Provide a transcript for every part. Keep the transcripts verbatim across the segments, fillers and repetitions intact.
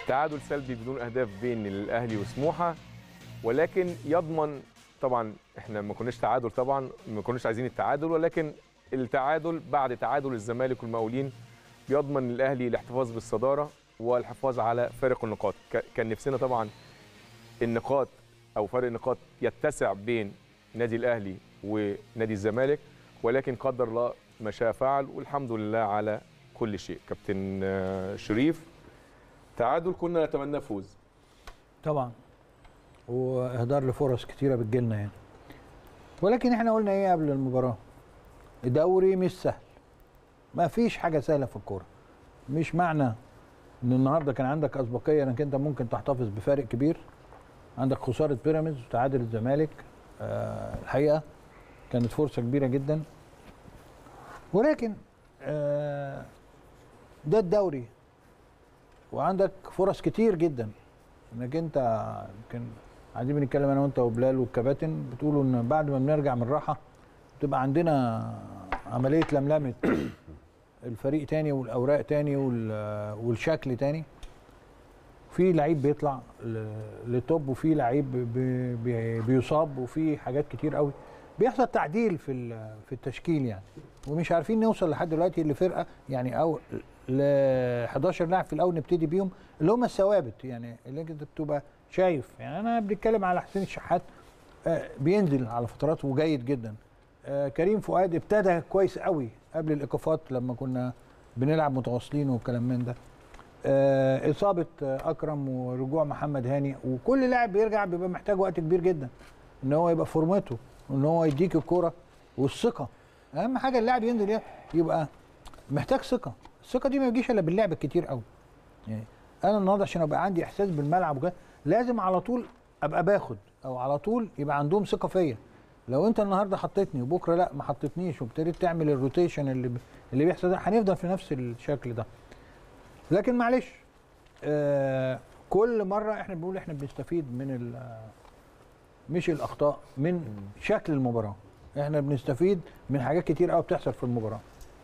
تعادل سلبي بدون اهداف بين الاهلي وسموحه، ولكن يضمن طبعا احنا ما كناش تعادل، طبعا ما كناش عايزين التعادل، ولكن التعادل بعد تعادل الزمالك والمقاولين بيضمن الاهلي الاحتفاظ بالصداره والحفاظ على فارق النقاط. كان نفسنا طبعا النقاط او فرق النقاط يتسع بين نادي الاهلي ونادي الزمالك، ولكن قدر الله ما شاء فعل، والحمد لله على كل شيء. كابتن شريف، تعادل كنا نتمنى فوز طبعا، واهدار لفرص كتيره بتجيلنا يعني، ولكن احنا قلنا ايه قبل المباراه؟ الدوري مش سهل، ما فيش حاجه سهله في الكوره. مش معنى ان النهارده كان عندك اسبقيه انك انت ممكن تحتفظ بفارق كبير. عندك خساره بيراميدز وتعادل الزمالك، آه الحقيقه كانت فرصه كبيره جدا، ولكن آه ده الدوري، وعندك فرص كتير جدا انك انت يمكن قاعدين بنتكلم انا وانت وبلال والكباتن، بتقولوا ان بعد ما بنرجع من الراحه تبقى عندنا عمليه لملمه الفريق تاني والاوراق تاني والشكل تاني. في لعيب بيطلع للتوب، وفي لعيب بي بي بيصاب، وفي حاجات كتير قوي بيحصل تعديل في في التشكيل يعني، ومش عارفين نوصل لحد دلوقتي لفرقه يعني او ل حداشر لاعب في الاول نبتدي بيهم اللي هم الثوابت يعني، اللي انت بتبقى شايف يعني. انا بنتكلم على حسين الشحات، بينزل على فترات وجيد جدا. كريم فؤاد ابتدى كويس قوي قبل الايقافات لما كنا بنلعب متواصلين والكلام من ده. اصابه اكرم ورجوع محمد هاني، وكل لاعب بيرجع بيبقى محتاج وقت كبير جدا ان هو يبقى فورمته وان هو يديك الكوره والثقه. اهم حاجه اللاعب ينزل يبقى محتاج ثقه، الثقه دي ما بتجيش الا باللعب الكتير قوي يعني. انا النهارده عشان ابقى عندي احساس بالملعب وكده لازم على طول ابقى باخد، او على طول يبقى عندهم ثقه فيا. لو انت النهارده حطيتني وبكره لا ما حطيتنيش وابتديت تعمل الروتيشن اللي اللي بيحصل ده، هنفضل في نفس الشكل ده. لكن معلش آه كل مره احنا بنقول احنا بنستفيد من مش الاخطاء، من شكل المباراه. احنا بنستفيد من حاجات كتير قوي بتحصل في المباراه.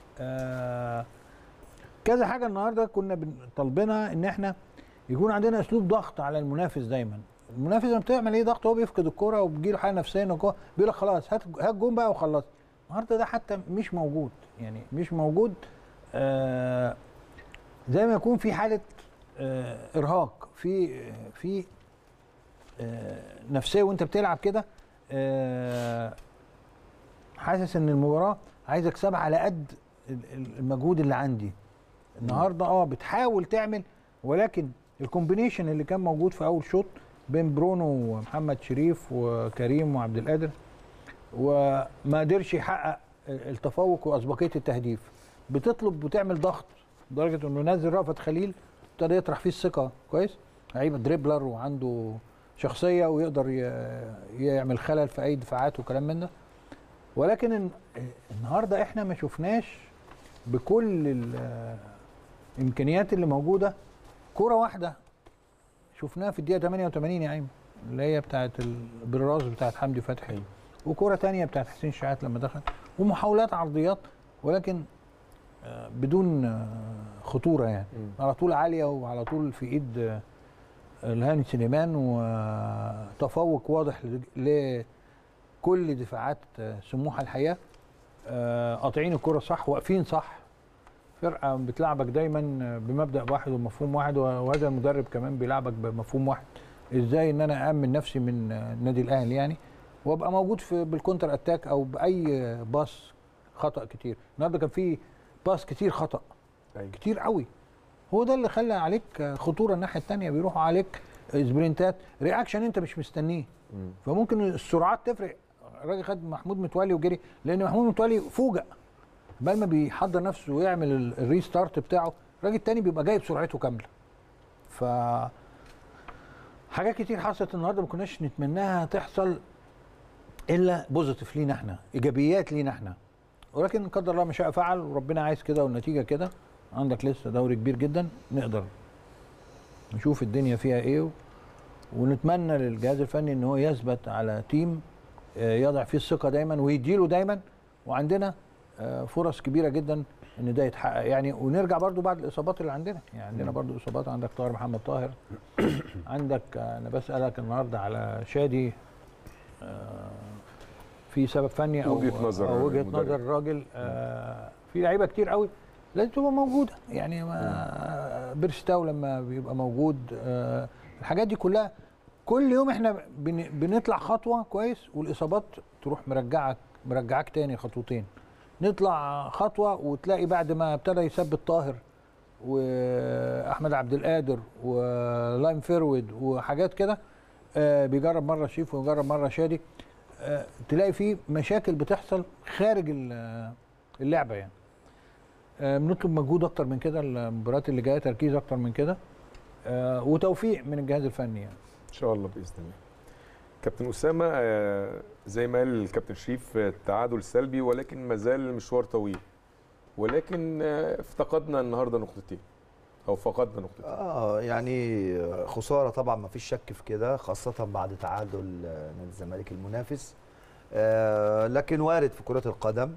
آه كذا حاجه النهارده كنا طالبينها، ان احنا يكون عندنا اسلوب ضغط على المنافس دايما. المنافس لما بتعمل ايه ضغط، هو بيفقد الكوره وبيجي له حاله نفسيه انه بيقول لك خلاص هات هات جون بقى وخلص. النهارده ده حتى مش موجود يعني، مش موجود. آه زي ما يكون في حاله آه ارهاق، في في آه نفسيه وانت بتلعب كده. آه حاسس ان المباراه عايز اكسبها على قد المجهود اللي عندي النهارده. اه بتحاول تعمل، ولكن الكومبينيشن اللي كان موجود في اول شوط بين برونو ومحمد شريف وكريم وعبد القادر، وما قدرش يحقق التفوق واسبقيه التهديف. بتطلب وتعمل ضغط لدرجه انه نزل رأفت خليل ابتدى يطرح فيه الثقه كويس، لعيب دريبلر وعنده شخصيه ويقدر يعمل خلل في اي دفاعات وكلام من ده. ولكن النهارده احنا ما شفناش بكل الامكانيات اللي موجوده كوره واحده شفناها في الدقيقه ثمانية وثمانين يا ايمن، اللي هي بتاعه البراز بتاعه حمدي فتحي، وكوره ثانيه بتاعه حسين شحات لما دخل، ومحاولات عرضيات ولكن بدون خطوره يعني، على طول عاليه وعلى طول في ايد الهاني سليمان، وتفوق واضح لكل دفاعات سموحه الحقيقه. قاطعين الكره صح، واقفين صح، فرقه بتلعبك دايما بمبدا واحد ومفهوم واحد، وهذا المدرب كمان بيلعبك بمفهوم واحد. ازاي ان انا امن نفسي من النادي الاهلي يعني، وابقى موجود في بالكونتر اتاك او باي باص خطا كتير. النهارده كان في باص كتير خطا أيوة. كتير قوي، هو ده اللي خلى عليك خطوره. الناحيه الثانيه بيروحوا عليك سبرنتات، رياكشن انت مش مستنيه، فممكن السرعات تفرق. الراجل خد محمود متولي وجري، لان محمود متولي فوجئ بل ما بيحضر نفسه ويعمل الريستارت بتاعه، الراجل التاني بيبقى جايب سرعته كامله. ف حاجات كتير حصلت النهارده ما كناش نتمناها تحصل الا بوزيتيف لينا احنا، ايجابيات لينا احنا، ولكن قدر الله ما شاء فعل، وربنا عايز كده والنتيجه كده. عندك لسه دوري كبير جدا، نقدر نشوف الدنيا فيها ايه، ونتمنى للجهاز الفني ان هو يثبت على تيم يضع فيه الثقه دايما ويديله دايما، وعندنا فرص كبيره جدا ان ده يتحقق يعني. ونرجع برضو بعد الاصابات اللي عندنا، يعني عندنا برضو اصابات، عندك طاهر محمد طاهر عندك انا بسالك النهارده على شادي في سبب فني او وجهه نظر او وجهه المدرب. نظر الراجل. في لعيبه كتير قوي لازم تبقى موجوده يعني. ما بيرستاو لما بيبقى موجود، الحاجات دي كلها كل يوم احنا بنطلع خطوه كويس والاصابات تروح مرجعك مرجعك تاني خطوتين. نطلع خطوه وتلاقي بعد ما ابتدى يثبت طاهر واحمد عبد القادر ولايم فيرود وحاجات كده، بيجرب مره شيف ويجرب مره شادي، تلاقي فيه مشاكل بتحصل خارج اللعبه يعني. بنطلب مجهود اكتر من كده المباريات اللي جايه، تركيز اكتر من كده، وتوفيق من الجهاز الفني يعني. ان شاء الله باذن الله. كابتن اسامه، زي ما قال الكابتن شريف التعادل سلبي ولكن ما زال المشوار طويل، ولكن افتقدنا النهارده نقطتين او فقدنا نقطتين. اه يعني خساره طبعا ما فيش شك في كده، خاصه بعد تعادل نادي الزمالك المنافس. آه لكن وارد في كره القدم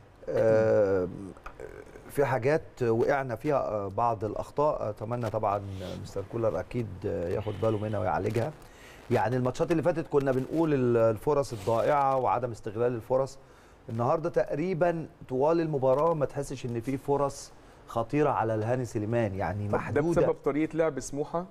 آه في حاجات وقعنا فيها بعض الاخطاء، اتمنى طبعا مستر كولر اكيد ياخد باله منها ويعالجها. يعني الماتشات اللي فاتت كنا بنقول الفرص الضائعه وعدم استغلال الفرص، النهارده تقريبا طوال المباراه ما تحسش ان في فرص خطيره على الهاني سليمان، يعني محدوده. ده بسبب طريقه لعب سموحه،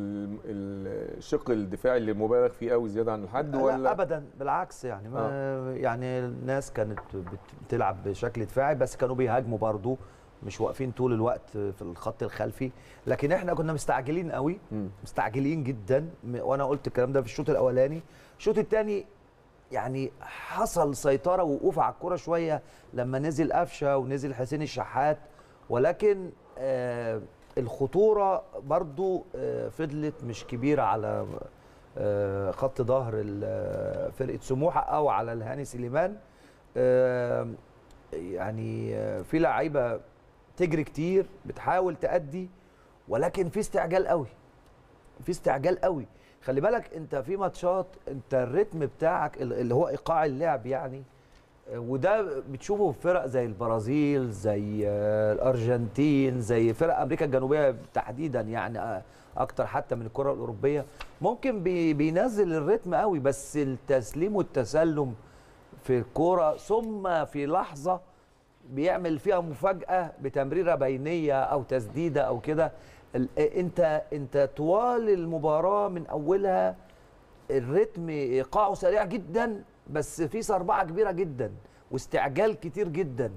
الشق الدفاعي اللي مبالغ فيه قوي زياده عن الحد، ولا لا ابدا بالعكس يعني. ما آه. يعني الناس كانت بتلعب بشكل دفاعي بس كانوا بيهاجموا برضو، مش واقفين طول الوقت في الخط الخلفي. لكن احنا كنا مستعجلين قوي، م. مستعجلين جدا، وانا قلت الكلام ده في الشوط الاولاني. الشوط الثاني يعني حصل سيطره ووقوف على الكوره شويه لما نزل قفشه ونزل حسين الشحات، ولكن آه الخطوره برضو آه فضلت مش كبيره على آه خط ظهر فرقه سموحه او على الهاني سليمان. آه يعني آه في لعيبه تجري كتير بتحاول تأدي، ولكن في استعجال قوي، في استعجال قوي. خلي بالك انت في ماتشات انت الريتم بتاعك اللي هو ايقاع اللعب يعني، وده بتشوفه في فرق زي البرازيل، زي الارجنتين، زي فرق امريكا الجنوبيه تحديدا يعني اكتر حتى من الكره الاوروبيه، ممكن بي بينزل الريتم قوي، بس التسليم والتسلم في الكوره ثم في لحظه بيعمل فيها مفاجاه بتمريره بينيه او تسديده او كده. انت انت طوال المباراه من اولها الريتم ايقاعه سريع جدا، بس في سربعه كبيره جدا واستعجال كتير جدا،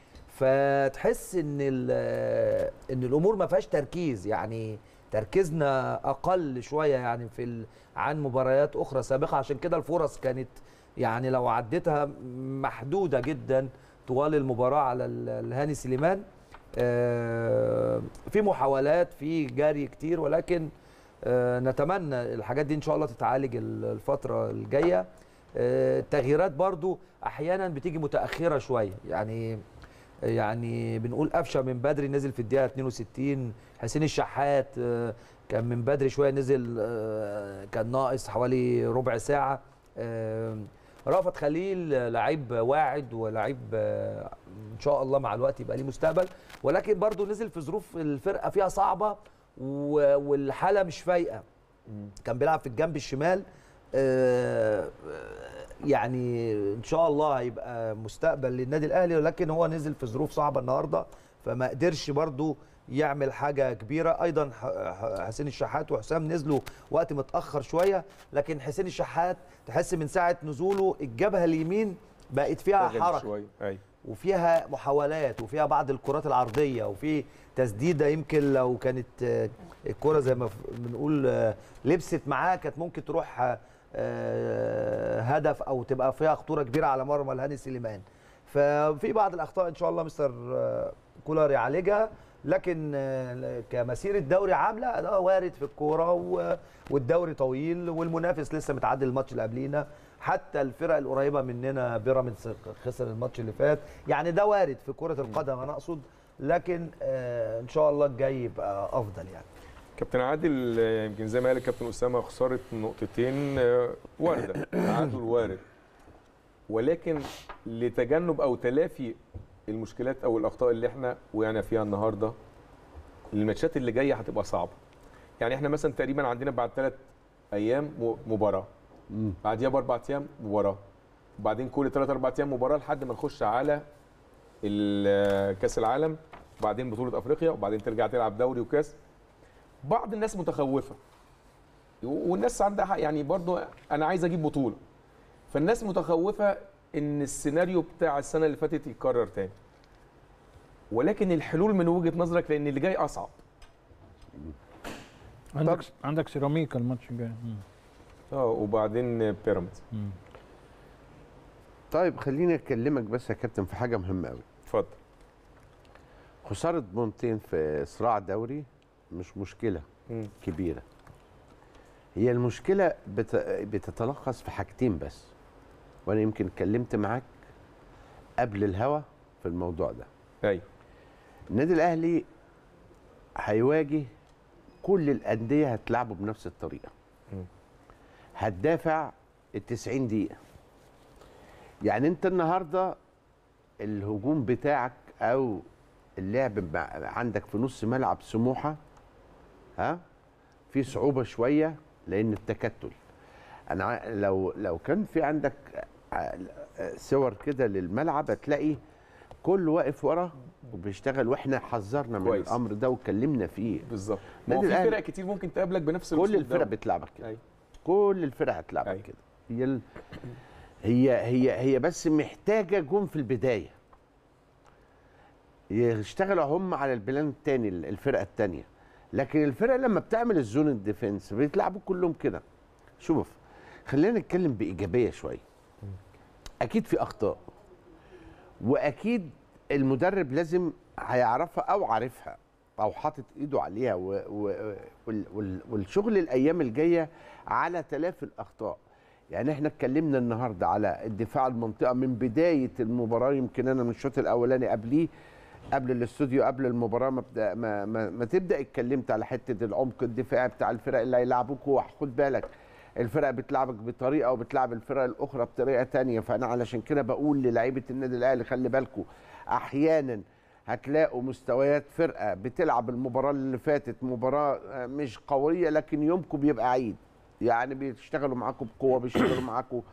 فتحس ان ان الامور ما فيهاش تركيز، يعني تركيزنا اقل شويه يعني في عن مباريات اخرى سابقه. عشان كده الفرص كانت يعني لو عدتها محدوده جدا طوال المباراه على الهاني سليمان. في محاولات، في جري كتير، ولكن نتمنى الحاجات دي ان شاء الله تتعالج الفتره الجايه. التغييرات برضو احيانا بتيجي متاخره شويه، يعني يعني بنقول قفشه من بدري نزل في الدقيقه اتنين وستين، حسين الشحات كان من بدري شويه نزل، كان ناقص حوالي ربع ساعه. رأفت خليل لعيب واعد ولعيب ان شاء الله مع الوقت يبقى ليه مستقبل، ولكن برضو نزل في ظروف الفرقه فيها صعبه والحاله مش فايقه، كان بيلعب في الجنب الشمال. يعني ان شاء الله هيبقى مستقبل للنادي الاهلي، ولكن هو نزل في ظروف صعبه النهارده فما قدرش برضو يعمل حاجه كبيره. ايضا حسين الشحات وحسام نزلوا وقت متاخر شويه، لكن حسين الشحات تحس من ساعه نزوله الجبهه اليمين بقت فيها حركه وفيها محاولات وفيها بعض الكرات العرضيه وفي تسديده، يمكن لو كانت الكره زي ما بنقول لبست معاه كانت ممكن تروح هدف او تبقى فيها خطوره كبيره على مرمى الهاني سليمان. ففي بعض الاخطاء ان شاء الله مستر كولر يعالجها، لكن كمسيره دوري عامله ده وارد في الكوره، والدوري طويل والمنافس لسه متعادل الماتش اللي قبلينا، حتى الفرق القريبه مننا بيراميدز خسر الماتش اللي فات، يعني ده وارد في كره القدم انا اقصد، لكن ان شاء الله الجاي يبقى افضل يعني. كابتن عادل، يمكن زي ما قال الكابتن اسامه خساره نقطتين وارده، تعادل وارد، ولكن لتجنب او تلافي المشكلات او الاخطاء اللي احنا وقعنا فيها النهارده، الماتشات اللي جايه هتبقى صعبه. يعني احنا مثلا تقريبا عندنا بعد ثلاث ايام م- مباراه، بعديها باربع ايام مباراه، وبعدين كل ثلاث اربع ايام مباراه لحد ما نخش على ال- كاس العالم، وبعدين بطوله افريقيا، وبعدين ترجع تلعب دوري وكاس. بعض الناس متخوفه، والناس عندها حق، يعني برضو انا عايز اجيب بطوله، فالناس متخوفه ان السيناريو بتاع السنه اللي فاتت يتكرر تاني. ولكن الحلول من وجهه نظرك، لان اللي جاي اصعب. عندك عندك سيراميكا الماتش الجاي. اه وبعدين بيراميدز. طيب خليني اكلمك بس يا كابتن في حاجه مهمه قوي. اتفضل. خساره بونتين في صراع دوري مش مشكله مم. كبيره. هي المشكله بت... بتتلخص في حاجتين بس، وانا يمكن اتكلمت معاك قبل الهوا في الموضوع ده. ايوه. النادي الاهلي هيواجه كل الانديه هتلعبوا بنفس الطريقه. مم. هتدافع ال تسعين دقيقه. يعني انت النهارده الهجوم بتاعك او اللعب مع- عندك في نص ملعب سموحه ها في صعوبه شويه لان التكتل. انا ع- لو لو كان في عندك ع- صور كده للملعب هتلاقي كل واقف ورا وبيشتغل، واحنا حذرنا من كويس. الامر ده واتكلمنا فيه. بالظبط. ما هو النادي في الأهلي- فرق كتير ممكن تقابلك بنفس كل الأسلوب الفرق ده. بتلعبك كده. أيوة. كل الفرق هتلعبك أيوة. كده. هي ال... هي هي هي بس محتاجه جون في البدايه يشتغلوا هم على البلان الثاني الفرقه الثانيه. لكن الفرقه لما بتعمل الزون الديفنس بيتلعبوا كلهم كده. شوف خلينا نتكلم بايجابيه شويه. اكيد في اخطاء، واكيد المدرب لازم هيعرفها او عارفها او حاطط ايده عليها و... و... وال... وال... والشغل الايام الجايه على تلافي الاخطاء. يعني احنا اتكلمنا النهارده على الدفاع المنطقه من بدايه المباراه. يمكن انا من الشوط الاولاني قبليه قبل الاستوديو قبل المباراه ما, بدا ما, ما, ما تبدا اتكلمت على حته العمق الدفاعي بتاع الفرق اللي هيلعبوك. خد بالك الفرق بتلعبك بطريقه وبتلعب الفرق الاخرى بطريقه ثانيه. فانا علشان كده بقول للاعيبه النادي الاهلي خلي بالكم، احيانا هتلاقوا مستويات فرقه بتلعب المباراه اللي فاتت مباراه مش قويه لكن يومكم بيبقى عيد. يعني بيشتغلوا معاكم بقوه، بيشتغلوا معاكم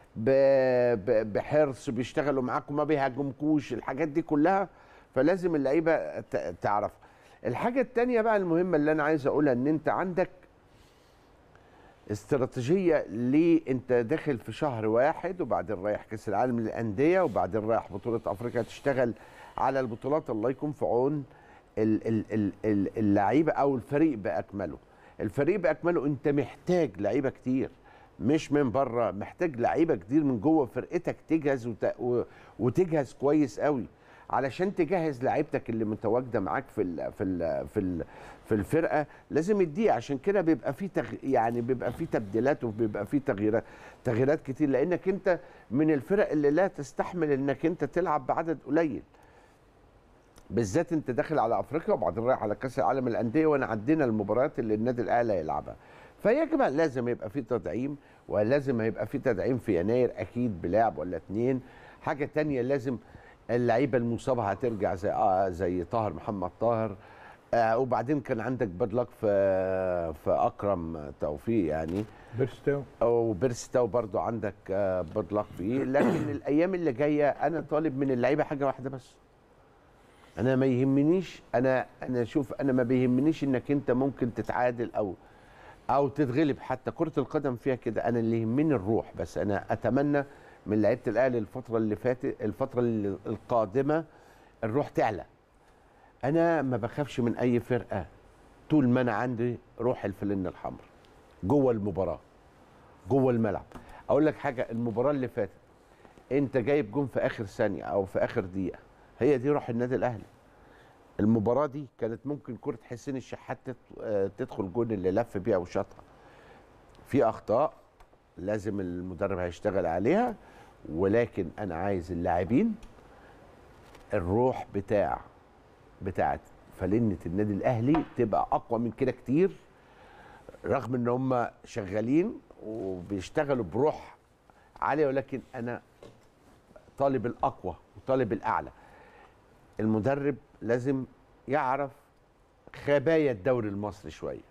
بحرص، بيشتغلوا معاكم ما بيهاجمكوش، الحاجات دي كلها فلازم اللعيبه تعرف. الحاجه الثانيه بقى المهمه اللي انا عايز اقولها ان انت عندك استراتيجيه. ليه انت داخل في شهر واحد وبعدين رايح كاس العالم للانديه وبعدين رايح بطوله افريقيا تشتغل على البطولات. الله يكون في عون اللعيبه او الفريق باكمله. الفريق باكمله انت محتاج لعيبه كتير مش من بره، محتاج لعيبه كتير من جوه فرقتك تجهز وت... وتجهز كويس قوي علشان تجهز لعيبتك اللي متواجده معاك في ال في ال في ال في الفرقه. لازم يديه. عشان كده بيبقى في تغ... يعني بيبقى في تبديلات وبيبقى في تغييرات تغييرات كتير لانك انت من الفرق اللي لا تستحمل انك انت تلعب بعدد قليل. بالذات انت داخل على افريقيا وبعدين رايح على كاس العالم للانديه وانا عدينا المباريات اللي النادي الاهلي هيلعبها. فيجب لازم يبقى في تدعيم ولازم هيبقى في تدعيم في يناير اكيد بلاعب ولا اتنين. حاجه تانية لازم اللعيبه المصابه هترجع زي آه زي طاهر محمد طاهر. آه وبعدين كان عندك بدلك في في اكرم توفيق يعني بيرستاو وبيرستاو برضو عندك آه بدلك فيه. لكن الايام اللي جايه انا طالب من اللعيبه حاجه واحده بس. انا ما يهمنيش انا انا شوف انا ما بيهمنيش انك انت ممكن تتعادل او او تتغلب. حتى كره القدم فيها كده. انا اللي يهمني الروح بس. انا اتمنى من لعيبه الاهلي الفتره اللي فاتت الفتره اللي القادمه الروح تعلى. انا ما بخافش من اي فرقه طول ما انا عندي روح الفلن الحمر جوه المباراه جوه الملعب. اقول لك حاجه، المباراه اللي فاتت انت جايب جون في اخر ثانيه او في اخر دقيقه، هي دي روح النادي الاهلي. المباراه دي كانت ممكن كره حسين الشحات تدخل جون اللي لف بيها وشاطها. في اخطاء لازم المدرب هيشتغل عليها، ولكن انا عايز اللاعبين الروح بتاع بتاعت فلنة النادي الاهلي تبقى اقوى من كده كتير. رغم ان هم شغالين وبيشتغلوا بروح عاليه، ولكن انا طالب الاقوى وطالب الاعلى. المدرب لازم يعرف خبايا الدوري المصري شويه.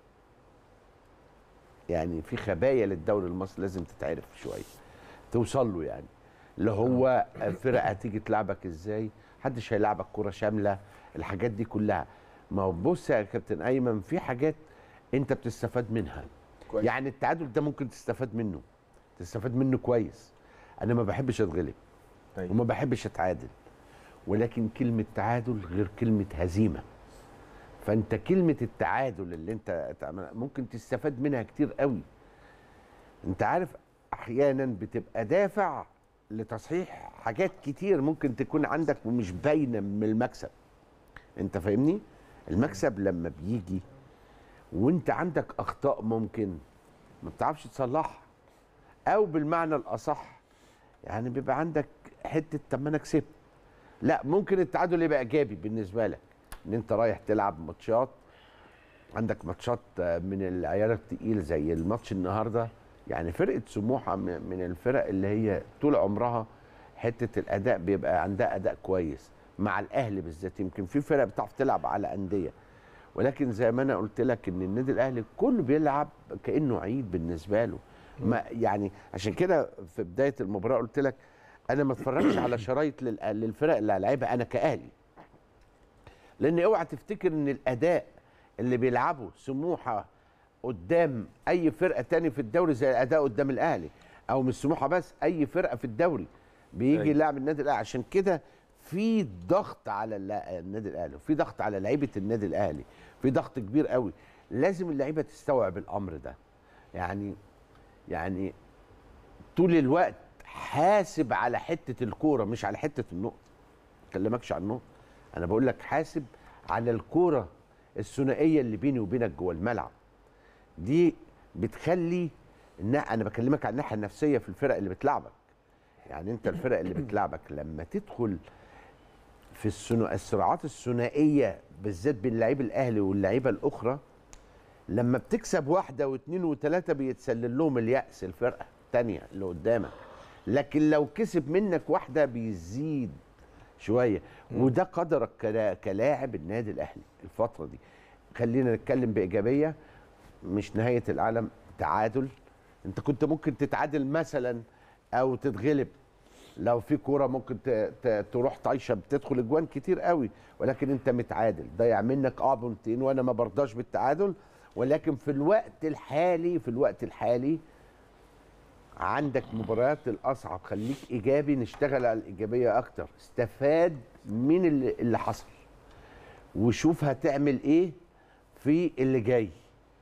يعني في خبايا للدوري المصري لازم تتعرف شويه، توصل له يعني، اللي هو الفرق هتيجي تلعبك ازاي، محدش هيلعبك كوره شامله، الحاجات دي كلها. ما هو بص يا كابتن ايمن، في حاجات انت بتستفاد منها كويس. يعني التعادل ده ممكن تستفاد منه، تستفاد منه كويس. انا ما بحبش اتغلب أيوة. وما بحبش اتعادل، ولكن كلمه تعادل غير كلمه هزيمه. فانت كلمه التعادل اللي انت ممكن تستفاد منها كتير قوي. انت عارف احيانا بتبقى دافع لتصحيح حاجات كتير ممكن تكون عندك ومش باينه من المكسب. انت فاهمني؟ المكسب لما بيجي وانت عندك اخطاء ممكن ما بتعرفش تصلحها، او بالمعنى الاصح يعني بيبقى عندك حته طب ما انا كسبت. لا، ممكن التعادل يبقى ايجابي بالنسبه لك، ان انت رايح تلعب ماتشات، عندك ماتشات من العيار التقيل زي الماتش النهارده. يعني فرقه سموحه من الفرق اللي هي طول عمرها حته الاداء بيبقى عندها اداء كويس مع الاهلي بالذات. يمكن في فرق بتعرف تلعب على انديه، ولكن زي ما انا قلت لك ان النادي الاهلي كله بيلعب كانه عيد بالنسبه له. ما يعني عشان كده في بدايه المباراه قلت لك انا ما اتفرجش على شرايط للفرق اللي هلعبها انا كاهلي، لان اوعى تفتكر ان الاداء اللي بيلعبه سموحه قدام اي فرقه تاني في الدوري زي الاداء قدام الاهلي، او مش سموحه بس، اي فرقه في الدوري بيجي يلعب النادي الاهلي. عشان كده في ضغط على النادي الاهلي، وفي ضغط على لعيبه النادي الاهلي، في ضغط كبير قوي. لازم اللعيبه تستوعب الامر ده. يعني يعني طول الوقت حاسب على حته الكوره مش على حته النقطه. ما بكلمكش عن النقطه، انا بقول لك حاسب على الكوره الثنائيه اللي بيني وبينك جوه الملعب. دي بتخلي ان انا بكلمك عن الناحيه النفسيه في الفرق اللي بتلعبك. يعني انت الفرق اللي بتلعبك لما تدخل في الصراعات الثنائيه بالذات بين اللعيب الاهلي واللعيبه الاخرى، لما بتكسب واحده واثنين وثلاثه بيتسلل لهم اليأس الفرقه الثانيه اللي قدامك. لكن لو كسب منك واحده بيزيد شويه، وده قدرك كلاعب النادي الاهلي الفتره دي. خلينا نتكلم بايجابيه، مش نهايه العالم تعادل. انت كنت ممكن تتعادل مثلا او تتغلب، لو في كوره ممكن تروح طايشه بتدخل اجوان كتير قوي، ولكن انت متعادل ضيع منك اه بونتين، وانا ما برضاش بالتعادل. ولكن في الوقت الحالي في الوقت الحالي عندك مباريات الاصعب، خليك ايجابي، نشتغل على الايجابيه اكتر، استفاد من اللي, اللي حصل وشوف هتعمل ايه في اللي جاي.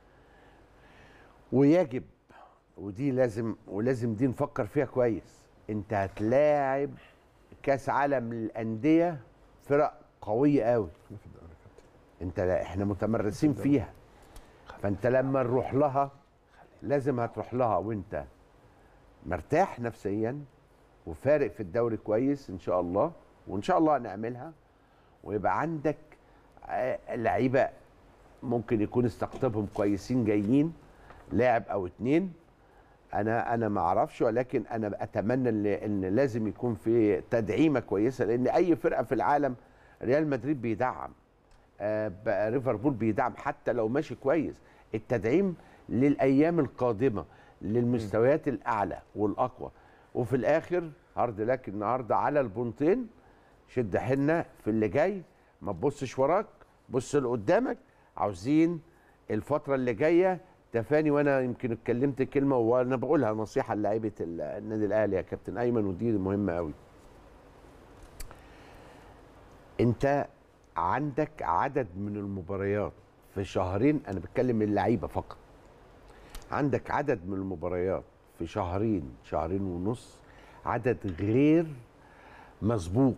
ويجب ودي لازم ولازم دي نفكر فيها كويس، انت هتلاعب كاس عالم للانديه فرق قويه قوي، انت لا احنا متمرسين فيها، فانت لما نروح لها لازم هتروح لها وانت مرتاح نفسيا وفارق في الدوري كويس ان شاء الله، وان شاء الله هنعملها. ويبقى عندك لعيبه ممكن يكون استقطابهم كويسين جايين، لاعب او اتنين، انا انا ما اعرفش، ولكن انا اتمنى ان ان لازم يكون في تدعيمه كويسه، لان اي فرقه في العالم، ريال مدريد بيدعم، آه ريفربول بيدعم، حتى لو ماشي كويس. التدعيم للايام القادمه للمستويات الاعلى والاقوى. وفي الاخر هارد لك النهارده على البونتين، شد حيلنا في اللي جاي، ما تبصش وراك، بص لقدامك. عاوزين الفتره اللي جايه تفاني، وانا يمكن اتكلمت كلمه وانا بقولها نصيحه للاعيبه النادي الاهلي يا كابتن ايمن، ودي مهمه قوي. انت عندك عدد من المباريات في شهرين، انا بتكلم اللعيبه فقط، عندك عدد من المباريات في شهرين شهرين ونص، عدد غير مسبوق،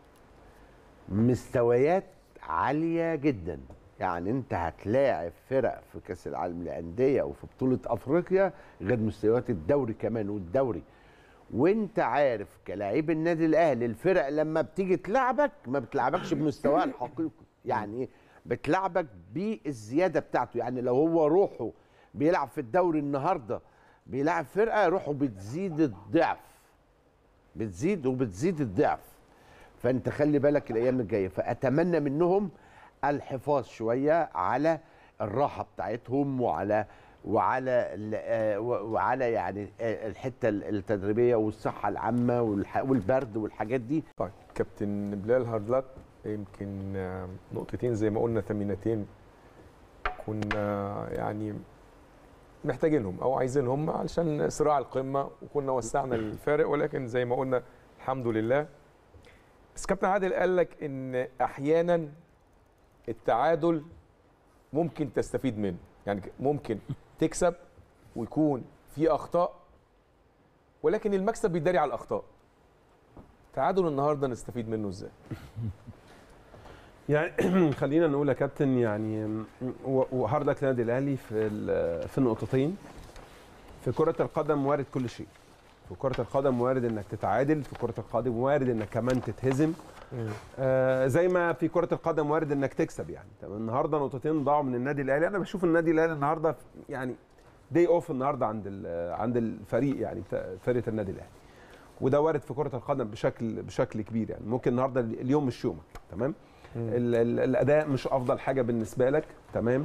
مستويات عاليه جدا. يعني انت هتلاعب فرق في كاس العالم للانديه وفي بطوله افريقيا غير مستويات الدوري كمان والدوري. وانت عارف كلاعب النادي الاهلي الفرق لما بتيجي تلعبك ما بتلعبكش بمستواها الحقيقي، يعني ايه؟ بتلعبك بالزياده بتاعته. يعني لو هو روحه بيلعب في الدوري النهارده بيلعب فرقه روحه بتزيد الضعف، بتزيد وبتزيد الضعف. فانت خلي بالك الايام الجايه، فاتمنى منهم الحفاظ شويه على الراحه بتاعتهم وعلى وعلى وعلى يعني الحته التدريبيه والصحه العامه والبرد والحاجات دي. طيب كابتن بلال هارد لك، يمكن نقطتين زي ما قلنا ثمينتين كنا يعني محتاجينهم او عايزينهم علشان صراع القمه، وكنا وسعنا الفارق، ولكن زي ما قلنا الحمد لله. بس كابتن عادل قال لك ان احيانا التعادل ممكن تستفيد منه، يعني ممكن تكسب ويكون في اخطاء ولكن المكسب بيداري على الاخطاء. تعادل النهارده نستفيد منه ازاي؟ يعني خلينا نقول يا كابتن، يعني وهارد لك النادي الاهلي في في النقطتين. في كرة القدم وارد كل شيء. في كرة القدم وارد انك تتعادل، في كرة القدم وارد انك كمان تتهزم. آه زي ما في كرة القدم وارد انك تكسب يعني. طب النهارده نقطتين ضاعوا من النادي الاهلي، انا بشوف النادي الاهلي النهارده يعني داي اوف النهارده عند عند الفريق، يعني فرقة النادي الاهلي. وده وارد في كرة القدم بشكل بشكل كبير، يعني ممكن النهارده اليوم مش يومك، تمام؟ ال ال الاداء مش افضل حاجه بالنسبه لك، تمام؟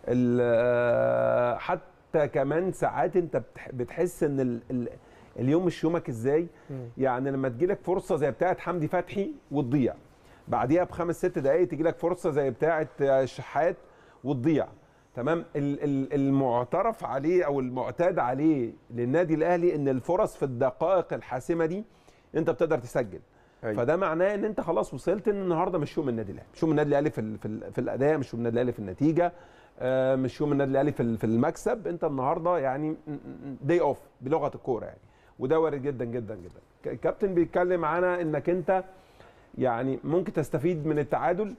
حتى كمان ساعات انت بتحس ان ال ال اليوم مش يومك ازاي؟ يعني لما تجيلك فرصه زي بتاعه حمدي فتحي وتضيع، بعديها بخمس ست دقائق تجيلك فرصه زي بتاعه الشحات وتضيع، تمام؟ المعترف عليه او المعتاد عليه للنادي الاهلي ان الفرص في الدقائق الحاسمه دي انت بتقدر تسجل. أيوة. فده معناه ان انت خلاص وصلت ان النهارده مش يوم النادي الاهلي، مش يوم النادي الاهلي في في, في الاداء، مش يوم النادي الاهلي في النتيجه، آه مش يوم النادي الاهلي في في المكسب، انت النهارده يعني داي اوف بلغه الكوره يعني، وده وارد جدا جدا جدا. الكابتن بيتكلم معانا انك انت يعني ممكن تستفيد من التعادل.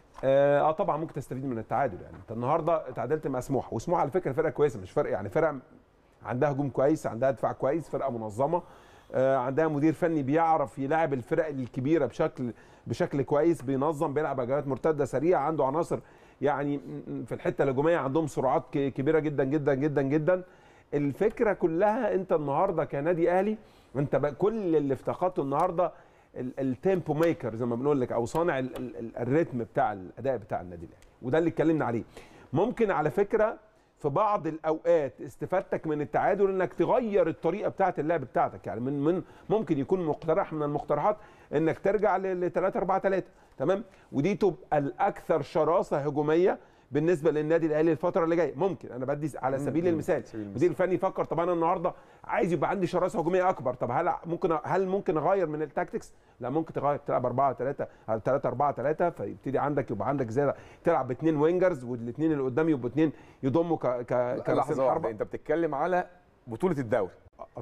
اه, آه طبعا ممكن تستفيد من التعادل، يعني انت النهارده اتعادلت مع سموحه، وسموحه على فكره فرقه كويسه، مش فرق يعني فرقه عندها هجوم كويس، عندها دفاع كويس، فرقه منظمه، آه عندها مدير فني بيعرف يلاعب الفرق الكبيره بشكل بشكل كويس، بينظم، بيلعب هجمات مرتده سريعه، عنده عناصر يعني في الحته الهجوميه عندهم سرعات كبيره جدا جدا جدا جدا. الفكره كلها انت النهارده كنادي اهلي انت كل اللي افتقدته النهارده التيمبو ميكر زي ما بنقول لك، او صانع ال ال الريتم بتاع الاداء بتاع النادي الاهلي، وده اللي اتكلمنا عليه. ممكن على فكره في بعض الاوقات استفادتك من التعادل انك تغير الطريقه بتاعه اللعب بتاعتك، يعني من من ممكن يكون مقترح من المقترحات انك ترجع ل ثلاثة أربعة ثلاثة، تمام؟ ودي تبقى الاكثر شراسه هجوميه بالنسبه للنادي الاهلي الفتره اللي جايه. ممكن انا بدي على سبيل المثال المدير الفني يفكر طب انا النهارده عايز يبقى عندي شراسه هجوميه اكبر، طب هل ممكن هل ممكن اغير من التاكتكس؟ لا، ممكن تغير تلعب أربعة ثلاثة ثلاثة أربعة ثلاثة، فيبتدي عندك يبقى عندك زياده تلعب باثنين وينجرز، والاثنين اللي قدام يبقوا اثنين يضموا ك ك كلحظه واحده. انت بتتكلم على بطوله الدوري،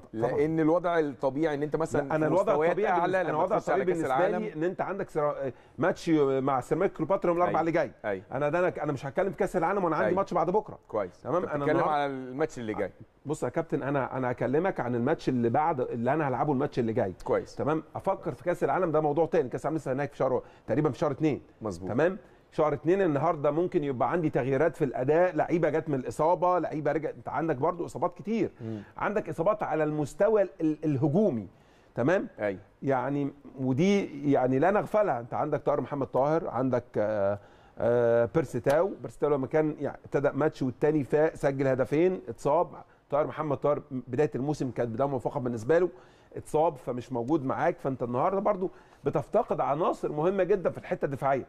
لان الوضع الطبيعي ان انت مثلا انا الوضع الطبيعي اعلى، انا الوضع الطبيعي بالنسبه لي ان انت عندك سرا... ماتش مع سيراميكا كليوباترا يوم الاربعاء اللي جاي. أي. انا ده انا مش هتكلم في كاس العالم وانا عندي ماتش بعد بكره. كويس، تمام؟ انا بتكلم على الماتش اللي جاي. بص يا كابتن، انا انا هكلمك عن الماتش اللي بعد اللي انا هلعبه الماتش اللي جاي. كويس، تمام؟ افكر في كاس العالم ده موضوع تاني، كاس العالم لسه هناك في شهر تقريبا في شهر اثنين. مظبوط، تمام؟ شهر اثنين النهارده ممكن يبقى عندي تغييرات في الاداء، لعيبه جت من الاصابه، لعيبه رجعت، انت عندك برضو اصابات كتير. م. عندك اصابات على المستوى ال الهجومي، تمام؟ ايوه، يعني ودي يعني لا نغفلها. انت عندك طاهر محمد طاهر، عندك آآ آآ بيرسيتاو بيرسيتاو لما كان يعني ابتدى ماتش والتاني فاق سجل هدفين اتصاب. طاهر محمد طاهر بدايه الموسم كانت بدايه موفقه بالنسبه له، اتصاب فمش موجود معاك، فانت النهارده برضو بتفتقد عناصر مهمه جدا في الحته الدفاعيه.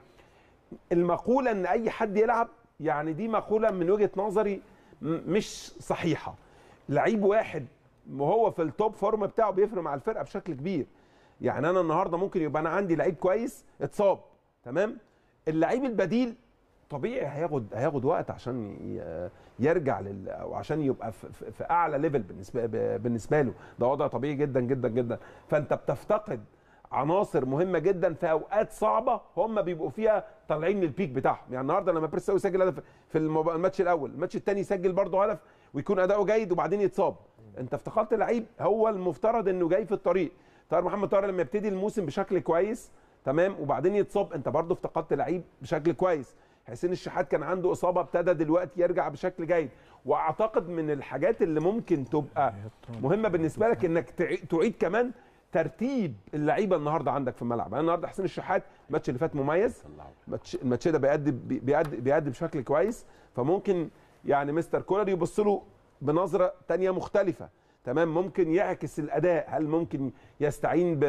المقوله ان اي حد يلعب، يعني دي مقوله من وجهه نظري مش صحيحه. لعيب واحد وهو في التوب فورم بتاعه بيفرق مع الفرقه بشكل كبير. يعني انا النهارده ممكن يبقى انا عندي لعيب كويس اتصاب، تمام؟ اللعيب البديل طبيعي هياخد هياخد وقت عشان يرجع لل او عشان يبقى في, في اعلى ليفل بالنسبه بالنسبه له، ده وضع طبيعي جدا جدا جدا. فانت بتفتقد عناصر مهمه جدا في اوقات صعبه هم بيبقوا فيها طالعين من البيك بتاعهم. يعني النهارده لما بيرسيتاو يسجل هدف في الماتش الاول، الماتش الثاني يسجل برضه هدف ويكون اداؤه جيد وبعدين يتصاب، انت افتقدت لعيب هو المفترض انه جاي في الطريق. طاهر محمد طاهر لما يبتدي الموسم بشكل كويس، تمام، وبعدين يتصاب، انت برضه افتقدت لعيب بشكل كويس. حسين الشحات كان عنده اصابه، ابتدى دلوقتي يرجع بشكل جيد. واعتقد من الحاجات اللي ممكن تبقى مهمه بالنسبه لك انك تعيد كمان ترتيب اللعيبه النهارده عندك في الملعب. انا النهارده حسين الشحات الماتش اللي فات مميز، الماتش الماتش ده بيأدي بيأدي بيأدي بشكل كويس، فممكن يعني مستر كولر يبص له بنظره ثانيه مختلفه. تمام، ممكن يعكس الاداء، هل ممكن يستعين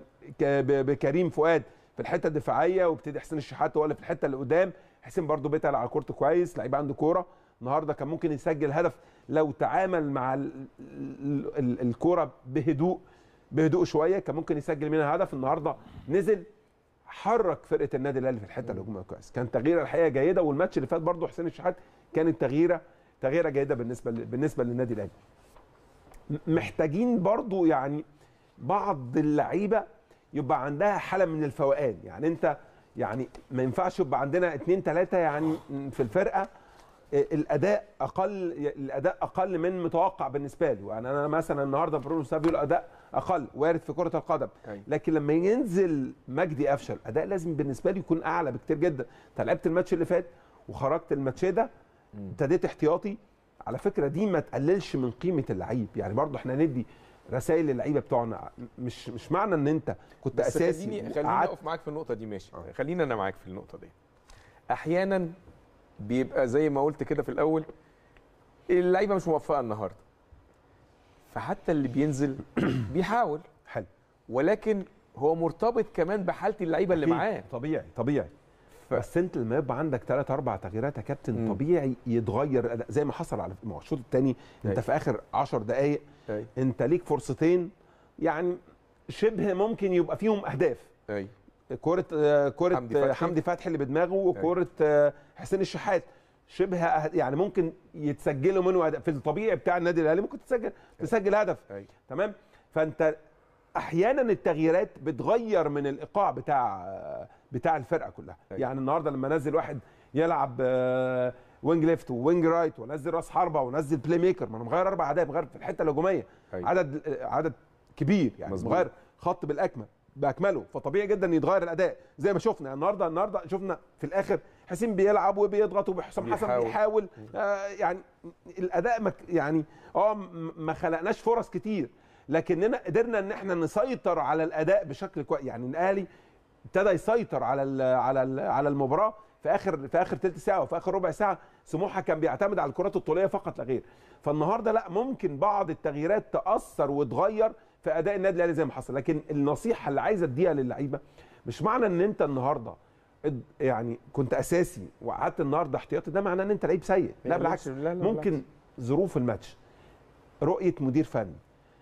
بكريم فؤاد في الحته الدفاعيه ويبتدي حسين الشحات هو اللي في الحته اللي قدام. حسين برده بيتقل على كورته كويس، لعيب عنده كوره، النهارده كان ممكن يسجل هدف لو تعامل مع الكوره بهدوء بهدوء شويه، كان ممكن يسجل منها هدف. النهارده نزل حرك فرقه النادي الاهلي في الحته الهجوميه كويس، كان تغييره الحقيقه جيده. والماتش اللي فات برده حسين الشحات كانت تغييره تغييره جيده بالنسبه بالنسبه للنادي الاهلي. محتاجين برضو يعني بعض اللعيبه يبقى عندها حاله من الفوقان، يعني انت يعني ما ينفعش يبقى عندنا اتنين ثلاثه يعني في الفرقه الاداء اقل الاداء اقل من متوقع بالنسبه له. يعني انا مثلا النهارده برونو سافيو الاداء اقل وارد في كره القدم، لكن لما ينزل مجدي قفشه الاداء لازم بالنسبه لي يكون اعلى بكتير جدا. انت لعبت الماتش اللي فات وخرجت الماتش ده ابتديت احتياطي، على فكره دي ما تقللش من قيمه اللعيب. يعني برضه احنا ندي رسائل للعيبه بتوعنا، مش مش معنى ان انت كنت بس اساسي. خليني خليني اقف معاك في النقطه دي. ماشي آه. خلينا انا معاك في النقطه دي. احيانا بيبقى زي ما قلت كده في الاول اللعيبه مش موفقه النهارده، فحتى اللي بينزل بيحاول حلو، ولكن هو مرتبط كمان بحاله اللعيبه اللي معاه. طبيعي طبيعي ف... بس انت لما يبقى عندك ثلاث اربع تغييرات يا كابتن م. طبيعي يتغير الاداء زي ما حصل على الشوط الثاني. انت في اخر عشر دقائق انت ليك فرصتين يعني شبه ممكن يبقى فيهم اهداف. ايوه، كوره كوره حمدي فتحي. حمدي فتحي اللي بدماغه وكوره حسين الشحات شبه يعني ممكن يتسجلوا منه هدف. في الطبيعي بتاع النادي الاهلي ممكن تسجل تسجل هدف. أي. تمام، فانت احيانا التغييرات بتغير من الايقاع بتاع بتاع الفرقه كلها. أي. يعني النهارده لما نزل واحد يلعب وينج ليفت ووينج رايت ونزل راس حربه ونزل بلاي ميكر، ما انا مغير اربع اهداف، مغير في الحته الهجوميه عدد عدد كبير، يعني مزبوط. مغير خط بالاكمل باكمله، فطبيعي جدا يتغير الاداء زي ما شفنا النهارده. النهارده شفنا في الاخر حسين بيلعب وبيضغط وحسام حسن بيحاول آه يعني الاداء مك يعني اه ما خلقناش فرص كتير، لكننا قدرنا ان احنا نسيطر على الاداء بشكل كويس. يعني الاهلي ابتدى يسيطر على ال على ال على المباراه في اخر في اخر ثلث ساعه وفي اخر ربع ساعه. سموحه كان بيعتمد على الكرات الطوليه فقط لا غير. فالنهارده لا، ممكن بعض التغييرات تاثر وتغير في اداء النادي الاهلي زي ما حصل. لكن النصيحه اللي عايز اديها للعيبه، مش معنى ان انت النهارده يعني كنت اساسي وقعدت النهارده احتياطي ده معناه ان انت لعيب سيء. لا بالعكس، ممكن ظروف الماتش، رؤيه مدير فني،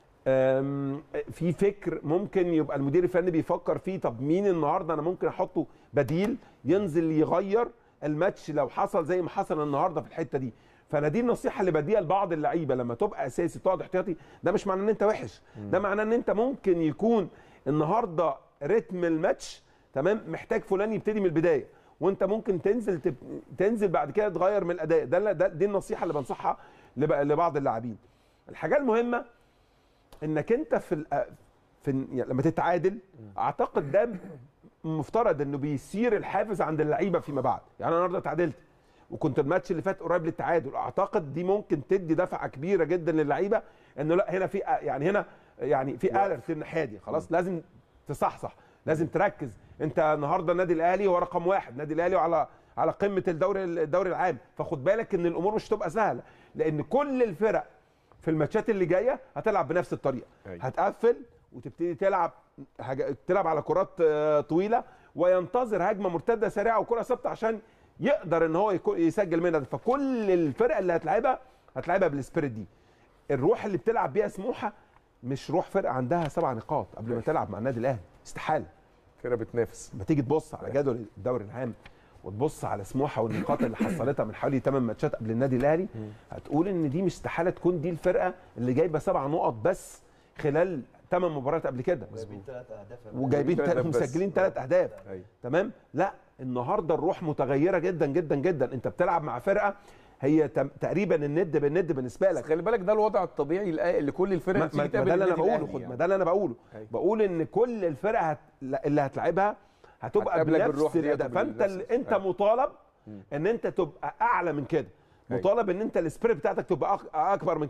في فكر ممكن يبقى المدير الفني بيفكر فيه، طب مين النهارده انا ممكن احطه بديل ينزل يغير الماتش لو حصل زي ما حصل النهارده في الحته دي. فانا دي النصيحه اللي بديها لبعض اللعيبه، لما تبقى اساسي تقعد احتياطي ده مش معناه ان انت وحش، ده معناه ان انت ممكن يكون النهارده رتم الماتش تمام محتاج فلان يبتدي من البدايه، وانت ممكن تنزل تب... تنزل بعد كده تغير من الاداء. ده, ده دي النصيحه اللي بنصحها لب... لبعض اللاعبين. الحاجه المهمه انك انت في ال... في يعني لما تتعادل اعتقد ده مفترض انه بيسير الحافز عند اللعيبه فيما بعد. يعني انا النهارده اتعادلت وكنت الماتش اللي فات قريب للتعادل، اعتقد دي ممكن تدي دفعه كبيره جدا للعيبه انه لا هنا في يعني هنا يعني في الرت الناحيه دي، خلاص لازم تصحصح، لازم تركز. انت النهارده النادي الاهلي هو رقم واحد، النادي الاهلي على على قمه الدوري الدوري العام، فخد بالك ان الامور مش هتبقى سهله، لان كل الفرق في الماتشات اللي جايه هتلعب بنفس الطريقه. أي. هتقفل وتبتدي تلعب تلعب على كرات طويله وينتظر هجمه مرتده سريعه وكره ثابته عشان يقدر ان هو يسجل منها. فكل الفرق اللي هتلعبها هتلعبها بالسبيريت دي. الروح اللي بتلعب بيها سموحه مش روح فرقه عندها سبع نقاط قبل ما تلعب مع النادي الاهلي، استحاله. فرقه بتنافس. لما تيجي تبص على جدول الدوري العام وتبص على سموحه والنقاط اللي حصلتها من حوالي ثمان ماتشات قبل النادي الاهلي، هتقول ان دي مش استحاله تكون دي الفرقه اللي جايبه سبع نقط بس خلال ثمان مباريات قبل كده، وجايبين ثلاث اهداف وجايبين مسجلين ثلاث اهداف. تمام، لا النهارده الروح متغيره جدا جدا جدا. انت بتلعب مع فرقه هي تقريبا الند بالند بالنسبه لك. خلي بالك ده الوضع الطبيعي لكل الفرق اللي بتيجي تقابل. ما ده اللي انا بقوله، خد ما ده اللي انا بقوله أي. بقول ان كل الفرق هت... اللي هتلعبها هتبقى بنفس الاداء، فانت انت مطالب ان انت تبقى اعلى من كده، مطالب ان انت السبيريت بتاعتك تبقى اكبر من كده،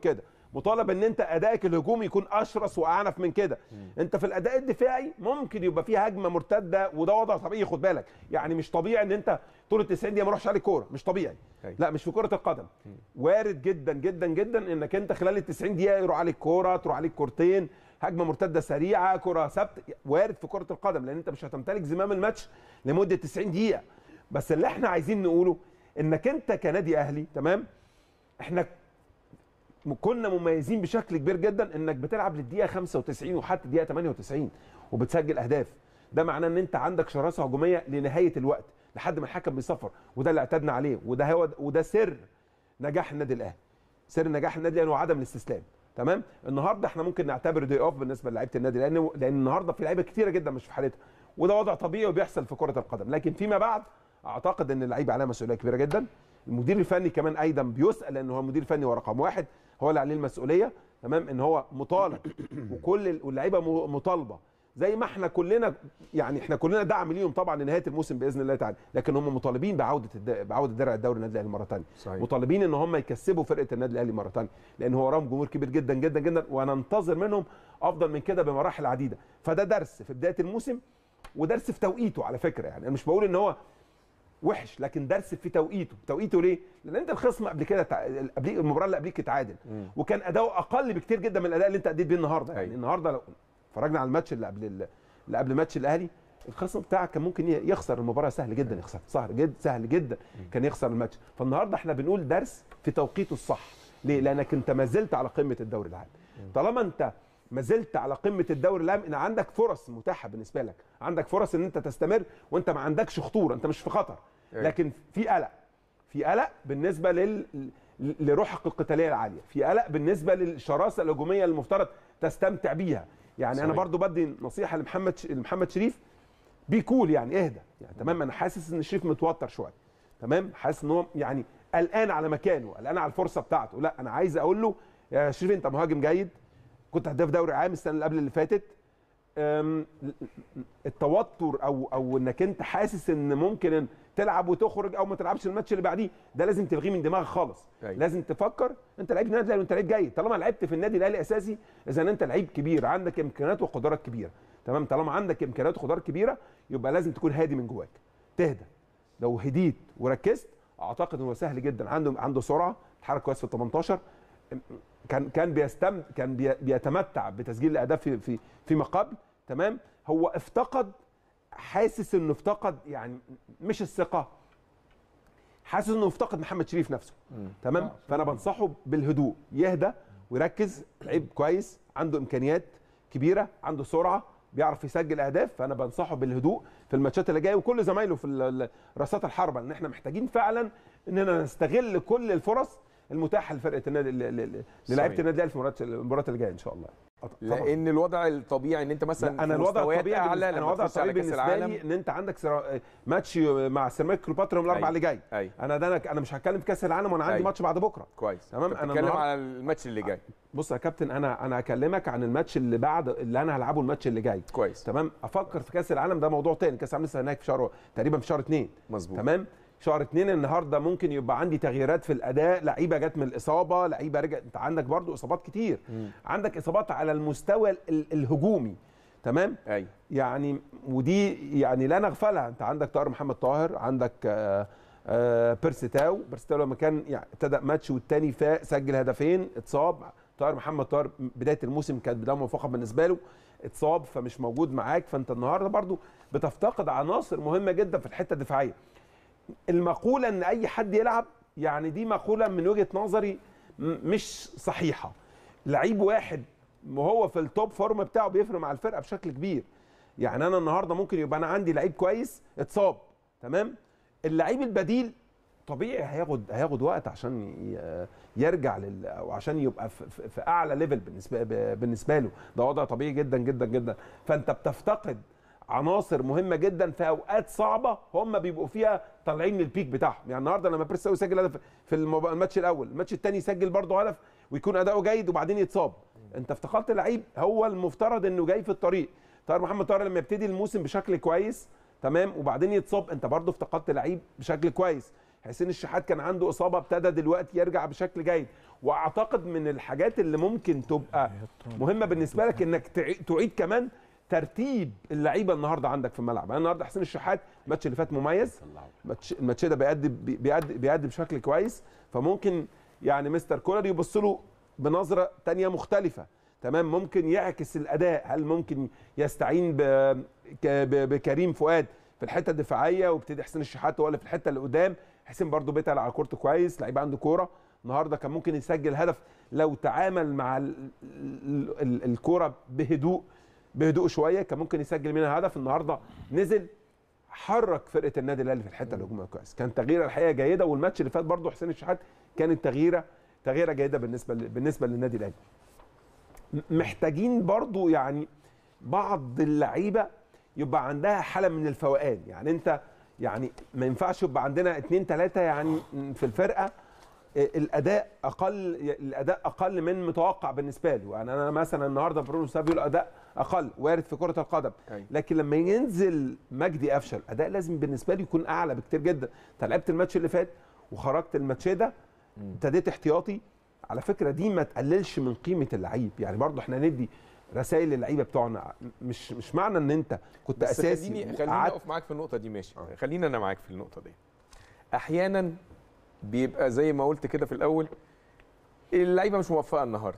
مطالب ان انت ادائك الهجومي يكون اشرس واعنف من كده. انت في الاداء الدفاعي ممكن يبقى فيه هجمه مرتده، وده وضع طبيعي، خد بالك، يعني مش طبيعي ان انت طول ال تسعين دقيقه ما اروحش عليك كوره، مش طبيعي. أي. لا مش في كره القدم. وارد جدا جدا جدا انك انت خلال ال تسعين دقيقه يروح عليك كوره، تروح عليك كورتين، هجمه مرتده سريعه، كره ثابته، وارد في كره القدم، لان انت مش هتمتلك زمام الماتش لمده تسعين دقيقه. بس اللي احنا عايزين نقوله انك انت كنادي اهلي، تمام، احنا كنا مميزين بشكل كبير جدا انك بتلعب للدقيقه خمسة وتسعين وحتى الدقيقه ثمانية وتسعين وبتسجل اهداف. ده معناه ان انت عندك شراسه هجوميه لنهايه الوقت لحد ما الحكم بيصفر، وده اللي اعتدنا عليه، وده هو وده سر نجاح النادي الاهلي. سر نجاح النادي الاهلي هو عدم الاستسلام. تمام. النهارده احنا ممكن نعتبر دي اوف بالنسبه للاعيبه النادي، لان لان النهارده في لعيبه كتيره جدا مش في حالتها، وده وضع طبيعي وبيحصل في كره القدم. لكن فيما بعد اعتقد ان اللعيبه عليها مسؤوليه كبيره جدا. المدير الفني كمان ايضا بيسال، لان هو المدير الفني هو رقم واحد، هو اللي عليه المسؤوليه. تمام. ان هو مطالب وكل اللعيبه مطالبه، زي ما احنا كلنا، يعني احنا كلنا دعم ليهم طبعا لنهايه الموسم باذن الله تعالى، لكن هم مطالبين بعوده الد... بعوده درع الدوري النادي الاهلي مره ثانيه. مطالبين ان هم يكسبوا فرقه النادي الاهلي مره ثانيه، لان هو وراهم جمهور كبير جدا جدا جدا، وننتظر منهم افضل من كده بمراحل عديده. فده درس في بدايه الموسم، ودرس في توقيته على فكره. يعني انا مش بقول ان هو وحش، لكن درس في توقيته. توقيته ليه؟ لان انت الخصم قبل كده تع... قبل المباراه اللي قبليك اتعادل، وكان اداؤه اقل بكتير جدا من الاداء اللي انت اديت بيه النهارده. يعني النهارده لو اتفرجنا على الماتش اللي قبل اللي قبل ماتش الاهلي، الخصم بتاعك كان ممكن يخسر المباراه، سهل جدا يخسر، سهل جدا سهل جدا كان يخسر الماتش. فالنهارده احنا بنقول درس في توقيته الصح. ليه؟ لانك انت ما زلت على قمه الدوري العام. طالما انت ما زلت على قمه الدوري العام، ان عندك فرص متاحه بالنسبه لك، عندك فرص ان انت تستمر وانت ما عندكش خطوره، انت مش في خطر، لكن في قلق، في قلق بالنسبه لل لروحك القتاليه العاليه، في قلق بالنسبه للشراسه الهجوميه اللي المفترض تستمتع بيها. يعني صحيح. انا برضو بدي نصيحه لمحمد لمحمد شريف، بيكول يعني اهدى. يعني تمام، انا حاسس ان شريف متوتر شويه، تمام، حاسس ان هو يعني قلقان على مكانه، قلقان على الفرصه بتاعته. لا، انا عايز اقول له يا شريف انت مهاجم جيد، كنت هداف دوري عام السنه اللي قبل اللي فاتت. التوتر او او انك انت حاسس ان ممكن تلعب وتخرج او ما تلعبش الماتش اللي بعديه، ده لازم تلغيه من دماغك خالص. أي. لازم تفكر انت لعيب نادي الاهلي وانت لعيب جيد. طالما لعبت في النادي الاهلي اساسي، اذا انت لعيب كبير عندك امكانيات وقدرات كبيره. تمام. طالما عندك امكانيات وقدرات كبيره، يبقى لازم تكون هادي من جواك، تهدى. لو هديت وركزت، اعتقد انه سهل جدا. عنده عنده سرعه، اتحرك كويس في ال تمنتاشر، كان كان بيستم كان بيتمتع بتسجيل الاهداف في في فيما قبل. تمام. هو افتقد، حاسس انه افتقد، يعني مش الثقه، حاسس انه افتقد محمد شريف نفسه. مم. تمام. فانا بنصحه بالهدوء، يهدى ويركز. لعيب كويس، عنده امكانيات كبيره، عنده سرعه، بيعرف يسجل اهداف. فانا بنصحه بالهدوء في الماتشات اللي جايه، وكل زمايله في رصات الحربه، ان احنا محتاجين فعلا اننا نستغل كل الفرص المتاحه لفرقه النادي للاعيبه النادي الاهلي في المباريات اللي جايه ان شاء الله. لان الوضع الطبيعي ان انت مثلا انا الوضع الطبيعي اعلى، انا الوضع الطبيعي بالنسبه لي ان انت عندك ماتش مع سيراميكا كليوباترا يوم الاربعاء اللي جاي. أي. انا ده انا, أنا مش هتكلم في كاس العالم وانا عندي أي. ماتش بعد بكره. كويس. تمام. انا بتكلم على الماتش اللي جاي. بص يا كابتن، انا انا هكلمك عن الماتش اللي بعد اللي انا هلعبه، الماتش اللي جاي. كويس. تمام. افكر في كاس العالم ده موضوع تاني، كاس العالم لسه هناك في شهر تقريبا في شهر اتنين. مظبوط. تمام. شهر اتنين النهارده ممكن يبقى عندي تغييرات في الاداء، لعيبه جت من الاصابه، لعيبه رجعت. انت عندك برضو اصابات كتير. مم. عندك اصابات على المستوى الهجومي. تمام. ايوه. يعني ودي يعني لا نغفلها. انت عندك طاهر محمد طاهر، عندك آآ آآ بيرسيتاو بيرسيتاو لما كان يعني ابتدى ماتش والتاني فاق، سجل هدفين، اتصاب. طاهر محمد طاهر بدايه الموسم كانت بدايه موفقه بالنسبه له، اتصاب فمش موجود معاك. فانت النهارده برضو بتفتقد عناصر مهمه جدا في الحته الدفاعيه. المقوله ان اي حد يلعب، يعني دي مقوله من وجهه نظري مش صحيحه. لعيب واحد وهو في التوب فورم بتاعه بيفرق مع الفرقه بشكل كبير. يعني انا النهارده ممكن يبقى انا عندي لعيب كويس اتصاب، تمام، اللعيب البديل طبيعي هياخد هياخد وقت عشان يرجع لل او عشان يبقى في, في اعلى ليفل بالنسبه بالنسبه له. ده وضع طبيعي جدا جدا جدا. فانت بتفتقد عناصر مهمه جدا في اوقات صعبه هم بيبقوا فيها طالعين من البيك بتاعهم. يعني النهارده لما بيرسيتاو يسجل هدف في الماتش الاول، الماتش الثاني يسجل برضه هدف ويكون اداؤه جيد وبعدين يتصاب. انت افتقدت لعيب هو المفترض انه جاي في الطريق. طاهر محمد طاهر لما يبتدي الموسم بشكل كويس، تمام، وبعدين يتصاب، انت برضه افتقدت لعيب بشكل كويس. حسين الشحات كان عنده اصابه ابتدى دلوقتي يرجع بشكل جيد. واعتقد من الحاجات اللي ممكن تبقى مهمه بالنسبه لك انك تعيد كمان ترتيب اللعيبه النهارده عندك في الملعب. يعني النهارده حسين الشحات الماتش اللي فات مميز، الماتش ده بيأدي بيأدي بيأدي بشكل كويس، فممكن يعني مستر كولر يبص له بنظره ثانيه مختلفه. تمام، ممكن يعكس الاداء. هل ممكن يستعين بكريم فؤاد في الحته الدفاعيه وابتدي حسين الشحات هو اللي في الحته اللي قدام؟ حسين برده بيتقل على كورته كويس، لعيب عنده كوره. النهارده كان ممكن يسجل هدف لو تعامل مع الكوره بهدوء بهدوء شويه، كان ممكن يسجل منها هدف. النهارده نزل حرك فرقه النادي الاهلي في الحته الهجوميه كويس، كان تغييره الحقيقه جيده. والماتش اللي فات برده حسين الشحات كانت تغييره تغييره جيده بالنسبه بالنسبه للنادي الاهلي. محتاجين برضو يعني بعض اللعيبه يبقى عندها حاله من الفوقان. يعني انت يعني ما ينفعش يبقى عندنا اتنين تلاته يعني في الفرقه الاداء اقل الاداء اقل من متوقع بالنسبه له. يعني انا مثلا النهارده برونو سافيو الاداء اقل وارد في كره القدم، لكن لما ينزل مجدي قفشه الاداء لازم بالنسبه لي يكون اعلى بكتير جدا. انت لعبت الماتش اللي فات وخرجت الماتش ده ابتديت احتياطي، على فكره دي ما تقللش من قيمه اللعيب. يعني برضه احنا ندي رسائل للعيبه بتوعنا، مش مش معنى ان انت كنت اساسي. خليني خليني اقف معاك في النقطه دي. ماشي، آه. خلينا انا معاك في النقطه دي. احيانا بيبقى زي ما قلت كده في الاول اللعيبه مش موفقه النهارده،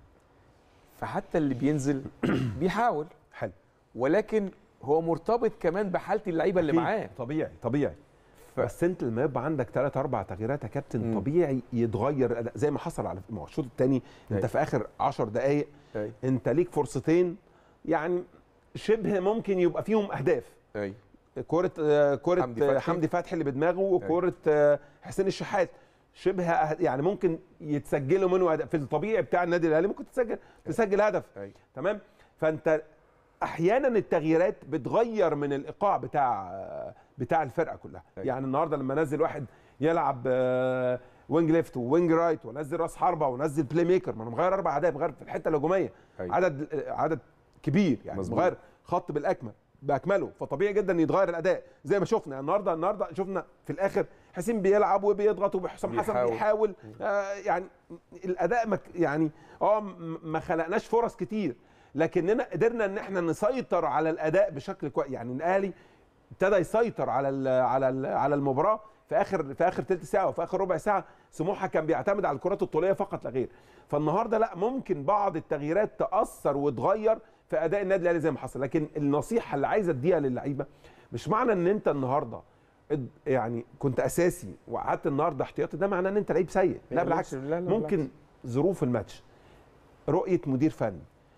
فحتى اللي بينزل بيحاول حلو، ولكن هو مرتبط كمان بحاله اللعيبه اللي معاه. طبيعي طبيعي ف... بس انت لما يبقى عندك ثلاث اربع تغييرات يا كابتن م. طبيعي يتغير الاداء زي ما حصل على الشوط الثاني. انت في اخر عشر دقائق انت ليك فرصتين يعني شبه ممكن يبقى فيهم اهداف. ايوه، كوره كوره حمدي فتحي, حمدي فتحي اللي بدماغه وكوره حسين الشحات شبه يعني ممكن يتسجلوا منه في الطبيعي بتاع النادي الاهلي، ممكن تسجل تسجل هدف. تمام، فانت احيانا التغييرات بتغير من الايقاع بتاع بتاع الفرقه كلها. أي. يعني النهارده لما نزل واحد يلعب وينج ليفت ووينج رايت ونزل راس حربه ونزل بلاي ميكر، ما انا مغير اربع اهداف، مغير في الحته الهجوميه عدد عدد كبير، يعني مغير خط بالاكمل باكمله، فطبيعي جدا يتغير الاداء زي ما شفنا. يعني النهارده النهارده شفنا في الاخر حسين بيلعب وبيضغط وحسام حسن بيحاول، آه يعني الاداء مك يعني اه ما خلقناش فرص كتير، لكننا قدرنا ان احنا نسيطر على الاداء بشكل كويس. يعني الاهلي ابتدى يسيطر على ال على ال على المباراه في اخر في اخر ثلث ساعه وفي اخر ربع ساعه. سموحه كان بيعتمد على الكرات الطوليه فقط لا غير. فالنهارده لا، ممكن بعض التغييرات تاثر وتغير في اداء النادي الاهلي زي ما حصل. لكن النصيحه اللي عايزه اديها للعيبه، مش معنى ان انت النهارده يعني كنت اساسي وقعدت النهارده احتياطي ده معناه ان انت لعيب سيء. لا بالعكس، ممكن ظروف الماتش، رؤيه مدير فني،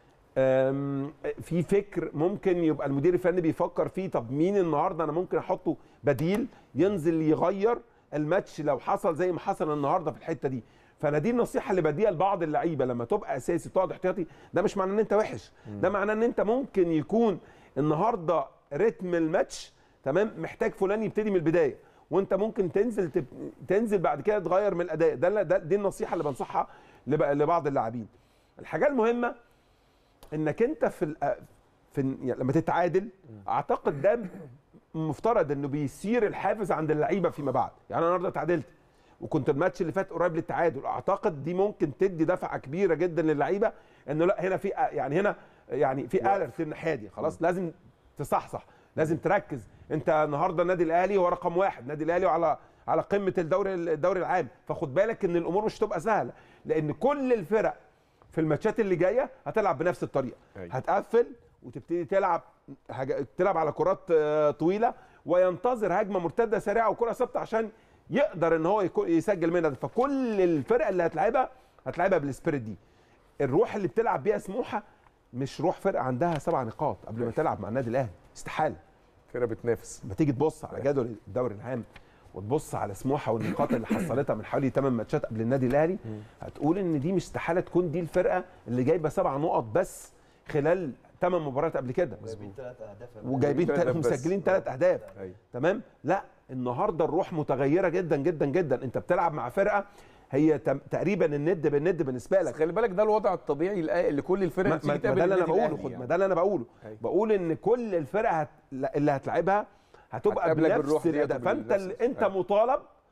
في فكر ممكن يبقى المدير الفني بيفكر فيه، طب مين النهارده انا ممكن احطه بديل ينزل يغير الماتش لو حصل زي ما حصل النهارده في الحته دي. فانا دي النصيحه اللي بديها لبعض اللعيبه، لما تبقى اساسي تقعد احتياطي ده مش معناه ان انت وحش، ده معناه ان انت ممكن يكون النهارده رتم الماتش تمام محتاج فلان يبتدي من البدايه، وانت ممكن تنزل تب... تنزل بعد كده تغير من الاداء. ده, ده دي النصيحه اللي بنصحها لبعض اللاعبين. الحاجه المهمه انك انت في ال... في يعني لما تتعادل، اعتقد ده مفترض انه بيسير الحافز عند اللعيبه فيما بعد. يعني انا النهارده اتعادلت وكنت الماتش اللي فات قريب للتعادل، اعتقد دي ممكن تدي دفعه كبيره جدا للعيبه انه لا، هنا في يعني هنا يعني في الرت الناحيه دي، خلاص لازم تصحصح، لازم تركز. انت النهارده النادي الاهلي هو رقم واحد، النادي الاهلي على على قمه الدوري الدوري العام، فخد بالك ان الامور مش هتبقى سهله، لان كل الفرق في الماتشات اللي جايه هتلعب بنفس الطريقه. أي. هتقفل وتبتدي تلعب تلعب على كرات طويله وينتظر هجمه مرتده سريعه وكره ثابته عشان يقدر ان هو يسجل منها. فكل الفرق اللي هتلعبها هتلعبها بالسبيريت دي. الروح اللي بتلعب بيها سموحه مش روح فرقه عندها سبع نقاط قبل ما تلعب مع النادي الاهلي، استحاله. فرقه بتنافس. لما تيجي تبص على جدول الدوري العام وتبص على سموحه والنقاط اللي حصلتها من حوالي ثمان ماتشات قبل النادي الاهلي، هتقول ان دي مش استحاله تكون دي الفرقه اللي جايبه سبع نقط بس خلال ثمان مباريات قبل كده، وجايبين ثلاث اهداف وجايبين ثلاث مسجلين ثلاث اهداف. تمام، لا النهارده الروح متغيره جدا جدا جدا. انت بتلعب مع فرقه هي تقريبا الند بالند بالنسبه لك. خلي بالك ده الوضع الطبيعي اللي كل الفرق ما, ما ده اللي انا بقوله. خد ما ده اللي انا بقوله بقول ان كل الفرق هت... اللي هتلعبها هتبقى بنفس الاداء. فانت انت أيوة. مطالب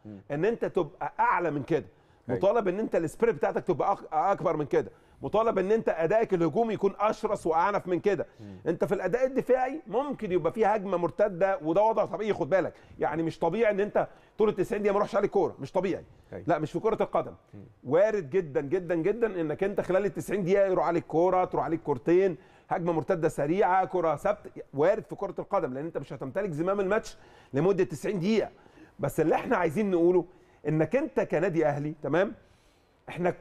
ان انت تبقى اعلى من كده، أيوة. مطالب ان انت السبريت بتاعتك تبقى أك- اكبر من كده، مطالب ان انت ادائك الهجومي يكون اشرس واعنف من كده. انت في الاداء الدفاعي ممكن يبقى فيه هجمه مرتده، وده وضع طبيعي، خد بالك، يعني مش طبيعي ان انت طول ال تسعين دقيقه ما اروحش عليك كوره، مش طبيعي. أيوة. لا، مش في كره القدم. وارد جدا جدا جدا انك انت خلال ال تسعين دقيقه يروح عليك كوره، تروح عليك كورتين، هجمه مرتده سريعه، كره ثابته، وارد في كره القدم، لان انت مش هتمتلك زمام الماتش لمده تسعين دقيقه. بس اللي احنا عايزين نقوله انك انت كنادي اهلي، تمام، احنا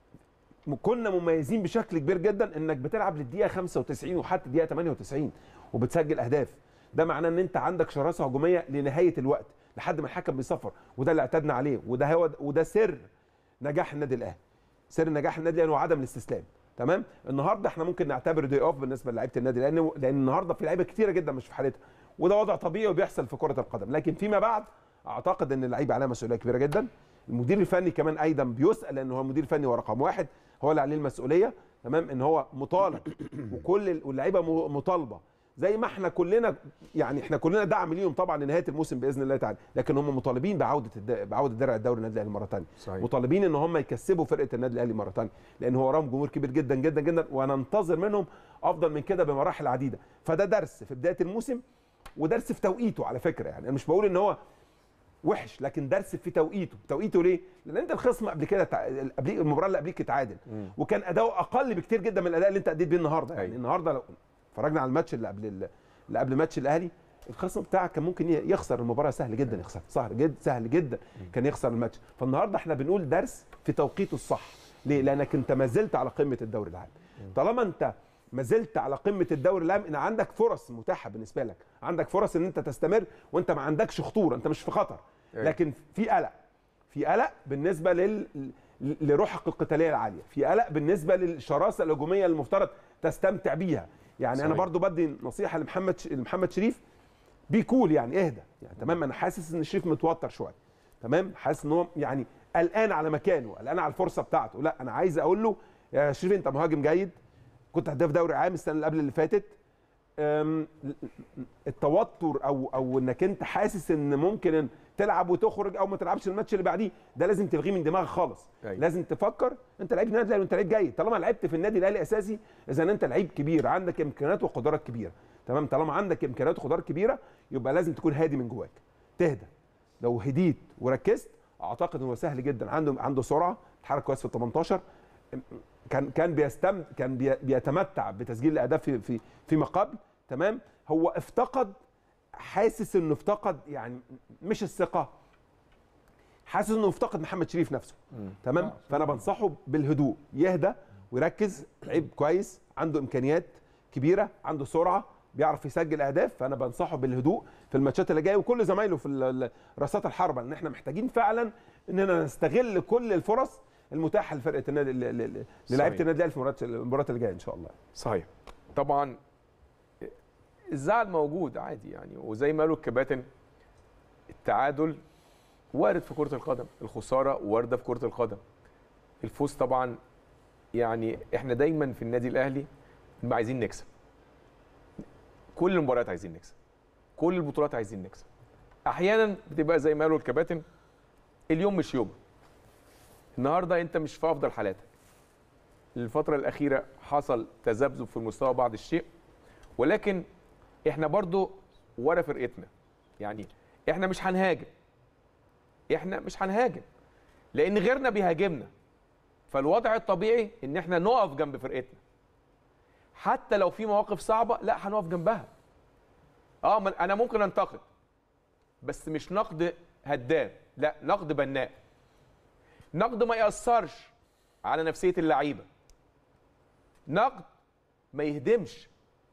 كنا مميزين بشكل كبير جدا انك بتلعب للدقيقه خمسة وتسعين وحتى الدقيقه ثمانية وتسعين وبتسجل اهداف. ده معناه ان انت عندك شراسه هجوميه لنهايه الوقت لحد ما الحكم بيصفر، وده اللي اعتدنا عليه، وده هو وده سر نجاح النادي الاهلي. سر نجاح النادي الاهلي هو عدم الاستسلام. تمام. النهارده احنا ممكن نعتبر دي اوف بالنسبه لعيبه النادي، لان لان النهارده في لعيبه كتيره جدا مش في حالتها، وده وضع طبيعي وبيحصل في كره القدم. لكن فيما بعد اعتقد ان اللعيبه عليها مسؤوليه كبيره جدا. المدير الفني كمان ايضا بيسال، لان هو المدير الفني هو رقم واحد، هو اللي عليه المسؤوليه. تمام. ان هو مطالب وكل واللعيبه مطالبه، زي ما احنا كلنا، يعني احنا كلنا دعم ليهم طبعا لنهايه الموسم باذن الله تعالى، لكن هم مطالبين بعوده الد... بعوده درع الدوري النادي الاهلي مره ثانيه. مطالبين ان هم يكسبوا فرقه النادي الاهلي مره ثانيه، لان هو وراهم جمهور كبير جدا جدا جدا، وننتظر منهم افضل من كده بمراحل عديده. فده درس في بدايه الموسم، ودرس في توقيته على فكره. يعني انا مش بقول ان هو وحش، لكن درس في توقيته. توقيته ليه؟ لان انت الخصم قبل كده تع... قبل المباراه اللي قبليك اتعادل، وكان اداؤه اقل بكتير جدا من الاداء اللي انت اديت بيه النهارده. يعني النهارده لو اتفرجنا على الماتش اللي قبل اللي قبل ماتش الاهلي، الخصم بتاعك كان ممكن يخسر المباراه سهل جدا، يخسر سهل جدا سهل جدا كان يخسر الماتش. فالنهارده احنا بنقول درس في توقيته الصح. ليه؟ لانك انت ما زلت على قمه الدوري العام. طالما انت ما زلت على قمه الدوري العام، ان عندك فرص متاحه بالنسبه لك، عندك فرص ان انت تستمر وانت ما عندكش خطوره، انت مش في خطر، لكن في قلق، في قلق بالنسبه لل لروحك القتاليه العاليه، في قلق بالنسبه للشراسه الهجوميه اللي المفترض تستمتع بيها. يعني صحيح. انا برضو بدي نصيحه لمحمد ش... لمحمد شريف، بيكول، يعني اهدى. يعني تمام، انا حاسس ان شريف متوتر شويه، تمام، حاسس ان هو يعني قلقان على مكانه، قلقان على الفرصه بتاعته. لا، انا عايز اقول له يا شريف، انت مهاجم جيد، كنت هداف دوري عام السنه اللي قبل اللي فاتت. التوتر او او انك انت حاسس ان ممكن تلعب وتخرج او ما تلعبش الماتش اللي بعديه، ده لازم تلغيه من دماغك خالص. أي. لازم تفكر انت لعيب النادي الاهلي وانت لعيب جيد. طالما لعبت في النادي الاهلي اساسي، اذا انت لعيب كبير عندك امكانيات وقدرات كبيره. تمام. طالما عندك امكانيات وقدرات كبيره، يبقى لازم تكون هادي من جواك، تهدى. لو هديت وركزت، اعتقد هو سهل جدا. عنده عنده سرعه، اتحرك كويس في ال تمنتاشر، كان كان بيستم كان بيتمتع بتسجيل الاهداف في في فيما قبل. تمام. هو افتقد، حاسس انه افتقد، يعني مش الثقه، حاسس انه افتقد محمد شريف نفسه. مم. تمام. فانا بنصحه بالهدوء، يهدى ويركز. لعيب كويس، عنده امكانيات كبيره، عنده سرعه، بيعرف يسجل اهداف. فانا بنصحه بالهدوء في الماتشات اللي جايه، وكل زمايله في رصات الحربه، ان احنا محتاجين فعلا اننا نستغل كل الفرص المتاحه لفرقه النادي للاعيبه النادي الاهلي في المباريات اللي جايه ان شاء الله. صحيح. طبعا الزعل موجود عادي يعني، وزي ما قالوا الكباتن، التعادل وارد في كرة القدم، الخسارة واردة في كرة القدم، الفوز طبعا. يعني احنا دايما في النادي الاهلي بنبقى عايزين نكسب، كل المباريات عايزين نكسب، كل البطولات عايزين نكسب. احيانا بتبقى زي ما قالوا الكباتن، اليوم مش يوم. النهارده انت مش في افضل حالاتك، الفترة الأخيرة حصل تذبذب في المستوى بعض الشيء، ولكن احنا برضو ورا فرقتنا. يعني احنا مش هنهاجم، احنا مش هنهاجم لان غيرنا بيهاجمنا. فالوضع الطبيعي ان احنا نقف جنب فرقتنا، حتى لو في مواقف صعبه، لا هنقف جنبها. اه انا ممكن انتقد، بس مش نقد هدام، لا نقد بناء، نقد ما ياثرش على نفسيه اللعيبه، نقد ما يهدمش.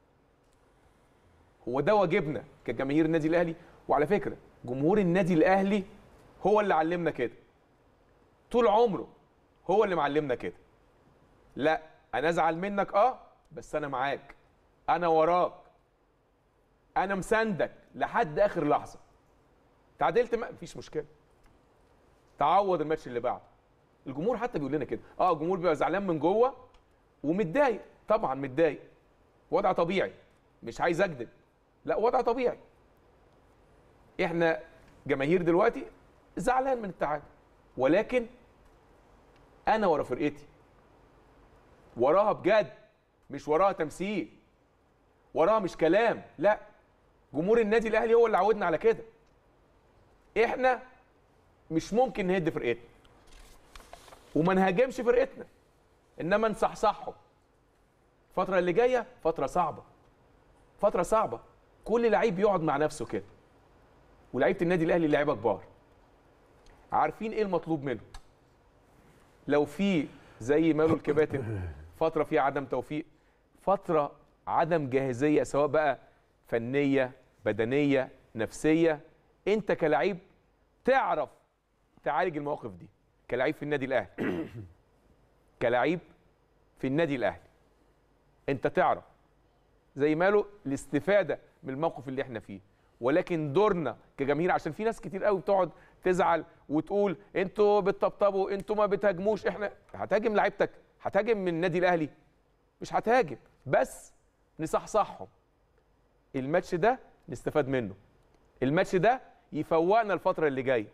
هو ده واجبنا كجماهير النادي الاهلي. وعلى فكره جمهور النادي الاهلي هو اللي علمنا كده طول عمره، هو اللي معلمنا كده. لا انا ازعل منك اه بس انا معاك، انا وراك، انا مساندك لحد اخر لحظه. تعادلت ما فيش مشكله، تعوض الماتش اللي بعده. الجمهور حتى بيقول لنا كده. اه الجمهور بيبقى زعلان من جوه ومتضايق، طبعا متضايق، وضع طبيعي، مش عايز اكذب، لا وضع طبيعي. احنا جماهير دلوقتي زعلان من التعادل، ولكن انا ورا فرقتي، وراها بجد، مش وراها تمثيل، وراها مش كلام. لا، جمهور النادي الاهلي هو اللي عودنا على كده. احنا مش ممكن نهد فرقتنا وما نهاجمش فرقتنا، انما نصحصحهم. الفتره اللي جايه فتره صعبه، فتره صعبه. كل لعيب يقعد مع نفسه كده، ولعيبه النادي الاهلي لعيبه كبار عارفين ايه المطلوب منهم. لو في زي ما قالوا الكباتن فتره فيها عدم توفيق، فتره عدم جاهزيه، سواء بقى فنيه بدنيه نفسيه، انت كلاعب تعرف تعالج المواقف دي كلاعب في النادي الاهلي. كلاعب في النادي الاهلي انت تعرف زي ما قالوا الاستفاده من الموقف اللي احنا فيه. ولكن دورنا كجماهير، عشان في ناس كتير قوي بتقعد تزعل وتقول انتوا بتطبطبوا، انتوا ما بتهاجموش. احنا هتهاجم لعيبتك؟ هتهاجم من النادي الاهلي؟ مش هتهاجم، بس نصحصحهم. الماتش ده نستفاد منه، الماتش ده يفوقنا الفتره اللي جايه.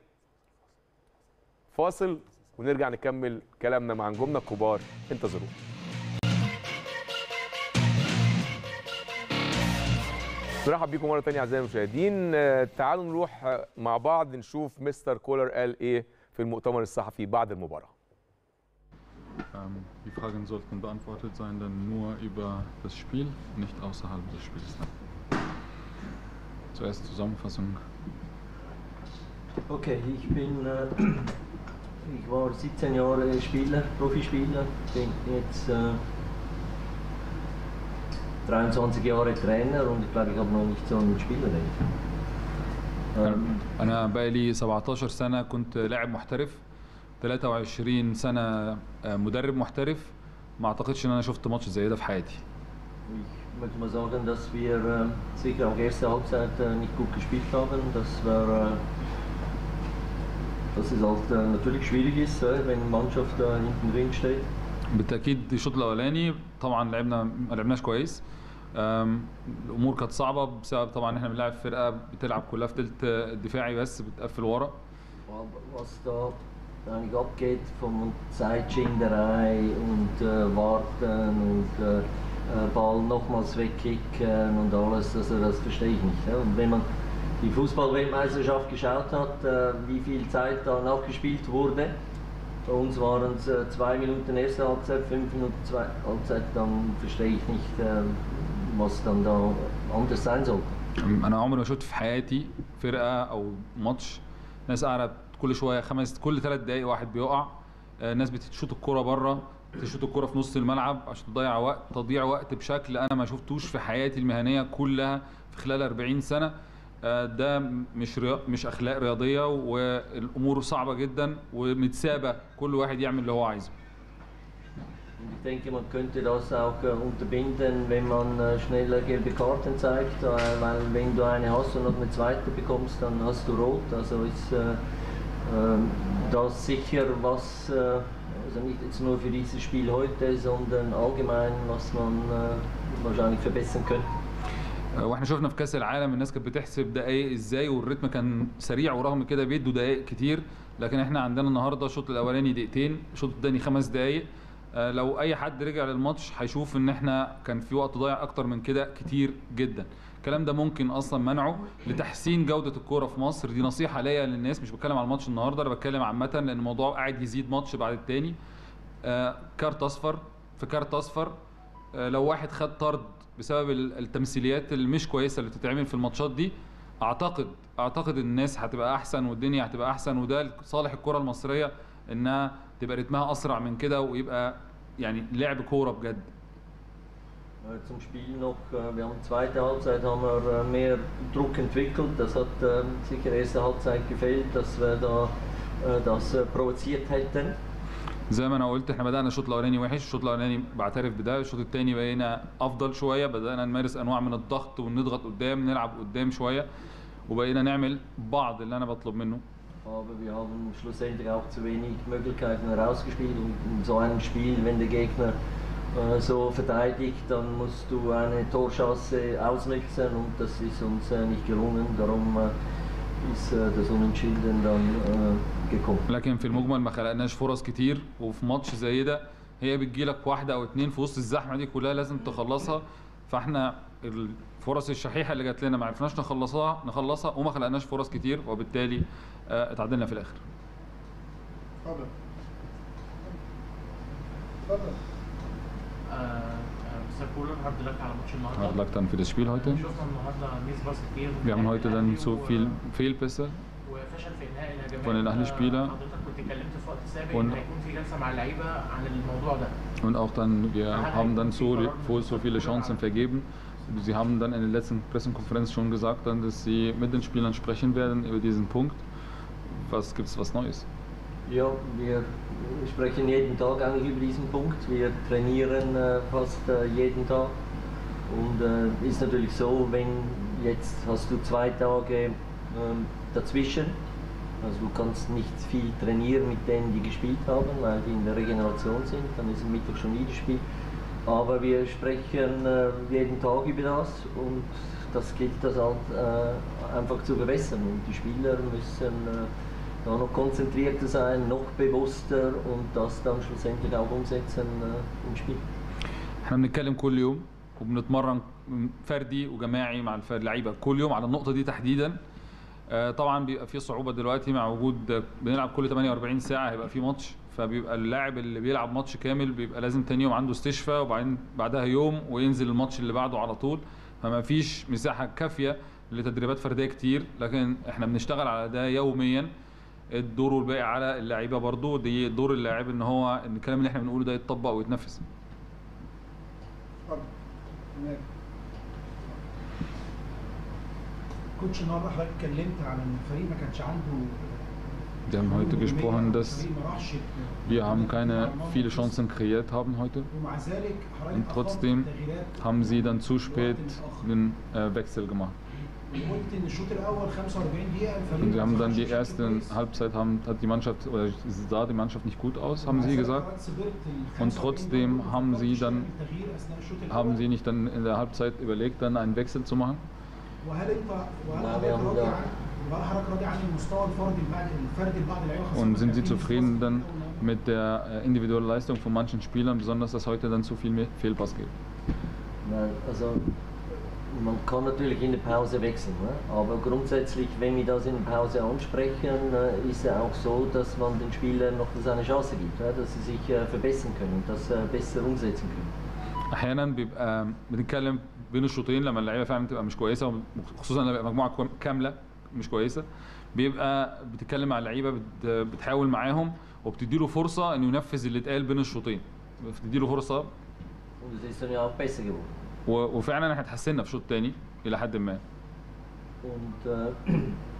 فاصل ونرجع نكمل كلامنا مع نجومنا الكبار، انتظرونا. نرحب بيكم مره ثانيه اعزائي المشاهدين. تعالوا نروح مع بعض نشوف مستر كولر قال ايه في المؤتمر الصحفي بعد المباراه. Die Fragen sollten beantwortet sein, dann nur über das Spiel, nicht außerhalb des Spiels. Zuerst Zusammenfassung. Okay, ich bin, äh, ich war siebzehn Jahre Spieler, Profispieler, bin jetzt äh, dreiundzwanzig Jahre Trainer und ich glaube, ich habe noch nicht so einen Spielerrecht. أنا بقالي سبعتاشر سنة كنت لاعب محترف، ثلاثة وعشرين سنة مدرب محترف. ما أعتقدش إن أنا شفت ماتش زي ده في حياتي. Ich möchte mal sagen, dass wir äh, sicher auch erste Halbzeit äh, nicht gut gespielt haben. Das war, äh, dass es halt äh, natürlich schwierig ist, äh, wenn eine Mannschaft da äh, hinten drin steht. بالتأكيد الشوط الأولاني طبعا لعبنا ما لعبناش كويس. الأمور كانت صعبة بسبب طبعا إحنا بنلعب فرقة بتلعب كلها في تلت دفاعي بس بتقفل ورا. Was da eigentlich abgeht von Zeitschinderei und äh, Warten und äh, Ball nochmals wegkicken und alles, also das verstehe ich nicht. Ja? Und wenn man die Fußball-Weltmeisterschaft geschaut hat, äh, wie viel Zeit da nachgespielt wurde, bei uns waren es äh, zwei Minuten erste Halbzeit, fünf Minuten zweite Halbzeit, dann verstehe ich nicht, äh, was dann da anders sein sollte. أنا عمري ما شفت في حياتي فرقة أو ماتش ناس قاعدة كل شوية خمس كل ثلاث دقايق واحد بيقع، ناس بتشوط الكرة بره، تشوط الكرة في نص الملعب عشان تضيع وقت، تضييع وقت بشكل أنا ما شفتوش في حياتي المهنية كلها في خلال أربعين سنة. ده مش مش أخلاق رياضية، والأمور صعبة جدا ومتسابة كل واحد يعمل اللي هو عايزه. Ich denke, man könnte das auch unterbinden, wenn man schneller gelbe Karten zeigt, weil wenn du eine hast und noch eine zweite bekommst, dann hast du rot. Also ist das sicher was, also nicht jetzt nur für dieses Spiel heute, sondern allgemein, was man wahrscheinlich verbessern könnte. واحنا شفنا في كاس العالم الناس كانت بتحسب دقايق ازاي والريتم كان سريع، ورغم كده بيدوا دقايق كتير، لكن احنا عندنا النهارده الشوط الاولاني دقيقتين، الشوط الثاني خمس دقايق. لو اي حد رجع للماتش هيشوف ان احنا كان في وقت ضايع اكتر من كده كتير جدا. الكلام ده ممكن اصلا منعه لتحسين جوده الكوره في مصر. دي نصيحه ليا للناس، مش بتكلم على الماتش النهارده، انا بتكلم عامه، لان الموضوع قاعد يزيد ماتش بعد الثاني. آه كارت اصفر في كارت اصفر. آه لو واحد خد طرد بسبب التمثيليات اللي مش كويسه اللي بتتعمل في الماتشات دي، اعتقد اعتقد الناس هتبقى احسن والدنيا هتبقى احسن، وده لصالح الكره المصريه انها تبقى رتمها اسرع من كده ويبقى يعني لعب كوره بجد. Zum Spiel noch, wir haben zweite Halbzeit haben wir mehr Druck entwickelt. Das hat sicher erste Halbzeit gefehlt, dass wir da das provoziert hätten. زي ما انا قلت احنا بدانا الشوط الاولاني وحش، الشوط الاولاني بعترف بده، الشوط الثاني بقينا افضل شويه، بدانا نمارس انواع من الضغط ونضغط قدام، نلعب قدام شويه، وبقينا نعمل بعض اللي انا بطلب منه. Aber wir haben schlussendlich auch zu wenig Möglichkeiten herausgespielt und in so einem Spiel, wenn der Gegner äh, so verteidigt, dann musst du eine Torchance ausnutzen und das ist uns äh, nicht gelungen. Darum äh, ist äh, das Unentschieden dann äh, gekommen. لكن في المجمل ما خلقناش فرص كتير، وفي ماتش زي ده هي بتجيلك واحده او اتنين في وسط الزحمه دي كلها لازم تخلصها. فاحنا الفرص الشحيحه اللي جات لنا ما عرفناش نخلصها نخلصها وما خلقناش فرص كتير، وبالتالي آه، اتعادلنا في الاخر. اتفضل اتفضل. Mister Kohler, hard luck على ماتش النهارده. Hard luck dann für das Spiel heute. شفنا النهارده ميس باس كتير. Wir haben heute dann so viel Fehlpässe وفشل في انهاء الهجمات. von den Ahli-Spieler. حضرتك كنت اتكلمت في وقت سابق Und- ان هيكون في جلسه مع اللعيبه عن الموضوع ده. Und auch dann, wir haben dann so, so viele Chancen vergeben. Sie haben dann in der letzten Pressekonferenz schon gesagt, dann, dass Sie mit den Spielern sprechen werden über diesen Punkt. Was gibt es was Neues? Ja, wir sprechen jeden Tag eigentlich über diesen Punkt. Wir trainieren äh, fast äh, jeden Tag. Und äh, ist natürlich so, wenn jetzt hast du zwei Tage ähm, dazwischen, also du kannst nicht viel trainieren mit denen, die gespielt haben, weil die in der Regeneration sind, dann ist am Mittwoch schon wieder Spiel. Aber wir sprechen äh, jeden Tag über das und das gilt das halt äh, einfach zu verbessern. Und die Spieler müssen äh, da noch konzentrierter sein, noch bewusster und das dann schlussendlich auch umsetzen äh, im Spiel. احنا بنتكلم كل يوم وبنتمرن فردي وجماعي مع الفرد اللعيبه كل يوم على النقطه دي تحديدا. آه، طبعا بيبقى في صعوبه دلوقتي مع وجود بنلعب كل ثمانية وأربعين ساعه هيبقى في ماتش، فبيبقى اللاعب اللي بيلعب ماتش كامل بيبقى لازم تاني يوم عنده استشفاء وبعدين بعدها يوم وينزل الماتش اللي بعده على طول، فما فيش مساحه كافيه لتدريبات فرديه كتير. لكن احنا بنشتغل على ده يوميا. الدور الباقي على اللعيبه برضو، دي دور اللاعب ان هو ان الكلام اللي احنا بنقوله ده يتطبق ويتنفذ. اتفضل. هناك. كوتش النهارده حضرتك اتكلمت عن ان الفريق ما كانش عنده. Wir haben heute gesprochen, dass الفريق ما راحش wir haben keine viele Chancen kreiert haben heute. ومع ذلك حضرتك Und trotzdem أخرت التغييرات haben sie dann zu spät den äh, Wechsel gemacht. وقلت ان الشوط الاول خمسة وأربعين دقيقه الفريق Und sie ما haben dann ظهرش die بشكل erste كويس. Halbzeit haben, hat die Mannschaft oder es sah die Mannschaft nicht gut aus, haben ومع sie ذلك gesagt. حضرتك صبرت ال Und خمسة وأربعين trotzdem دقيقة haben sie وفكرتش dann تعمل تغيير أثناء الشوط الأول. haben sie nicht dann in der Halbzeit überlegt, dann einen Wechsel zu machen. وهل انت وهل لا، حضرتك wir haben راضي da- عن وهل حضرتك راضي عن المستوى الفردي لبعض الفردي لبعض اللعيبه خاصة Und sind sie كان في zufrieden مستوى dann فردي mit der äh, individuellen Leistung von manchen Spielern, besonders dass heute dann zu viel mehr Fehlpass gibt? Nein, also man kann natürlich in der Pause wechseln, ne? Aber grundsätzlich, wenn wir das in der Pause ansprechen, äh, ist es auch so, dass man den Spielern noch das eine Chance gibt, ne? Dass sie sich äh, verbessern können, das äh, besser umsetzen können. احيانا بيبقى بنتكلم بين الشوطين لما اللعيبه فعلا بتبقى مش كويسه، خصوصا لما بيبقى مجموعه كامله مش كويسه، بيبقى بتتكلم مع اللعيبه بت- بتحاول معاهم وبتديله فرصه انه ينفذ اللي اتقال بين الشوطين، بتديله فرصه Und es ist dann ja auch besser geworden. و- وفعلا احنا اتحسنا في الشوط الثاني الى حد ما. Und äh,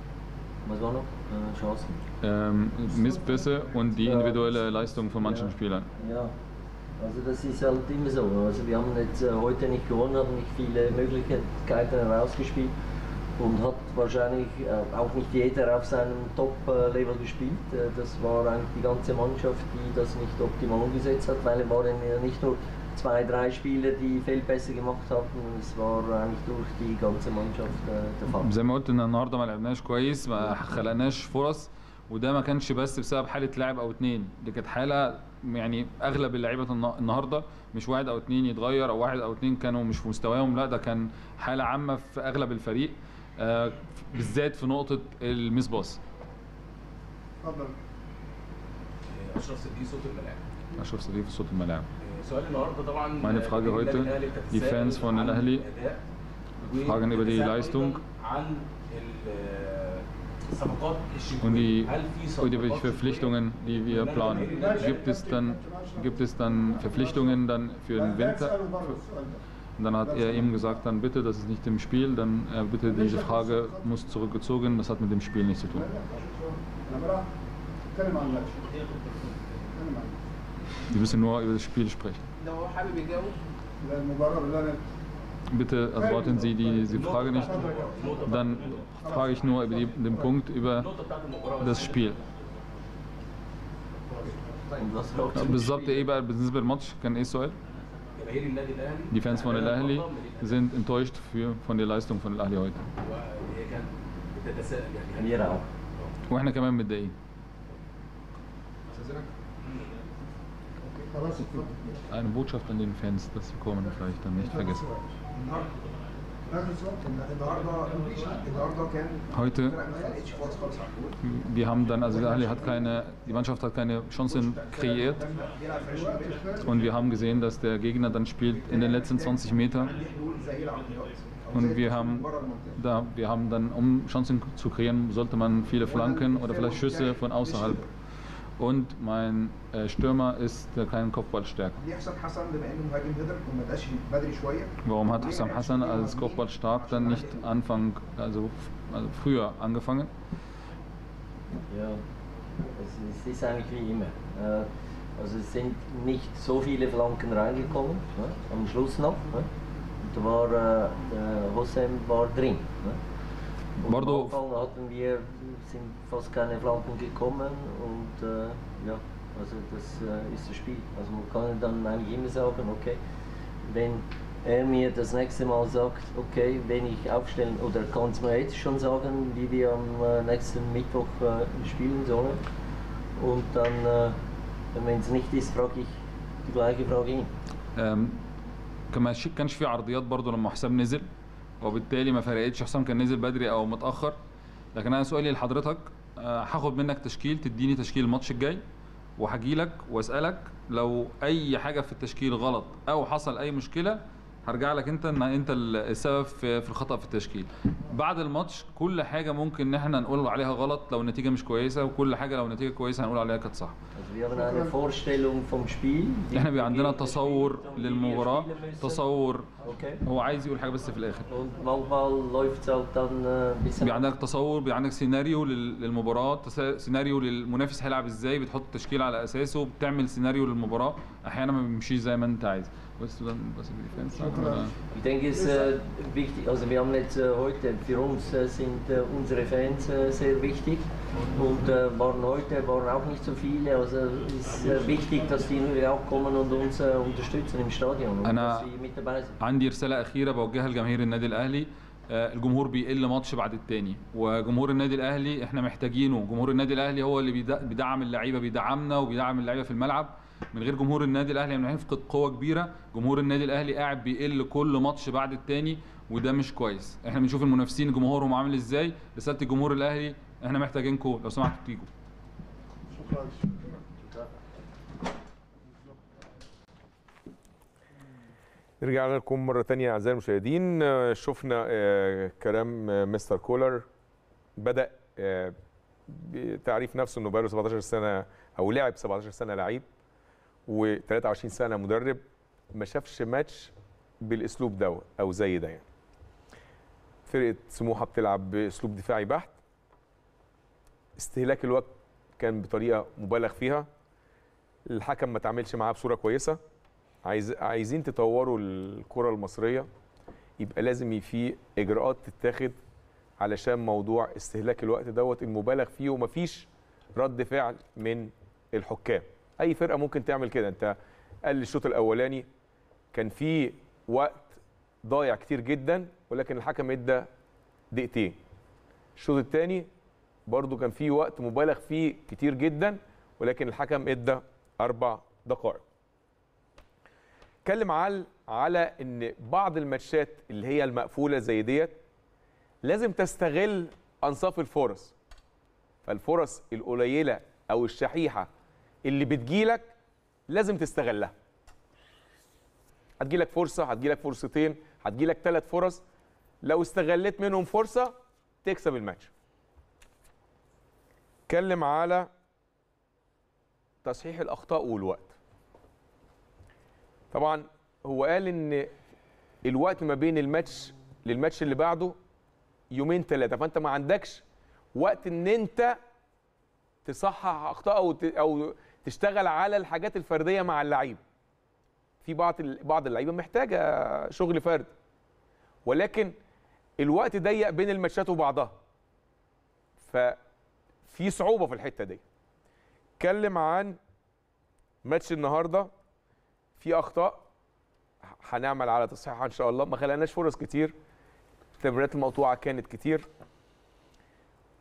was war noch? Äh, Chancen? Ähm, Misspässe und die individuelle Leistung von manchen Ja. Spielern. Ja, also das ist halt immer so. Also wir haben jetzt äh, heute nicht gewonnen, haben nicht viele Möglichkeiten herausgespielt und hat wahrscheinlich äh, auch nicht jeder auf seinem Top-Level gespielt. Äh, das war eigentlich die ganze Mannschaft, die das nicht optimal umgesetzt hat, weil es waren ja nicht nur zwei, drei Spieler, die Fehlpässe gemacht hatten, es war eigentlich durch die ganze Mannschaft äh, der Fall. زي ما قلت ان النهارده ما لعبناش كويس، ما خلقناش فرص، وده ما كانش بس بسبب حاله لاعب او اتنين، دي كانت حاله يعني اغلب اللعيبه النا- النهارده مش واحد او اتنين يتغير او واحد او اتنين كانوا مش في مستواهم، لا ده كان حاله عامه في اغلب الفريق، آه، بالذات في نقطه الميس باص. اتفضل. اشرف صديق صوت الملاعب. اشرف صديق في صوت الملاعب. سؤال النهارده طبعا Meine Frage heute, die Fans von El Ahly fragen über die Leistung عن ال- الصفقات und die, الشتويه. هل في und über die صفقات Verpflichtungen, die wir planen. Gibt es dann, gibt es dann Verpflichtungen dann für den Winter? اسأله بره السؤال ده. Und dann hat er ihm gesagt, dann bitte, das ist nicht im Spiel, dann äh, bitte diese Frage muss zurückgezogen, das hat mit dem Spiel nichts zu tun. انا بلعب. اتكلم عن الماتش. اتكلم عن Wir müssen nur über das Spiel sprechen. لو هو حابب يجاوب. المباراه اللي انا Bitte antworten Sie die, diese Frage nicht, dann frage ich nur über die, den Punkt über النقطه بتاعت المباراه das Spiel. Und was braucht es? بالظبط ايه بقى بالنسبه للماتش كان ايه السؤال؟ جماهير النادي الاهلي Die Fans von El Ahly sind enttäuscht für, von der Leistung von El Ahly heute. وهي كانت بتتساءل يعني Wir auch. واحنا كمان متضايقين. استاذنك خلاص اتفضل. Eine Botschaft an den Fans, dass sie kommen, vielleicht dann nicht vergessen. اخر سؤال. النهارده النهارده كان Heute, الفرق ما خلقتش فرص خالص على الجول. wir haben dann, also der Ahly hat keine, die Mannschaft hat keine Chancen kreiert. بيلعب في عشرين متر. Und wir haben gesehen, dass der Gegner dann spielt in den letzten zwanzig Meter. عندي حلول زي العرضيات. Und wir haben, da, wir haben dann, um Chancen zu kreieren, sollte man viele Flanken oder vielleicht Schüsse von außerhalb. Und mein äh, Stürmer ist äh, kein Kopfballstärker. ليه حسام حسن بما انه مهاجم هيدر وما بقاش بدري شويه؟ Warum hat Hussam Hassan als Kopfballstark dann nicht Anfang, also, also früher angefangen? Ja, es, es ist eigentlich wie immer. Äh, Also es sind nicht so viele Flanken reingekommen, ne? Am Schluss noch. Ne? Und da war äh, der Hossam war drin. Ne? Und Bardo. am Anfang hatten wir sind fast keine Flanken gekommen und äh, ja, also das äh, ist das Spiel. Also man kann dann eigentlich immer sagen, okay, wenn er mir das nächste Mal sagt, okay, wenn ich aufstellen, oder kann es mir jetzt schon sagen, wie wir am äh, nächsten Mittwoch äh, spielen sollen. Und dann, äh, wenn es nicht ist, frage ich die gleiche Frage ihn. أم، كما شي- كانش في عرضيات برضو لما حسام نزل، وبالتالي ما فرقتش حسام كان نزل بدري او متاخر. لكن انا سؤالي لحضرتك، أه، هاخد منك تشكيل، تديني تشكيل الماتش الجاي وهجي لك واسالك لو اي حاجه في التشكيل غلط او حصل اي مشكله، هرجع لك انت ان انت السبب في في الخطا في التشكيل. بعد الماتش كل حاجه ممكن ان احنا نقول عليها غلط لو النتيجه مش كويسه، وكل حاجه لو النتيجه كويسه هنقول عليها كانت صح. Also wir haben eine Vorstellung vom Spiel. die احنا بيبقى عندنا wir تصور spielen للمباراه، müssen. تصور. Okay. هو عايز يقول حاجه بس في الاخر. Und manchmal läuft es halt dann äh, ein bisschen. بيبقى عندك تصور، بيبقى عندك سيناريو لل- للمباراه، تسا- سيناريو للمنافس هيلعب ازاي، بتحط التشكيل على اساسه، بتعمل سيناريو للمباراه. احيانا ما بيمشيش زي ما انت عايز. Willst du dann was über die Fans sagen? Oder? Ich denke, es ist äh, wichtig, also wir haben jetzt äh, heute, für uns äh, sind äh, unsere Fans äh, sehr wichtig und äh, waren heute waren auch nicht so viele, also es ist äh, wichtig, dass die natürlich auch kommen und uns äh, unterstützen im Stadion und أنا dass sie mit dabei sind. عندي رساله اخيره بوجهها لجماهير النادي الاهلي. آه، الجمهور بيقل ماتش بعد التاني، وجمهور النادي الاهلي احنا محتاجينه. جمهور النادي الاهلي هو اللي بيد- بيدعم اللعيبه، بيدعمنا وبيدعم اللعيبه في الملعب. من غير جمهور النادي الاهلي احنا هنفقد قوه كبيره. جمهور النادي الاهلي قاعد بيقل كل ماتش بعد التاني، وده مش كويس. احنا بنشوف المنافسين جمهورهم عامل ازاي. رساله الجمهور الاهلي، احنا محتاجينكم، لو سمحتوا تيجوا. شكرا. نرجع لكم مرة تانية أعزائي المشاهدين. آه، شفنا آه، كلام آه، مستر كولر بدأ آه، بتعريف نفسه إنه بقاله سبعتاشر سنة أو لعب سبعتاشر سنة لعيب وثلاثة وعشرين سنة مدرب، ما شافش ماتش بالأسلوب ده أو زي ده. يعني فرقة سموحة بتلعب بأسلوب دفاعي بحت، استهلاك الوقت كان بطريقة مبالغ فيها، الحكم ما تعاملش معاه بصورة كويسة. عايز عايزين تطوروا الكرة المصرية، يبقى لازم في إجراءات تتاخد علشان موضوع استهلاك الوقت دوت المبالغ فيه، ومفيش رد فعل من الحكام. أي فرقة ممكن تعمل كده. أنت قال الشوط الأولاني كان في وقت ضايع كتير جدا، ولكن الحكم ادى دقيقتين. الشوط الثاني برضو كان في وقت مبالغ فيه كتير جدا، ولكن الحكم ادى أربع دقائق. اتكلم على على ان بعض الماتشات اللي هي المقفوله زي ديت لازم تستغل انصاف الفرص. فالفرص القليله او الشحيحه اللي بتجيلك لازم تستغلها. هتجيلك فرصه، هتجيلك فرصتين، هتجيلك ثلاث فرص، لو استغلت منهم فرصه تكسب الماتش. اتكلم على تصحيح الاخطاء والوقت. طبعا هو قال ان الوقت ما بين الماتش للماتش اللي بعده يومين ثلاثه، فانت ما عندكش وقت ان انت تصحح اخطاء او او تشتغل على الحاجات الفرديه مع اللعيب. في بعض بعض اللعيبه محتاجه شغل فرد، ولكن الوقت ضيق بين الماتشات وبعضها، ففي صعوبه في الحته دي. اتكلم عن ماتش النهارده، في اخطاء هنعمل على تصحيحها ان شاء الله. ما خلقناش فرص كتير، التمريرات المقطوعه كانت كتير.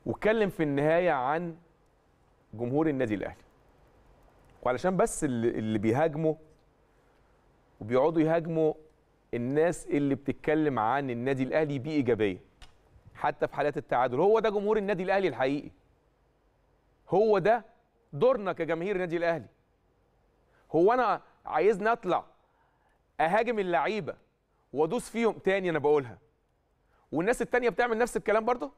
واتكلم في النهايه عن جمهور النادي الاهلي. وعلشان بس اللي, اللي بيهاجموا وبيقعدوا يهاجموا الناس اللي بتتكلم عن النادي الاهلي بايجابيه حتى في حالات التعادل، هو ده جمهور النادي الاهلي الحقيقي. هو ده دورنا كجماهير النادي الاهلي. هو انا عايزني اطلع اهاجم اللعيبه وادوس فيهم تاني، انا بقولها، والناس التانيه بتعمل نفس الكلام برضه؟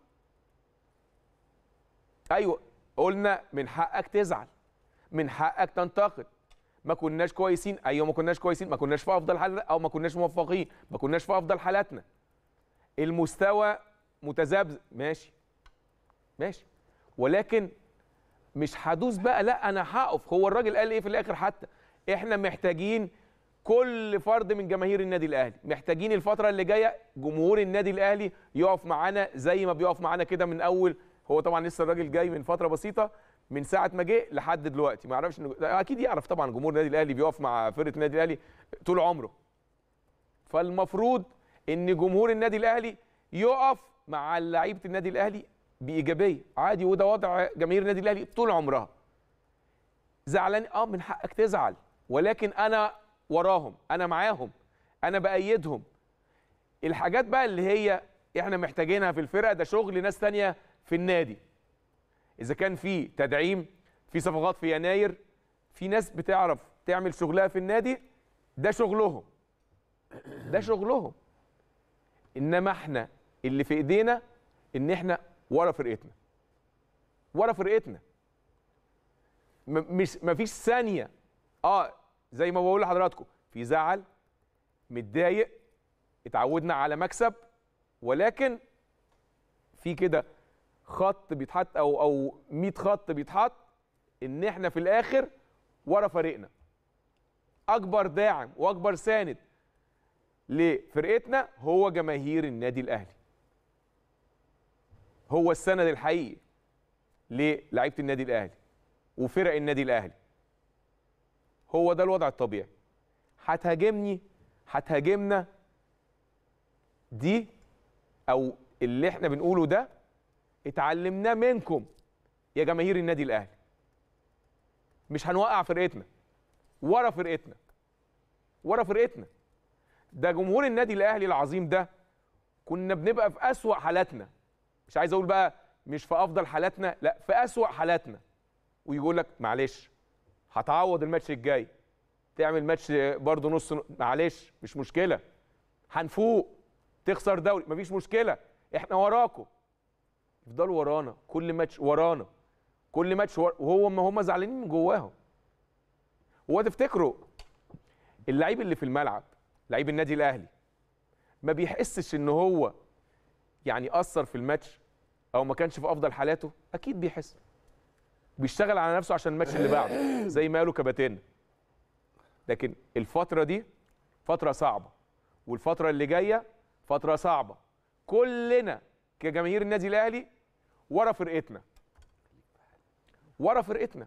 ايوه، قلنا من حقك تزعل، من حقك تنتقد. ما كناش كويسين، ايوه ما كناش كويسين، ما كناش في افضل حالاتنا او ما كناش موفقين، ما كناش في افضل حالاتنا. المستوى متذبذب، ماشي ماشي، ولكن مش هدوس بقى، لا انا هقف. هو الراجل قال ايه في الاخر؟ حتى احنا محتاجين كل فرد من جماهير النادي الاهلي، محتاجين الفتره اللي جايه جمهور النادي الاهلي يقف معانا زي ما بيقف معانا كده من اول. هو طبعا لسه الراجل جاي من فتره بسيطه، من ساعه ما جه لحد دلوقتي ما يعرفش إن... اكيد يعرف طبعا جمهور النادي الاهلي بيقف مع فرقه النادي الاهلي طول عمره. فالمفروض ان جمهور النادي الاهلي يقف مع لعيبه النادي الاهلي بايجابيه عادي، وده وضع جماهير النادي الاهلي طول عمرها. زعلان، اه من حقك تزعل، ولكن انا وراهم، انا معاهم، انا بايدهم. الحاجات بقى اللي هي احنا محتاجينها في الفرقه ده شغل ناس تانية في النادي. اذا كان في تدعيم، في صفقات في يناير، في ناس بتعرف تعمل شغلها في النادي، ده شغلهم، ده شغلهم. انما احنا اللي في ايدينا ان احنا ورا فرقتنا، ورا فرقتنا. مش مفيش ثانيه اه زي ما بقول لحضراتكم في زعل، متضايق، اتعودنا على مكسب، ولكن في كده خط بيتحط او او مية خط بيتحط ان احنا في الاخر ورا فريقنا. اكبر داعم واكبر ساند لفرقتنا هو جماهير النادي الاهلي. هو السند الحقيقي للاعيبه النادي الاهلي وفرق النادي الاهلي. هو ده الوضع الطبيعي. هتهاجمني، هتهاجمنا، دي او اللي احنا بنقوله ده اتعلمناه منكم يا جماهير النادي الاهلي. مش هنوقع فرقتنا، ورا فرقتنا، ورا فرقتنا. ده جمهور النادي الاهلي العظيم ده كنا بنبقى في اسوأ حالاتنا، مش عايز اقول بقى مش في افضل حالاتنا، لا في اسوأ حالاتنا، ويقول لك معلش هتعوض الماتش الجاي، تعمل ماتش برضه نص، معلش مش مشكله، هنفوق، تخسر دوري مفيش مشكله، احنا وراكم. يفضلوا ورانا كل ماتش، ورانا كل ماتش ور... وهو ما هم زعلانين من جواهم. هو تفتكروا اللعيب اللي في الملعب، لعيب النادي الاهلي، ما بيحسش ان هو يعني اثر في الماتش او ما كانش في افضل حالاته؟ اكيد بيحس، بيشتغل على نفسه عشان الماتش اللي بعده زي ما قالوا كباتن. لكن الفتره دي فتره صعبه، والفتره اللي جايه فتره صعبه. كلنا كجماهير النادي الاهلي ورا فرقتنا، ورا فرقتنا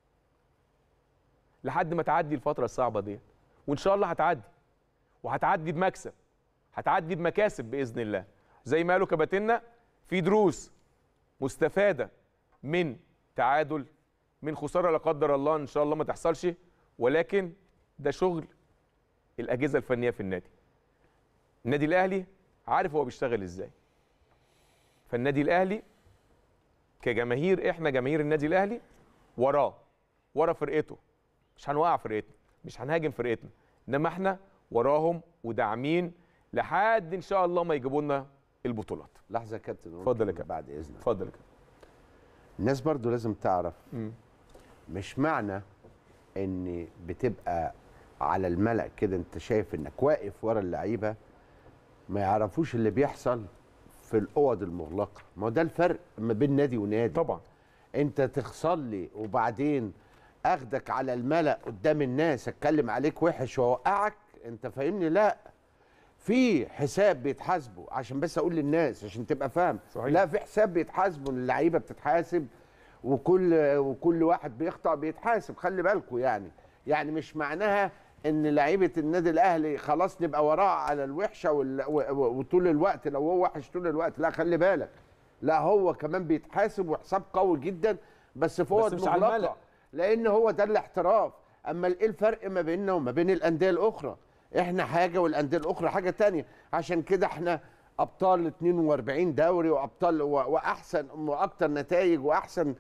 لحد ما تعدي الفتره الصعبه دي، وان شاء الله هتعدي، وهتعدي بمكسب، هتعدي بمكاسب باذن الله. زي ما قالوا كباتننا، في دروس مستفاده من تعادل، من خساره لا قدر الله ان شاء الله ما تحصلش، ولكن ده شغل الاجهزه الفنيه في النادي. النادي الاهلي عارف هو بيشتغل ازاي. فالنادي الاهلي كجماهير، احنا جماهير النادي الاهلي وراه، ورا فرقته، مش هنوقع فرقتنا، مش هنهاجم فرقتنا، انما احنا وراهم وداعمين لحد ان شاء الله ما يجيبوا لنا البطولات. لحظه يا كابتن، اتفضل يا كابتن بعد اذنك. اتفضل يا كابتن. الناس برضو لازم تعرف، م. مش معنى ان بتبقى على الملأ كده انت شايف انك واقف ورا اللعيبه ما يعرفوش اللي بيحصل في الاوض المغلقه. ما هو ده الفرق ما بين نادي ونادي. طبعا انت تخسر لي وبعدين اخدك على الملأ قدام الناس اتكلم عليك وحش واوقعك، انت فاهمني؟ لا، في حساب بيتحاسبوا، عشان بس اقول للناس عشان تبقى فاهم. صحيح. لا، في حساب بيتحاسبوا، اللعيبه بتتحاسب، وكل وكل واحد بيخطأ بيتحاسب. خلي بالكم يعني يعني مش معناها ان لعيبه النادي الاهلي خلاص نبقى وراه على الوحشه وطول الوقت لو هو وحش طول الوقت. لا، خلي بالك، لا هو كمان بيتحاسب وحساب قوي جدا، بس فوض بس مش على مغلقه، الملأ. لان هو ده الاحتراف. اما ايه الفرق ما بيننا وما بين الانديه الاخرى؟ احنا حاجه والانديه الاخرى حاجه تانية. عشان كده احنا ابطال اتنين واربعين دوري وابطال و- واحسن واكتر نتائج واحسن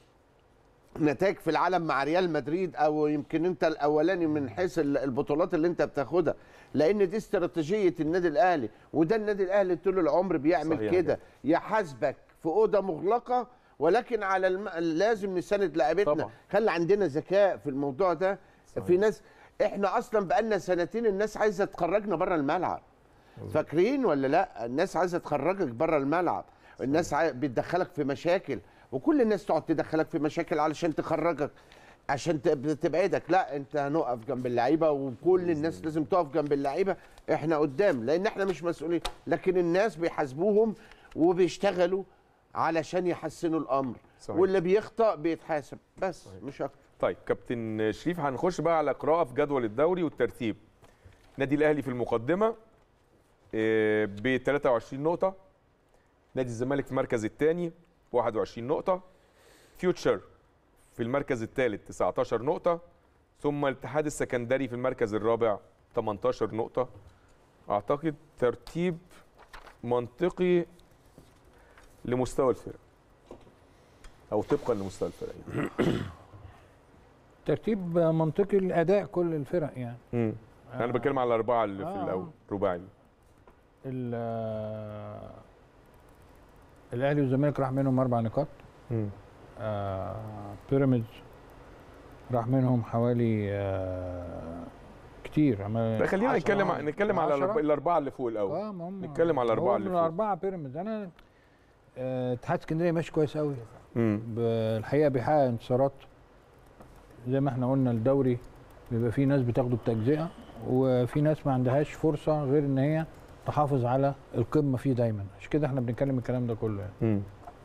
نتائج في العالم مع ريال مدريد، او يمكن انت الاولاني من حيث ال- البطولات اللي انت بتاخدها، لان دي استراتيجيه النادي الاهلي، وده النادي الاهلي طول العمر بيعمل صحيح كده، يحاسبك في اوضه مغلقه، ولكن على الم... لازم نساند لاعبتنا. طبعا. خلي عندنا ذكاء في الموضوع ده. صحيح. في ناس احنا اصلا بقالنا سنتين الناس عايزه تخرجنا بره الملعب، فاكرين ولا لا؟ الناس عايزه تخرجك بره الملعب، الناس عاي... بتدخلك في مشاكل، وكل الناس تقعد تدخلك في مشاكل علشان تخرجك، عشان تب- تبعدك. لا، انت هنقف جنب اللعيبه، وكل الناس لازم تقف جنب اللعيبه. احنا قدام، لان احنا مش مسؤولين، لكن الناس بيحاسبوهم وبيشتغلوا علشان يحسنوا الامر. صحيح. واللي بيخطأ بيتحاسب بس. صحيح. مش اكتر. طيب كابتن شريف، هنخش بقى على قراءة في جدول الدوري والترتيب. نادي الأهلي في المقدمة ب ثلاثة وعشرين نقطة، نادي الزمالك في المركز الثاني واحد وعشرين نقطة، فيوتشر في المركز الثالث تسعة عشر نقطة، ثم الاتحاد السكندري في المركز الرابع ثمانية عشر نقطة. أعتقد ترتيب منطقي لمستوى الفرق، أو طبقا لمستوى الفرق يعني. ترتيب منطقي لاداء كل الفرق يعني. امم انا بتكلم على الاربعه اللي في آه. الاول رباعي. ال- آه، الاهلي والزمالك راح منهم اربع نقاط. امم آه بيراميدز راح منهم حوالي آه كتير. لا خلينا نتكلم نتكلم على الأربعة- الاربعه اللي فوق الاول. اه ما هم نتكلم على الاربعه هو اللي من فوق. الاربعه بيراميدز. انا آه، اتحاد اسكندريه ماشي كويس قوي. امم الحقيقه بيحقق انتصارات زي ما احنا قلنا. الدوري بيبقى فيه ناس بتاخده بتجزئه، وفي ناس ما عندهاش فرصه غير ان هي تحافظ على القمه فيه دايما. عشان كده احنا بنتكلم الكلام ده كله يعني. امم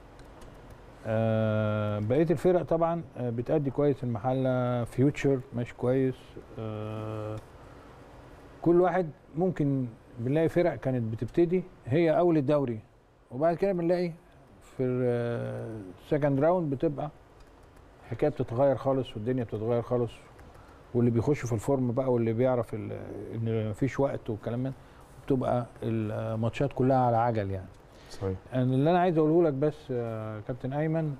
آه بقيه الفرق طبعا آه بتأدي كويس. المحله فيوتشر ماشي كويس. آه كل واحد ممكن بنلاقي فرق كانت بتبتدي هي اول الدوري، وبعد كده بنلاقي في السكند راوند بتبقى الحكايه بتتغير خالص والدنيا بتتغير خالص، واللي بيخش في الفورم بقى واللي بيعرف ال- ان مفيش وقت والكلام ده، بتبقى الماتشات كلها على عجل يعني. صحيح. أنا اللي انا عايز اقوله لك بس آه، كابتن ايمن،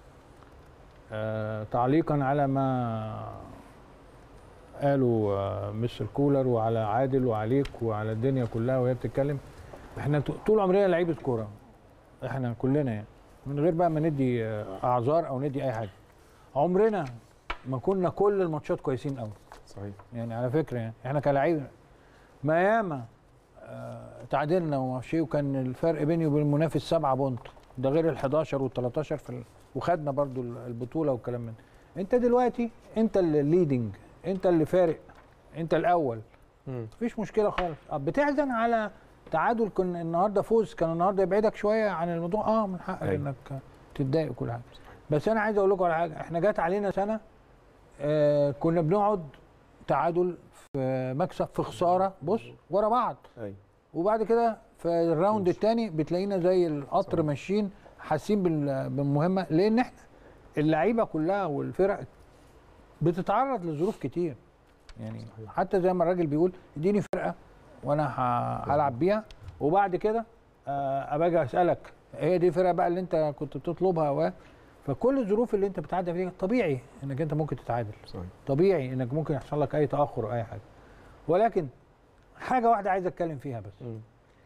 آه، تعليقا على ما قالوا آه، مستر كولر وعلى عادل وعليك وعلى الدنيا كلها وهي بتتكلم. احنا ط- طول عمرنا لعيبه كوره، احنا كلنا يعني، من غير بقى ما ندي آه، اعذار او ندي اي حاجه. عمرنا ما كنا كل الماتشات كويسين قوي. صحيح. يعني على فكره يعني احنا كلاعيبه ما ياما آه، تعادلنا وماشي، وكان الفرق بيني وبين المنافس سبعة بونت، ده غير ال حداشر وال تلتاشر في ال... وخدنا برضو البطوله والكلام من ده. انت دلوقتي انت اللي ليدنج، انت اللي فارق، انت الاول. امم مفيش مشكله خالص. آه، بتحزن على تعادل كان النهارده فوز كان النهارده يبعدك شويه عن الموضوع. اه من حقك أيوة. انك تتضايق وكل حاجه. بس انا عايز اقول لكم على حاجه. احنا جات علينا سنه آه كنا بنقعد تعادل في مكسب في خساره بص ورا بعض، ايوه. وبعد كده في الراوند الثاني بتلاقينا زي القطر ماشيين حاسين بال- بالمهمه، لان احنا اللعيبه كلها والفرق بتتعرض لظروف كتير يعني. حتى زي ما الراجل بيقول اديني فرقه وانا ه- هلعب بيها، وبعد كده آه، ابقى اجي اسالك هي دي الفرقه بقى اللي انت كنت بتطلبها و فكل الظروف اللي انت بتعدي فيها طبيعي انك انت ممكن تتعادل. صحيح. طبيعي انك ممكن يحصل لك اي تاخر او اي حاجه. ولكن حاجه واحده عايز اتكلم فيها بس. مم.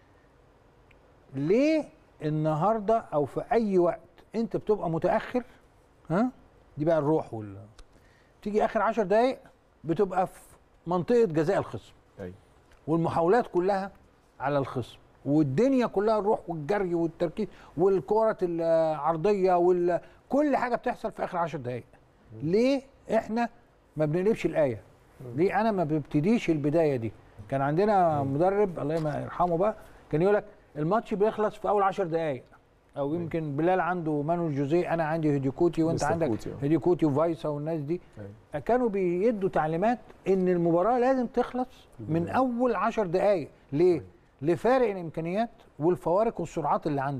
ليه النهارده او في اي وقت انت بتبقى متاخر، ها دي بقى الروح وال تيجي اخر عشر دقائق بتبقى في منطقه جزاء الخصم. ايوه. والمحاولات كلها على الخصم، والدنيا كلها الروح والجري والتركيز والكرة العرضيه وكل حاجه بتحصل في اخر عشر دقائق. ليه احنا ما بنقلبش الايه؟ ليه انا ما ببتديش البدايه دي؟ كان عندنا مدرب الله يرحمه بقى كان يقول لك الماتش بيخلص في اول عشر دقائق، او يمكن بلال عنده مانويل جوزيه، انا عندي هيديكوتي وانت مستر عندك كوتي، آه. هيديكوتي وفايسا والناس دي. أيوة. كانوا بيدوا تعليمات ان المباراه لازم تخلص من اول عشر دقائق. ليه؟ لفارق الامكانيات والفوارق والسرعات اللي عندك.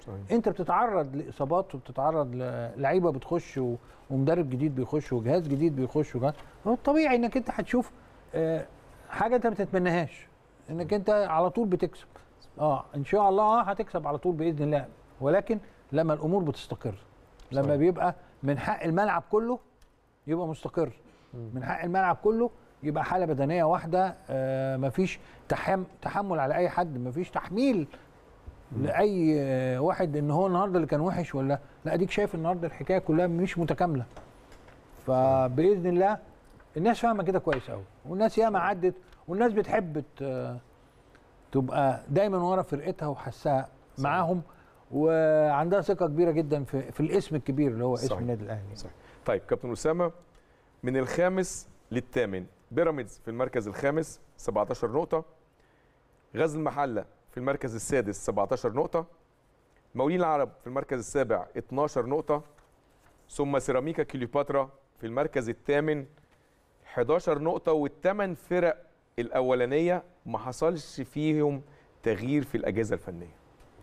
صحيح. انت بتتعرض لاصابات وبتتعرض للعيبه بتخش و... ومدرب جديد بيخش وجهاز جديد بيخش وجهاز. هو الطبيعي انك انت هتشوف آه حاجه انت ما تتمناهاش، انك انت على طول بتكسب. اه ان شاء الله اه هتكسب على طول باذن الله، ولكن لما الامور بتستقر، لما صحيح. بيبقى من حق الملعب كله يبقى مستقر، من حق الملعب كله يبقى حاله بدنيه واحده، آه مفيش تحم تحمل على اي حد، مفيش تحميل م. لاي آه واحد ان هو النهارده اللي كان وحش ولا لا. اديك شايف النهارده الحكايه كلها مش متكامله. فباذن الله الناس فاهمه كده كويس قوي، والناس ياما عدت، والناس بتحب تبقى دايما ورا فرقتها وحسها معاهم، وعندها ثقه كبيره جدا في, في الاسم الكبير اللي هو اسم النادي الاهلي. صحيح. طيب كابتن اسامه، من الخامس للثامن، بيراميدز في المركز الخامس سبعتاشر نقطه، غزل المحله في المركز السادس سبعتاشر نقطه، مقاولين العرب في المركز السابع اتناشر نقطه، ثم سيراميكا كليوباترا في المركز الثامن حداشر نقطه. والثمان فرق الاولانيه ما حصلش فيهم تغيير في الاجهزه الفنيه.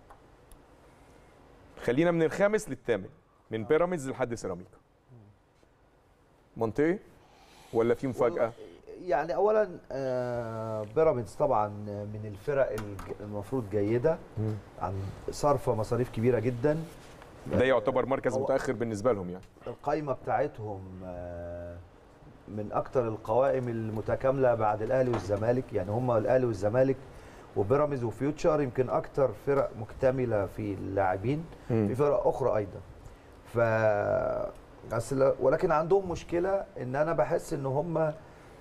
خلينا من الخامس للثامن، من بيراميدز لحد سيراميكا. منطقي ولا في مفاجاه؟ يعني اولا بيراميدز طبعا من الفرق المفروض جيده، عن صرف مصاريف كبيره جدا، ده يعتبر مركز متاخر بالنسبه لهم. يعني القائمه بتاعتهم من اكتر القوائم المتكامله بعد الاهلي والزمالك، يعني هم الاهلي والزمالك وبيراميدز وفيوتشر يمكن اكتر فرق مكتمله في اللاعبين، في فرق اخرى ايضا. ف ولكن عندهم مشكله ان انا بحس ان هم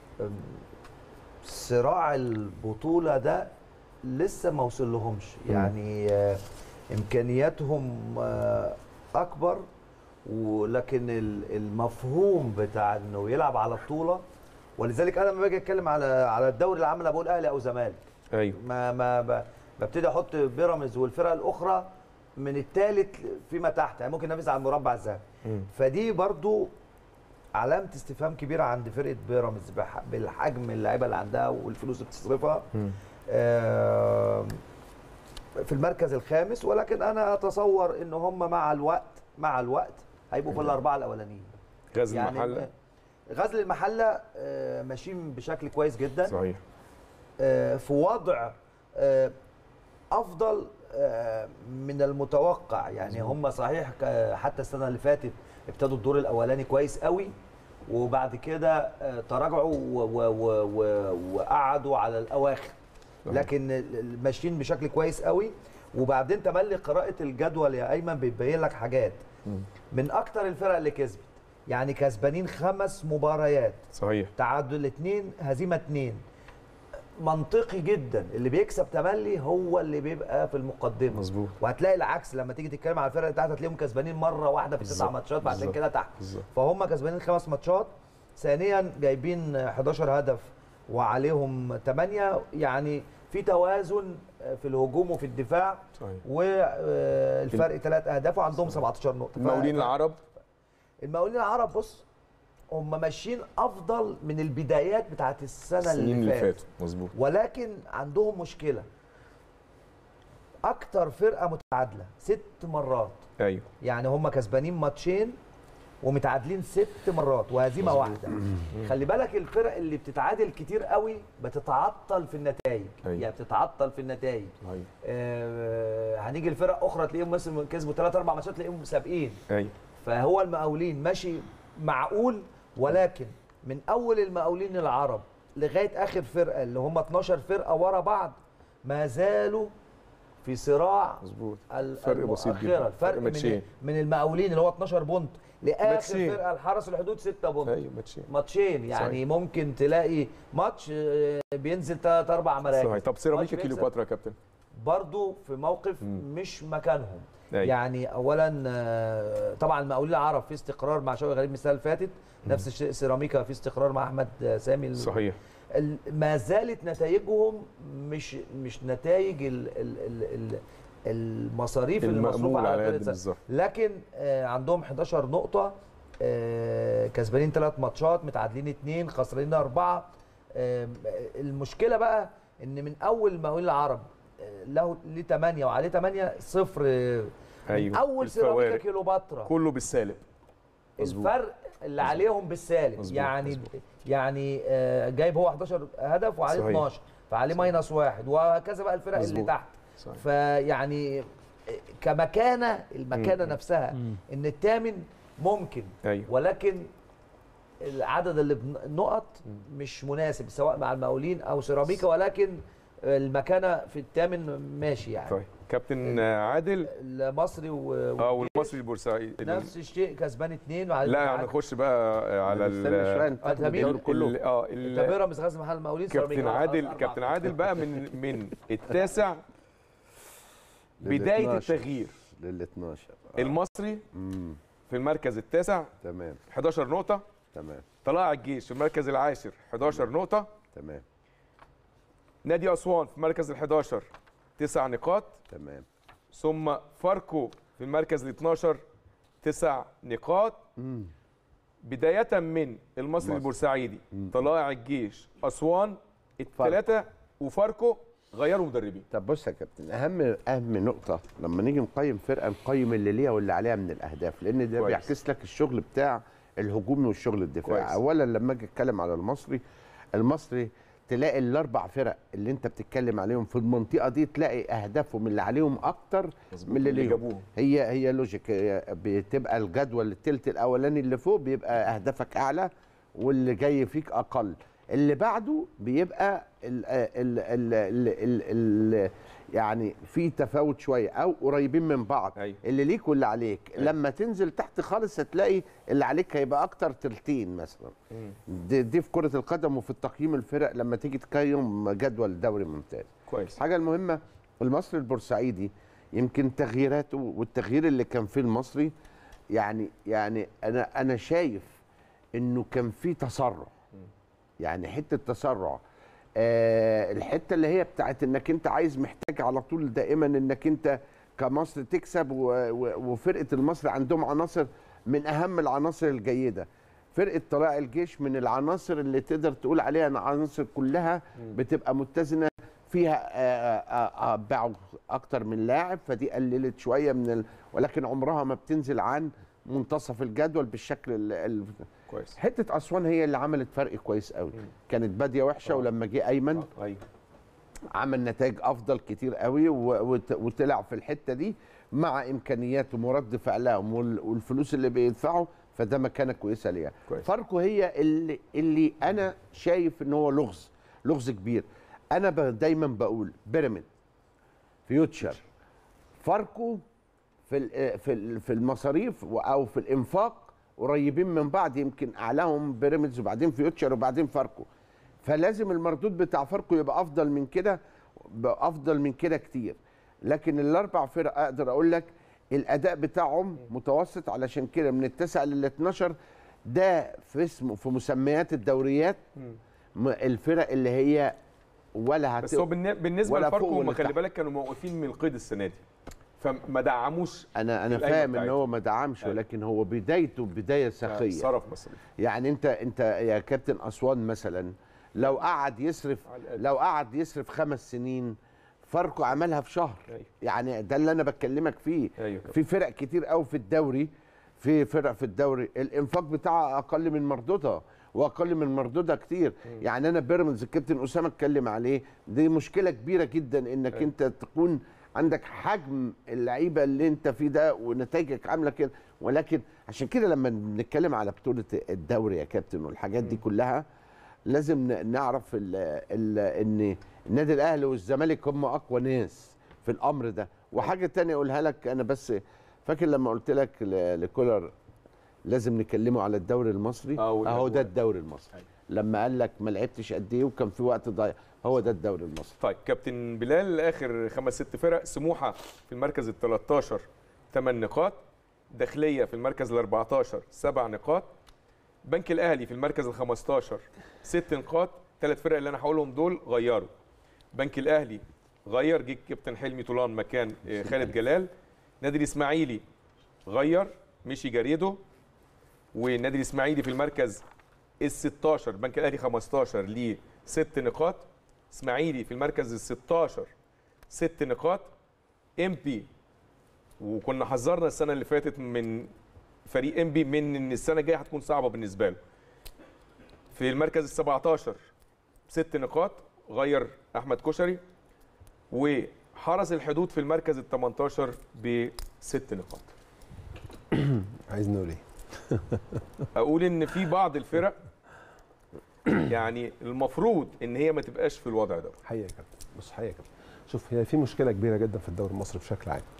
صراع البطوله ده لسه ما وصل لهمش، يعني امكانياتهم اكبر، ولكن المفهوم بتاع انه يلعب على بطوله. ولذلك انا لما باجي اتكلم على على الدوري العام انا بقول اهلي او زمالك. ايوه ما ما ببتدي احط بيراميدز والفرق الاخرى من الثالث فيما تحت، يعني ممكن ننافس على المربع الذهبي. فدي برضو علامه استفهام كبيره عند فرقه بيراميدز بالحجم اللعيبه اللي عندها والفلوس اللي بتصرفها آه في المركز الخامس. ولكن انا اتصور ان هم مع الوقت مع الوقت هيبقوا في الاربعه الاولانيين. غزل يعني المحله غزل المحله آه ماشيين بشكل كويس جدا، صحيح، آه في وضع آه افضل آه من المتوقع. يعني هم صحيح حتى السنه اللي فاتت ابتدوا الدور الاولاني كويس قوي، وبعد كده آه تراجعوا وقعدوا على الاواخر، لكن ماشيين بشكل كويس قوي. وبعدين تملي قراءه الجدول يا ايمن بيبين لك حاجات من اكتر الفرق اللي كسبت، يعني كسبانين خمس مباريات، صحيح، تعادل اثنين، هزيمه اثنين. منطقي جدا اللي بيكسب تملي هو اللي بيبقى في المقدمه، مظبوط. وهتلاقي العكس لما تيجي تتكلم على الفرق اللي تحت هتلاقيهم كسبانين مره واحده في تسع ماتشات بعدين كده تحت بالزبط. فهم كسبانين خمس ماتشات، ثانيا جايبين حداشر هدف وعليهم ثمانية، يعني في توازن في الهجوم وفي الدفاع، صحيح. والفرق ثلاث اهداف وعندهم سبعتاشر نقطه. المقاولين العرب المقاولين العرب بص هم ماشيين افضل من البدايات بتاعت السنه اللي, اللي فاتت، مظبوط، ولكن عندهم مشكله. اكتر فرقه متعادله ست مرات، ايوه، يعني هم كسبانين ماتشين ومتعادلين ست مرات وهزيمه واحده. خلي بالك الفرق اللي بتتعادل كتير قوي بتتعطل في النتائج، أيوة. يعني بتتعطل في النتائج. أيوة. آه هنيجي لفرق اخرى تلاقيهم مثلا كسبوا ثلاث اربع ماتشات تلاقيهم سابقين. ايوه، فهو المقاولين ماشي معقول، ولكن من اول المقاولين العرب لغايه اخر فرقه اللي هم اتناشر فرقه ورا بعض ما زالوا في صراع. مظبوط، فرق بسيط جدا، الفرق من, من المقاولين اللي هو اتناشر بونت لاخر ماتشين. فرقه الحرس الحدود ستة بونت. ايوه، ماتشين ماتشين يعني صحيح. ممكن تلاقي ماتش بينزل ثلاث اربع مراكز. صحيح. طب سيراميكا كليوباترا يا كابتن برضو في موقف مم. مش مكانهم. أيوة. يعني اولا طبعا المقاولين العرب في استقرار مع شوقي غريب السنه اللي فاتت، نفس الشيء سيراميكا في استقرار مع احمد سامي. صحيح، ما زالت نتائجهم مش مش نتائج ال ال ال المصاريف اللي مصروفه على الفرقه، لكن عندهم حداشر نقطه، كسبانين ثلاث ماتشات، متعادلين اثنين، خسرانين اربعه. المشكله بقى ان من اول المقاولين العرب له ليه ثمانية وعليه ثمانية، صفر من اول سيراميكا الفوارق. كيلوباترا كله بالسالب. الفرق اللي عليهم بالسالب. مزبوط. يعني مزبوط. يعني آه، جايب هو حداشر هدف وعليه صحيح. اتناشر، فعليه ماينس واحد، وهكذا بقى الفرق اللي مزبوط. تحت. صحيح. فيعني كمكانه المكانه مم. نفسها ان الثامن ممكن، أيوه. ولكن العدد اللي بنقط مش مناسب سواء مع المقاولين او سيراميكا، ولكن المكانه في الثامن ماشي يعني. طيب كابتن عادل. المصري و اه والمصري البورسعيدي نفس الشيء، كسبان اثنين وعلى لا يعني نخش بقى على ال الدوري كله. اه انت بيراميدز غزل محل المقاولين كابتن عادل كابتن عادل بقى من من التاسع بدايه التغيير لل اتناشر. آه. المصري امم في المركز التاسع تمام حداشر نقطه. تمام. طلائع الجيش في المركز العاشر حداشر نقطه. تمام. نادي اسوان في المركز الحداشر تسع نقاط. تمام. ثم فاركو في المركز الاثناشر تسع نقاط. مم. بداية من المصري البورسعيدي، طلائع الجيش، أسوان، الثلاثة وفاركو غيروا مدربين. طب بص يا كابتن، أهم أهم نقطة لما نيجي نقيم فرقة نقيم اللي ليها واللي عليها من الأهداف، لأن ده كويس. بيعكس لك الشغل بتاع الهجومي والشغل الدفاعي. كويس. أولا لما أجي أتكلم على المصري، المصري تلاقي الاربع فرق اللي انت بتتكلم عليهم في المنطقه دي تلاقي اهدافهم اللي عليهم اكتر من اللي اللي ليهم. جابوهم. هي هي لوجيك، هي بتبقى الجدول الثلث الاولاني اللي فوق بيبقى اهدافك اعلى واللي جاي فيك اقل، اللي بعده بيبقى ال ال ال ال ال ال يعني في تفاوت شويه او قريبين من بعض. أيوة. اللي ليك واللي عليك. أيوة. لما تنزل تحت خالص هتلاقي اللي عليك هيبقى اكتر تلتين مثلا. دي, دي في كره القدم وفي التقييم الفرق لما تيجي تقيم جدول دوري ممتاز. كويس. الحاجه المهمه المصري البورسعيدي يمكن تغييراته والتغيير اللي كان فيه المصري، يعني يعني انا انا شايف انه كان فيه تسرع. يعني حته تسرع، آه الحته اللي هي بتاعت انك انت عايز محتاج على طول دائما انك انت كمصر تكسب، وفرقه المصري عندهم عناصر من اهم العناصر الجيده. فرقه طلائع الجيش من العناصر اللي تقدر تقول عليها ان عناصر كلها بتبقى متزنه فيها، باعوا اكتر من لاعب فدي قللت شويه من ال... ولكن عمرها ما بتنزل عن منتصف الجدول بالشكل ال... ال... كويس. حته اسوان هي اللي عملت فرق كويس قوي. كانت باديه وحشه، ولما جه ايمن ايوه عمل نتائج افضل كتير قوي، وطلع في الحته دي مع امكانياتهم ورد فعلهم والفلوس اللي بيدفعوا، فده مكانه كويسه ليها. فاركو هي اللي اللي انا شايف ان هو لغز لغز كبير. انا دايما بقول بيراميد، فيوتشر، فاركو في في في المصاريف او في الانفاق قريبين من بعض، يمكن اعلاهم بيراميدز وبعدين فيوتشر وبعدين فاركو. فلازم المردود بتاع فاركو يبقى افضل من كده، افضل من كده كتير. لكن الاربع فرق اقدر اقول لك الاداء بتاعهم متوسط، علشان كده من التاسع لل اتناشر ده في اسمه في مسميات الدوريات الفرق اللي هي ولا هت بس هو بالنسبه لفاركو هم خلي بالك كانوا موقفين من القيد السنه دي، فما دعموش. انا انا فاهم ان هو ما دعمش، ولكن هو بدايته بدايه سخيه. صرف مصري. يعني انت انت يا كابتن اسوان مثلا لو قعد يصرف لو قعد يصرف خمس سنين فاركو عملها في شهر. أيوة. يعني ده اللي انا بكلمك فيه. أيوة. في فرق كتير قوي في الدوري، في فرق في الدوري الانفاق بتاعها اقل من مردودها واقل من مردودها كتير. م. يعني انا بيراميدز الكابتن اسامه اتكلم عليه، دي مشكله كبيره جدا انك أيوة. انت تكون عندك حجم اللعيبه اللي انت فيه ده ونتائجك عامله كده. ولكن عشان كده لما بنتكلم على بطوله الدوري يا كابتن والحاجات دي كلها لازم نعرف ال ال ان النادي الاهلي والزمالك هم اقوى ناس في الامر ده. وحاجه ثانيه اقولها لك، انا بس فاكر لما قلت لك لكولر لازم نكلمه على الدوري المصري، اهو ده الدوري المصري. لما قال لك ما لعبتش قد ايه وكان في وقت ضايع، هو ده الدوري المصري. طيب كابتن بلال، اخر خمس ست فرق: سموحه في المركز ال تلتاشر ثمان نقاط، داخليه في المركز ال اربعتاشر سبع نقاط، بنك الاهلي في المركز ال خمستاشر ست نقاط. ثلاث فرق اللي انا هقولهم دول غيروا. بنك الاهلي غير، جه كابتن حلمي طولان مكان خالد جلال. نادي الاسماعيلي غير، مشي جاريدو. والنادي الاسماعيلي في المركز ال ستاشر، بنك الاهلي خمستاشر ليه ست نقاط. اسماعيلي في المركز ال ستاشر ست نقاط. ام بي وكنا حذرنا السنه اللي فاتت من فريق انبي من ان السنه الجايه هتكون صعبه بالنسبه له. في المركز ال سبعتاشر ست نقاط، غير احمد كشري، وحرس الحدود في المركز ال تمنتاشر بست نقاط. عايز نقول ايه؟ اقول ان في بعض الفرق يعني المفروض ان هي ما تبقاش في الوضع ده. حقيقه يا كابتن، بص حقيقه يا كابتن، شوف هي في مشكله كبيره جدا في الدوري المصري بشكل عام.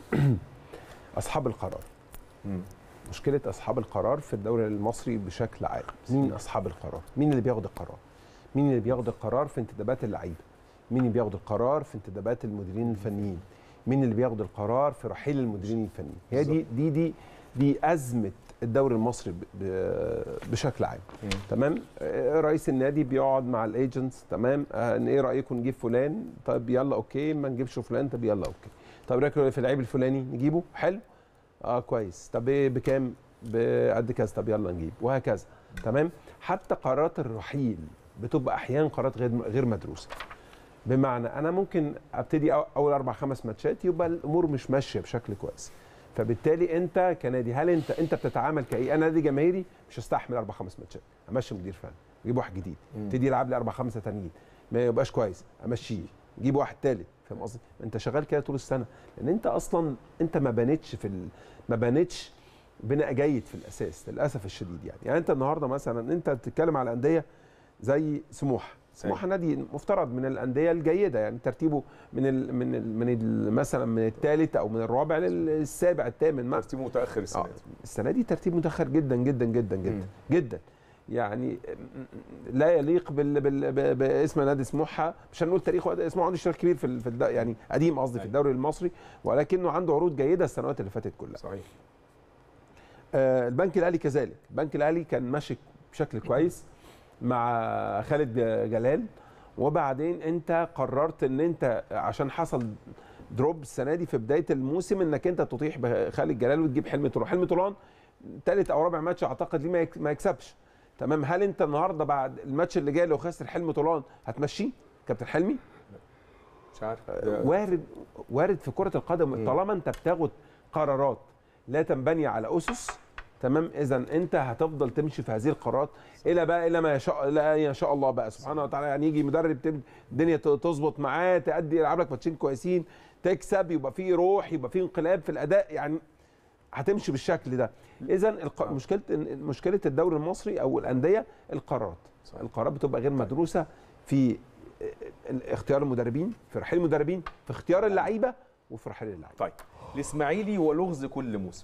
اصحاب القرار. مم. مشكله اصحاب القرار في الدوري المصري بشكل عام. مين اصحاب القرار؟ مين اللي بياخد القرار؟ مين اللي بياخد القرار في انتدابات اللعيبه؟ مين اللي بياخد القرار في انتدابات المديرين الفنيين؟ مين اللي بياخد القرار في رحيل المديرين الفنيين؟ هي دي دي دي دي ازمه الدوري المصري بشكل عام. مم. تمام. رئيس النادي بيقعد مع الايجنتس، تمام، ايه رايكم نجيب فلان؟ طيب يلا اوكي، ما نجيبش فلان، طب يلا اوكي. طب رايكم في اللعيب الفلاني نجيبه؟ حلو، اه كويس، طب بكام؟ بقد كذا، طب يلا نجيب، وهكذا. تمام. حتى قرارات الرحيل بتبقى احيانا قرارات غير غير مدروسه. بمعنى انا ممكن ابتدي اول اربع خمس ماتشات يبقى الامور مش ماشيه بشكل كويس، فبالتالي انت كنادي، هل انت انت بتتعامل كايه؟ انا نادي جماهيري مش هستحمل اربع خمس ماتشات، امشي مدير فني، اجيب واحد جديد ابتدي يلعب لي اربع خمسه تانيين ما يبقاش كويس، امشيه، جيب واحد ثالث. فاهم قصدي؟ انت شغال كده طول السنه، لان انت اصلا انت ما بنيتش في ال... ما بنيتش بناء جيد في الاساس للاسف الشديد. يعني يعني انت النهارده مثلا انت بتتكلم على انديه زي سموحه، سموحه نادي مفترض من الانديه الجيده، يعني ترتيبه من ال من ال من ال مثلا من الثالث او من الرابع للسابع الثامن. ترتيب متاخر السنه دي. آه. السنه دي ترتيب متاخر جدا جدا جدا جدا م. جدا، يعني لا يليق بال بال باسم نادي سموحه. مش هنقول تاريخه، سموحه عنده اشتراك كبير في في يعني قديم قصدي في الدوري المصري، ولكنه عنده عروض جيده السنوات اللي فاتت كلها. صحيح. آه البنك الاهلي كذلك، البنك الاهلي كان ماشي بشكل كويس مع خالد جلال، وبعدين انت قررت ان انت عشان حصل دروب السنه دي في بدايه الموسم انك انت تطيح بخالد جلال وتجيب حلمي طولان. حلمي طولان ثالث او رابع ماتش اعتقد ليه ما يكسبش. تمام. هل انت النهارده بعد الماتش اللي جاي لو خسر حلمي طولان هتمشيه كابتن حلمي؟ مش عارف. وارد وارد في كره القدم طالما انت بتاخد قرارات لا تنبني على اسس. تمام. اذا انت هتفضل تمشي في هذه القرارات الى بقى الى ما يشاء لا يشاء الله بقى سبحانه وتعالى. يعني يجي مدرب الدنيا تظبط معاه، تأدي يلعب لك ماتشين كويسين، تكسب، يبقى فيه روح، يبقى فيه انقلاب في الاداء، يعني هتمشي بالشكل ده. اذا الق... مشكله مشكله الدوري المصري او الانديه القرارات. القرارات بتبقى غير مدروسه في اختيار المدربين، في رحيل المدربين، في اختيار اللعيبه، وفي رحيل اللعيبه. طيب الاسماعيلي ولغز كل موسم.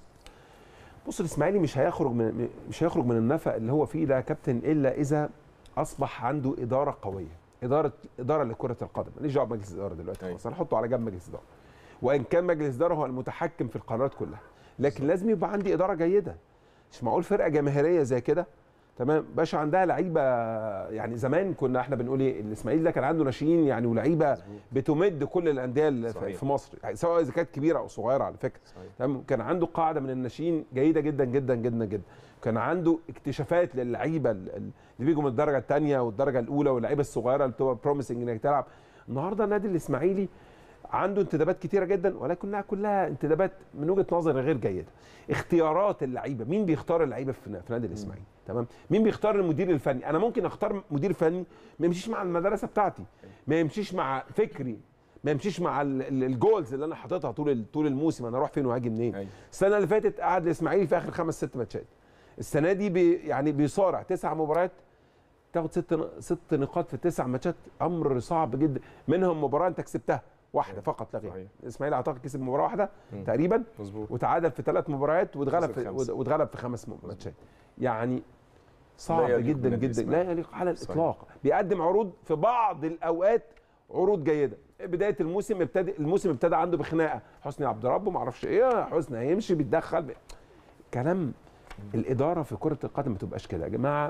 بص الاسماعيلي مش هيخرج من مش هيخرج من النفق اللي هو فيه ده يا كابتن الا اذا اصبح عنده اداره قويه، اداره اداره لكره القدم. ماليش دعوه بمجلس الاداره دلوقتي خلاص، هنحطه على جنب مجلس الاداره، وان كان مجلس الاداره هو المتحكم في القرارات كلها، لكن لازم يبقى عندي اداره جيده. مش معقول فرقه جماهيريه زي كده تمام باش عندها لعيبه. يعني زمان كنا احنا بنقول ايه، الاسماعيلي ده كان عنده ناشئين يعني ولاعيبه بتمد كل الانديه في مصر، يعني سواء اذا كانت كبيره او صغيره على فكره. تمام. كان عنده قاعده من الناشئين جيده جدا جدا جدا جدا. كان عنده اكتشافات للعيبه اللي بيجوا من الدرجه الثانيه والدرجه الاولى، واللعيبه الصغيره اللي بتبقى بروميسنج انك تلعب. النهارده النادي الاسماعيلي عنده انتدابات كتيره جدا، ولكنها كلها انتدابات من وجهه نظري غير جيده. اختيارات اللعيبه، مين بيختار اللعيبه في نادي الاسماعيلي؟ تمام. مين بيختار المدير الفني؟ انا ممكن اختار مدير فني ما يمشيش مع المدرسه بتاعتي، ما يمشيش مع فكري، ما يمشيش مع الجولز اللي انا حاططها طول طول الموسم، انا اروح فين وهاجي منين. السنه اللي فاتت قعد الاسماعيلي في اخر خمس ست ماتشات. السنه دي بي يعني بيصارع تسع مباريات تاخد ست ست نقاط في تسع ماتشات، امر صعب جدا. منهم مباراه انت كسبتها واحده فقط لا غير. الاسماعيلي اعتقد كسب مباراه واحده مم. تقريبا مظبوط، وتعادل في ثلاث مباريات واتغلب في واتغلب في خمس ماتشات. يعني صعب جدا جدا، لا يليق على الاطلاق. صحيح. بيقدم عروض في بعض الاوقات عروض جيده. بدايه الموسم ابتدى الموسم ابتدى عنده بخناقه، حسني عبد ربه ما اعرفش ايه، حسني هيمشي بيتدخل ب... كلام الاداره في كره القدم ما تبقاش كده يا جماعه.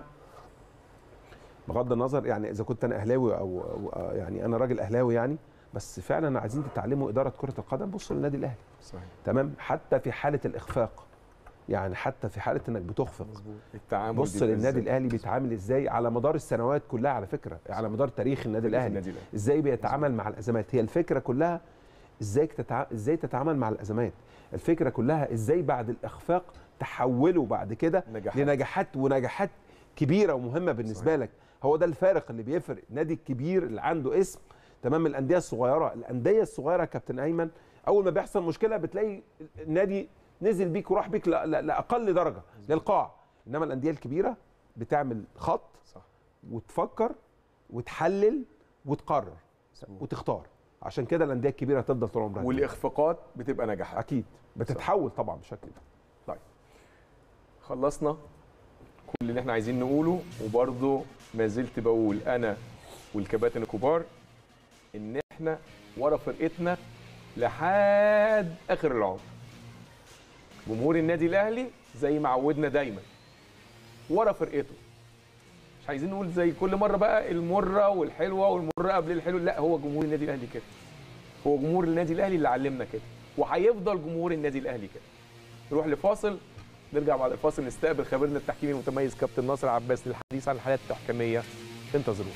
بغض النظر يعني اذا كنت انا اهلاوي او, أو يعني انا راجل اهلاوي يعني، بس فعلا عايزين تتعلموا اداره كره القدم. بصوا للنادي الاهلي. صحيح. تمام. حتى في حاله الاخفاق، يعني حتى في حاله انك بتخفق التعامل، بص للنادي الاهلي بيتعامل ازاي على مدار السنوات كلها، على فكره على مدار تاريخ النادي الاهلي ازاي بيتعامل مع الازمات. هي الفكره كلها ازاي تتع... ازاي تتعامل مع الازمات. الفكره كلها ازاي بعد الاخفاق تحولوا بعد كده نجاحات. لنجاحات ونجاحات كبيره ومهمه بالنسبه صحيح. لك. هو ده الفارق اللي بيفرق النادي الكبير اللي عنده اسم تمام من الانديه الصغيره. الانديه الصغيره يا كابتن ايمن اول ما بيحصل مشكله بتلاقي النادي نزل بيك وراح بيك لاقل درجه للقاع، انما الانديه الكبيره بتعمل خط صح. وتفكر وتحلل وتقرر وتختار. عشان كده الانديه الكبيره هتفضل طول عمرها، والاخفاقات بتبقى نجاحات اكيد بتتحول طبعا بشكل ده. طيب خلصنا كل اللي احنا عايزين نقوله، وبرضه ما زلت بقول انا والكباتن الكبار ان احنا ورا فرقتنا لحد اخر العمر. جمهور النادي الاهلي زي ما عودنا دايما ورا فرقته، مش عايزين نقول زي كل مره بقى المره والحلوه والمره قبل الحلو، لا، هو جمهور النادي الاهلي كده، هو جمهور النادي الاهلي اللي علمنا كده، وهيفضل جمهور النادي الاهلي كده. نروح لفاصل، نرجع بعد الفاصل نستقبل خبيرنا التحكيمي المتميز كابتن ناصر عباس للحديث عن الحالات التحكيميه. انتظرونا.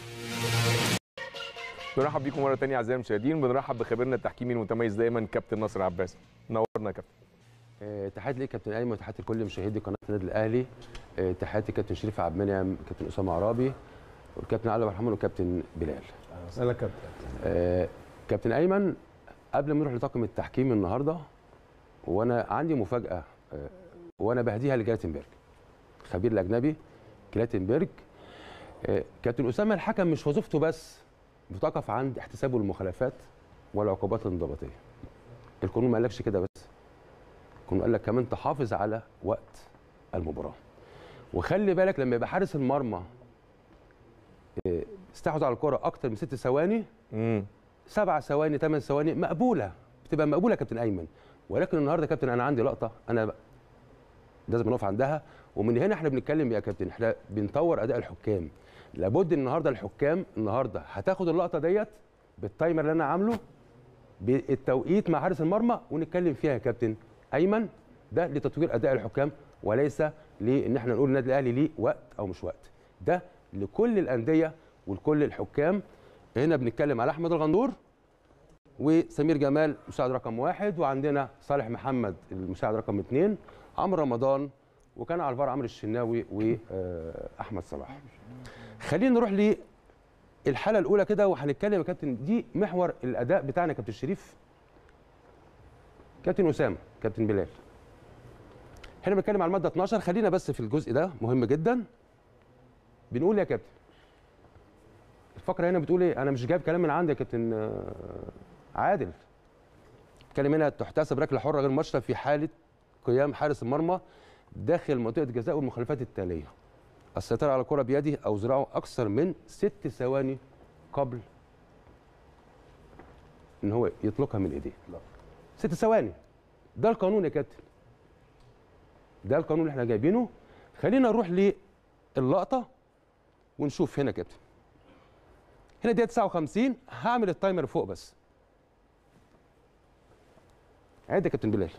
بنرحب بيكم مره ثانيه اعزائي المشاهدين، بنرحب بخبيرنا التحكيمي المتميز دايما كابتن ناصر عباس. نورنا يا كابتن. أه تحياتي ليك كابتن ايمن، وتحياتي لكل مشاهدي قناه النادي الاهلي. أه تحياتي كابتن شريف عبد المنعم، كابتن اسامه عرابي، والكابتن علي عبد الرحمن، وكابتن بلال. اهلا كابتن. أه كابتن ايمن، قبل ما نروح لطاقم التحكيم النهارده، وانا عندي مفاجاه أه وانا بهديها لجلاتنبرج الخبير الاجنبي جلاتنبرج. أه كابتن اسامه، الحكم مش وظيفته بس بتقف عند احتسابه المخالفات والعقوبات الانضباطيه. القانون ما قالكش كده بس، القانون قال لك كمان تحافظ على وقت المباراه. وخلي بالك لما يبقى حارس المرمى استحوذ على الكره اكتر من ست ثواني، امم سبع ثواني، ثمان ثواني، مقبوله، بتبقى مقبوله يا كابتن ايمن. ولكن النهارده يا كابتن انا عندي لقطه انا لازم نقف عندها، ومن هنا احنا بنتكلم يا كابتن، احنا بنطور اداء الحكام. لابد النهارده الحكام النهارده هتاخد اللقطه ديت بالتايمر اللي انا عامله بالتوقيت مع حارس المرمى، ونتكلم فيها يا كابتن ايمن. ده لتطوير اداء الحكام، وليس لان احنا نقول النادي الاهلي ليه وقت او مش وقت. ده لكل الانديه ولكل الحكام. هنا بنتكلم على احمد الغندور وسمير جمال مساعد رقم واحد، وعندنا صالح محمد المساعد رقم اثنين، عمرو رمضان، وكان على الفار عمرو الشناوي واحمد صلاح. خلينا نروح للحاله الاولى كده، وهنتكلم يا كابتن، دي محور الاداء بتاعنا كابتن شريف، كابتن اسامه، كابتن بلال. احنا بنتكلم على الماده اتناشر. خلينا بس في الجزء ده مهم جدا. بنقول يا كابتن، الفقره هنا بتقول ايه؟ انا مش جايب كلام من عندي يا كابتن عادل. بتكلم هنا تحتسب ركله حره غير مباشره في حاله قيام حارس المرمى داخل منطقه الجزاء والمخالفات التاليه: السيطره على الكره بيده او ذراعه اكثر من ست ثواني قبل ان هو يطلقها من ايديه. ست ثواني. ده القانون يا كابتن، ده القانون اللي احنا جايبينه. خلينا نروح للقطه ونشوف هنا كابتن. هنا دقيقه تسعة وخمسين، هعمل التايمر فوق بس. عد يا كابتن بلال،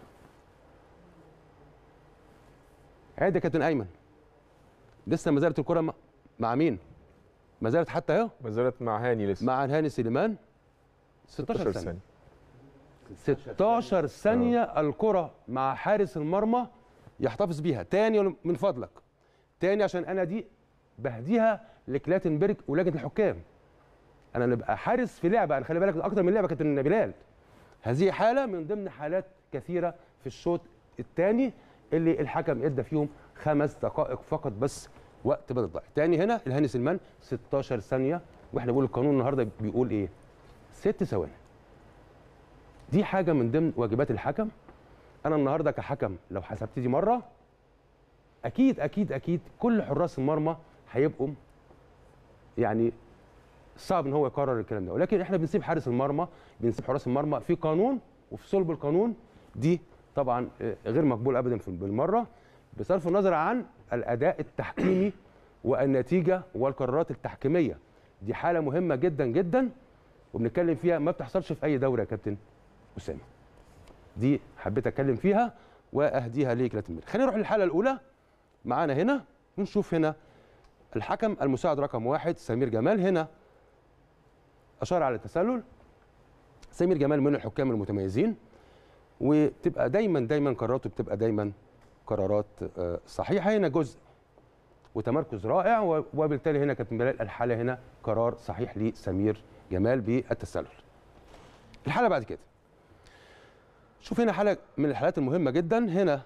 عد يا كابتن ايمن. لسه ما زالت الكره مع مين؟ ما زالت حتى اهو، ما زالت مع هاني لسه، مع هاني سليمان. ستاشر ثانيه، ستاشر ثانيه الكره مع حارس المرمى يحتفظ بيها. تاني من فضلك، تاني، عشان انا دي بهديها لكلاتنبرج ولجنه الحكام. انا نبقى حارس في لعبه، انا خلي بالك اكتر من لعبه كابتن بلال. هذه حاله من ضمن حالات كثيره في الشوط الثاني اللي الحكم ادى فيهم خمس دقائق فقط بس وقت بدل ضايع. تاني هنا الهاني سلمان ستاشر ثانيه، واحنا بنقول القانون النهارده بيقول ايه؟ ست ثواني. دي حاجه من ضمن واجبات الحكم. انا النهارده كحكم لو حسبت دي مره، اكيد اكيد اكيد كل حراس المرمى هيبقوا يعني صعب ان هو يقرر الكلام ده، ولكن احنا بنسيب حارس المرمى، بنسيب حراس المرمى في قانون وفي صلب القانون. دي طبعا غير مقبول ابدا بالمره، بصرف النظر عن الاداء التحكيمي والنتيجه والقرارات التحكيميه. دي حاله مهمه جدا جدا، وبنتكلم فيها ما بتحصلش في اي دوره يا كابتن اسامه. دي حبيت اتكلم فيها واهديها ليك لاتنبرج. خلينا نروح للحاله الاولى معانا هنا ونشوف هنا الحكم المساعد رقم واحد سمير جمال. هنا اشار على التسلل، سمير جمال من الحكام المتميزين، وبتبقى دايما دايما قراراته بتبقى دايما قرارات صحيحه. هنا جزء وتمركز رائع، وبالتالي هنا كابتن بلال الحاله هنا قرار صحيح لسمير جمال بالتسلل. الحاله بعد كده شوف هنا حاله من الحالات المهمه جدا. هنا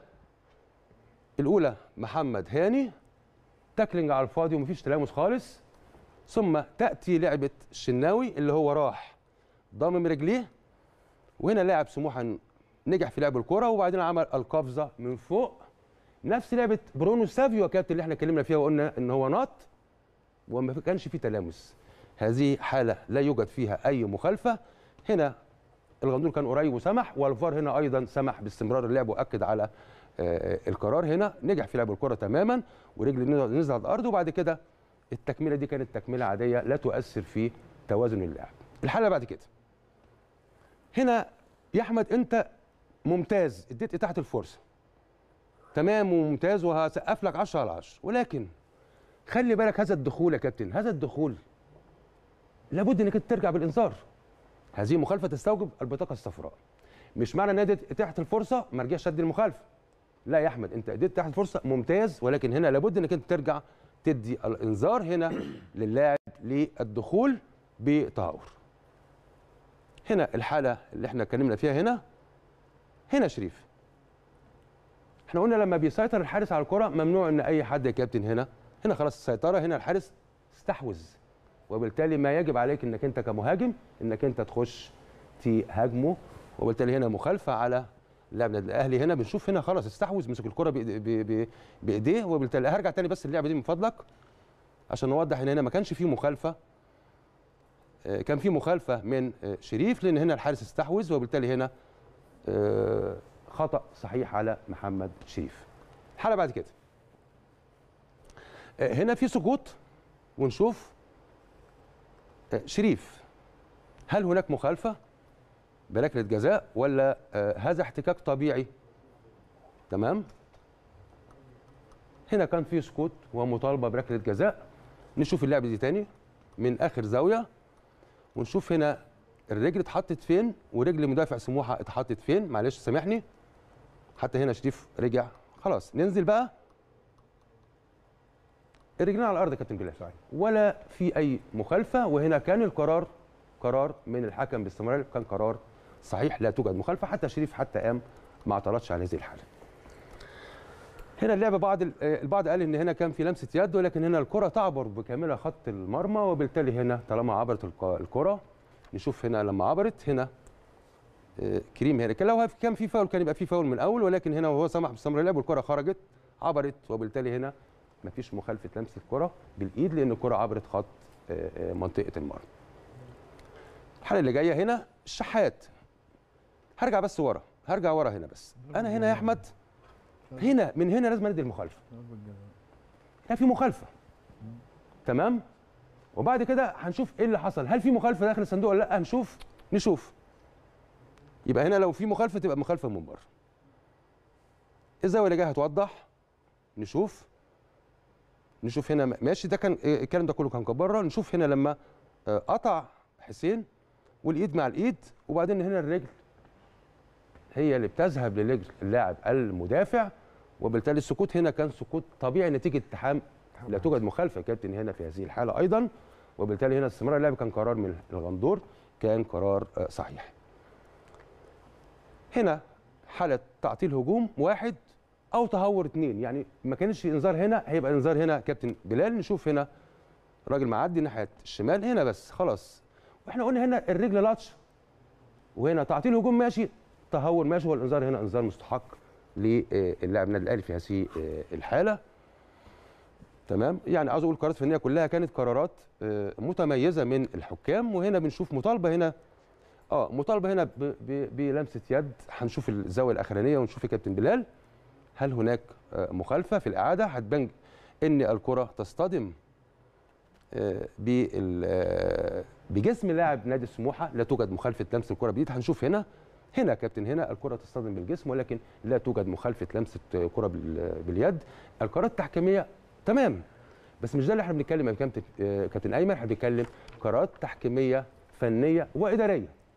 الاولى محمد هاني تاكلينج على الفاضي ومفيش تلامس خالص، ثم تاتي لعبه الشناوي اللي هو راح ضامم رجليه، وهنا لاعب سموحه نجح في لعب الكره وبعدين عمل القفزه من فوق، نفس لعبه برونو سافيو يا كابتن اللي احنا اتكلمنا فيها وقلنا ان هو نط وما كانش فيه تلامس. هذه حاله لا يوجد فيها اي مخالفه. هنا الغندور كان قريب وسمح، والفار هنا ايضا سمح باستمرار اللعب واكد على القرار. هنا نجح في لعب الكره تماما ورجل نزل على الارض، وبعد كده التكمله دي كانت تكمله عاديه لا تؤثر في توازن اللعب. الحاله بعد كده هنا يا احمد انت ممتاز، اديت اتاحه الفرصه تمام وممتاز وهسقف لك عشرة على عشرة، ولكن خلي بالك هذا الدخول يا كابتن، هذا الدخول لابد انك ترجع بالانذار. هذه مخالفه تستوجب البطاقه الصفراء. مش معنى ان اديت اتاحه الفرصه ما رجعش ادي المخالفه. لا يا احمد انت اديت اتاحه الفرصه ممتاز، ولكن هنا لابد انك انت ترجع تدي الانذار هنا للاعب للدخول بتهور. هنا الحاله اللي احنا اتكلمنا فيها هنا هنا شريف، احنا قلنا لما بيسيطر الحارس على الكره ممنوع ان اي حد يا كابتن هنا هنا خلاص السيطره، هنا الحارس استحوذ، وبالتالي ما يجب عليك انك انت كمهاجم انك انت تخش تهاجمه، وبالتالي هنا مخالفه على اللاعب النادي الاهلي. هنا بنشوف هنا خلاص استحوذ مسك الكره بايديه، وبالتالي هرجع تاني بس اللعبه دي من فضلك عشان نوضح ان هنا ما كانش فيه مخالفه، كان في مخالفه من شريف لان هنا الحارس استحوذ، وبالتالي هنا خطأ صحيح على محمد شريف. الحالة بعد كده هنا في سقوط، ونشوف شريف هل هناك مخالفة بركلة جزاء ولا هذا احتكاك طبيعي؟ تمام. هنا كان في سقوط ومطالبة بركلة جزاء. نشوف اللعبة دي تاني من آخر زاوية، ونشوف هنا الرجل اتحطت فين ورجل مدافع سموحة اتحطت فين. معلش سامحني، حتى هنا شريف رجع خلاص. ننزل بقى الرجلين على الارض يا كابتن بلال ولا في اي مخالفه، وهنا كان القرار قرار من الحكم باستمرار، كان قرار صحيح لا توجد مخالفه، حتى شريف حتى قام ما اعترضش على هذه الحاله. هنا اللعبه بعض البعض قال ان هنا كان في لمسه يد، ولكن هنا الكره تعبر بكاملها خط المرمى، وبالتالي هنا طالما عبرت الكره نشوف هنا لما عبرت هنا كريم هنا كان لو كان في فاول كان يبقى في فاول من الاول، ولكن هنا وهو سمح باستمرار اللعب والكره خرجت عبرت، وبالتالي هنا مفيش مخالفه لمس الكره بالايد لان الكره عبرت خط منطقه المرمى. الحاله اللي جايه هنا الشحات، هرجع بس ورا هرجع ورا هنا بس انا هنا يا احمد هنا من هنا لازم ندي المخالفه. هنا في مخالفه تمام، وبعد كده هنشوف ايه اللي حصل، هل في مخالفه داخل الصندوق ولا لا. هنشوف نشوف يبقى هنا لو في مخالفه تبقى مخالفه من بره. الزاويه اللي جايه هتوضح. نشوف نشوف هنا ماشي، ده كان الكلام ده كله كان بره. نشوف هنا لما قطع حسين والايد مع الايد، وبعدين هنا الرجل هي اللي بتذهب لرجل اللاعب المدافع، وبالتالي السقوط هنا كان سقوط طبيعي نتيجه التحام، لا توجد مخالفه كابتن هنا في هذه الحاله ايضا، وبالتالي هنا استمرار اللعب كان قرار من الغندور، كان قرار صحيح. هنا حاله تعطيل هجوم واحد او تهور اثنين، يعني ما كانش انذار هنا، هيبقى انذار هنا كابتن بلال. نشوف هنا راجل معدي ناحيه الشمال هنا بس خلاص، واحنا قلنا هنا الرجل لاتش، وهنا تعطيل هجوم ماشي، تهور ماشي، والانذار هنا انذار مستحق للاعب النادي الاهلي في هذه الحاله. تمام، يعني عاوز اقول القرارات الفنيه كلها كانت قرارات متميزه من الحكام. وهنا بنشوف مطالبه هنا اه مطالبه هنا بلمسه يد. هنشوف الزاويه الاخرانيه ونشوف يا كابتن بلال هل هناك مخالفه. في الاعاده هتبان ان الكره تصطدم بجسم لاعب نادي سموحه، لا توجد مخالفه لمس الكره بايد. هنشوف هنا هنا كابتن هنا الكره تصطدم بالجسم، ولكن لا توجد مخالفه لمسه كره باليد. القرارات التحكيميه تمام، بس مش ده اللي احنا بنتكلم يا كابتن كابتن ايمن، احنا بنتكلم قرارات تحكيميه فنيه واداريه.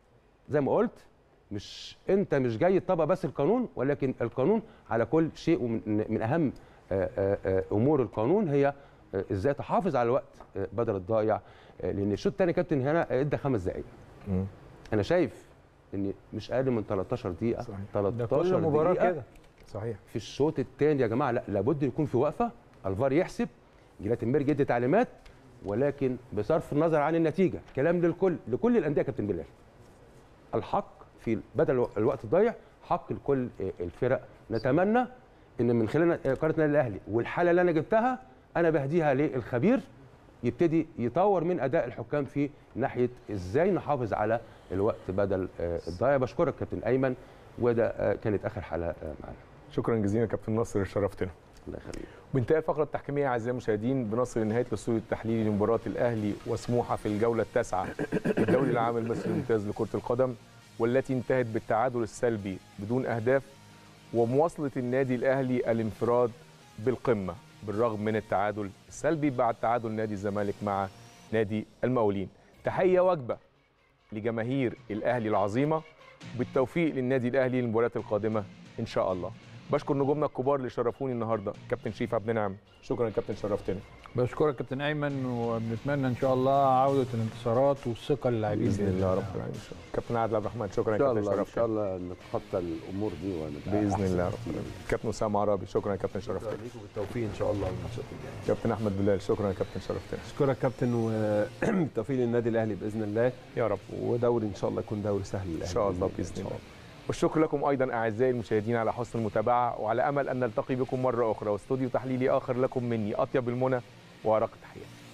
زي ما قلت مش انت مش جاي تطبق بس القانون، ولكن القانون على كل شيء. ومن من اهم آآ آآ امور القانون هي ازاي تحافظ على الوقت بدل الضايع، لان الشوط الثاني كابتن هنا ادى خمس دقائق. انا شايف ان مش اقل من تلتاشر دقيقه. صحيح. تلتاشر كل مباراه دقيقة كده. صحيح. في الشوط الثاني يا جماعه لا لابد يكون في وقفه، الفار يحسب، جلاتنبرج يدي تعليمات، ولكن بصرف النظر عن النتيجه، كلام للكل لكل الانديه كابتن بلال. الحق في بدل الوقت الضايع حق لكل الفرق. نتمنى ان من خلال قناه النادي الاهلي والحاله اللي انا جبتها انا بهديها للخبير يبتدي يطور من اداء الحكام في ناحيه ازاي نحافظ على الوقت بدل الضايع. بشكرك كابتن ايمن، وده كانت اخر حلقه معانا. شكرا جزيلا كابتن ناصر، شرفتنا. الله يخليك. وبانتهاء الفقره التحكيميه اعزائي المشاهدين بنصل لنهايه الاستوديو التحليلي لمباراه الاهلي وسموحه في الجوله التاسعه في الدوري العام المصري الممتاز لكره القدم، والتي انتهت بالتعادل السلبي بدون اهداف، ومواصله النادي الاهلي الانفراد بالقمه بالرغم من التعادل السلبي بعد تعادل نادي الزمالك مع نادي المقاولين. تحيه وجبه لجماهير الاهلي العظيمه، بالتوفيق للنادي الاهلي للمباريات القادمه ان شاء الله. بشكر نجومنا الكبار اللي شرفوني النهارده، كابتن شريف عبد النعم، شكرا يا كابتن، شرفتنا. بشكرك كابتن ايمن، وبنتمنى ان شاء الله عوده الانتصارات والثقه للاعبين باذن الله رب العالمين. ان شاء الله. كابتن عادل عبد الرحمن، شكرا يا كابتن، شرفتنا. ان شاء الله نتخطى الامور دي ونبقى باذن الله رب العالمين. كابتن اسامه عرابي، شكرا يا كابتن، شرفتنا. ليكم بالتوفيق ان شاء الله الماتشات الجايه. كابتن احمد بلال، شكرا يا كابتن، شرفتنا. اشكرك كابتن، وبالتوفيق للنادي الاهلي باذن الله يا رب، ودوري ان شاء الله يكون دوري سهل للاهلي ان شاء الله باذن الله. والشكر لكم ايضا اعزائي المشاهدين على حسن المتابعه، وعلى امل ان نلتقي بكم مره اخرى واستوديو تحليلي اخر لكم مني اطيب المنى وارق التحيات.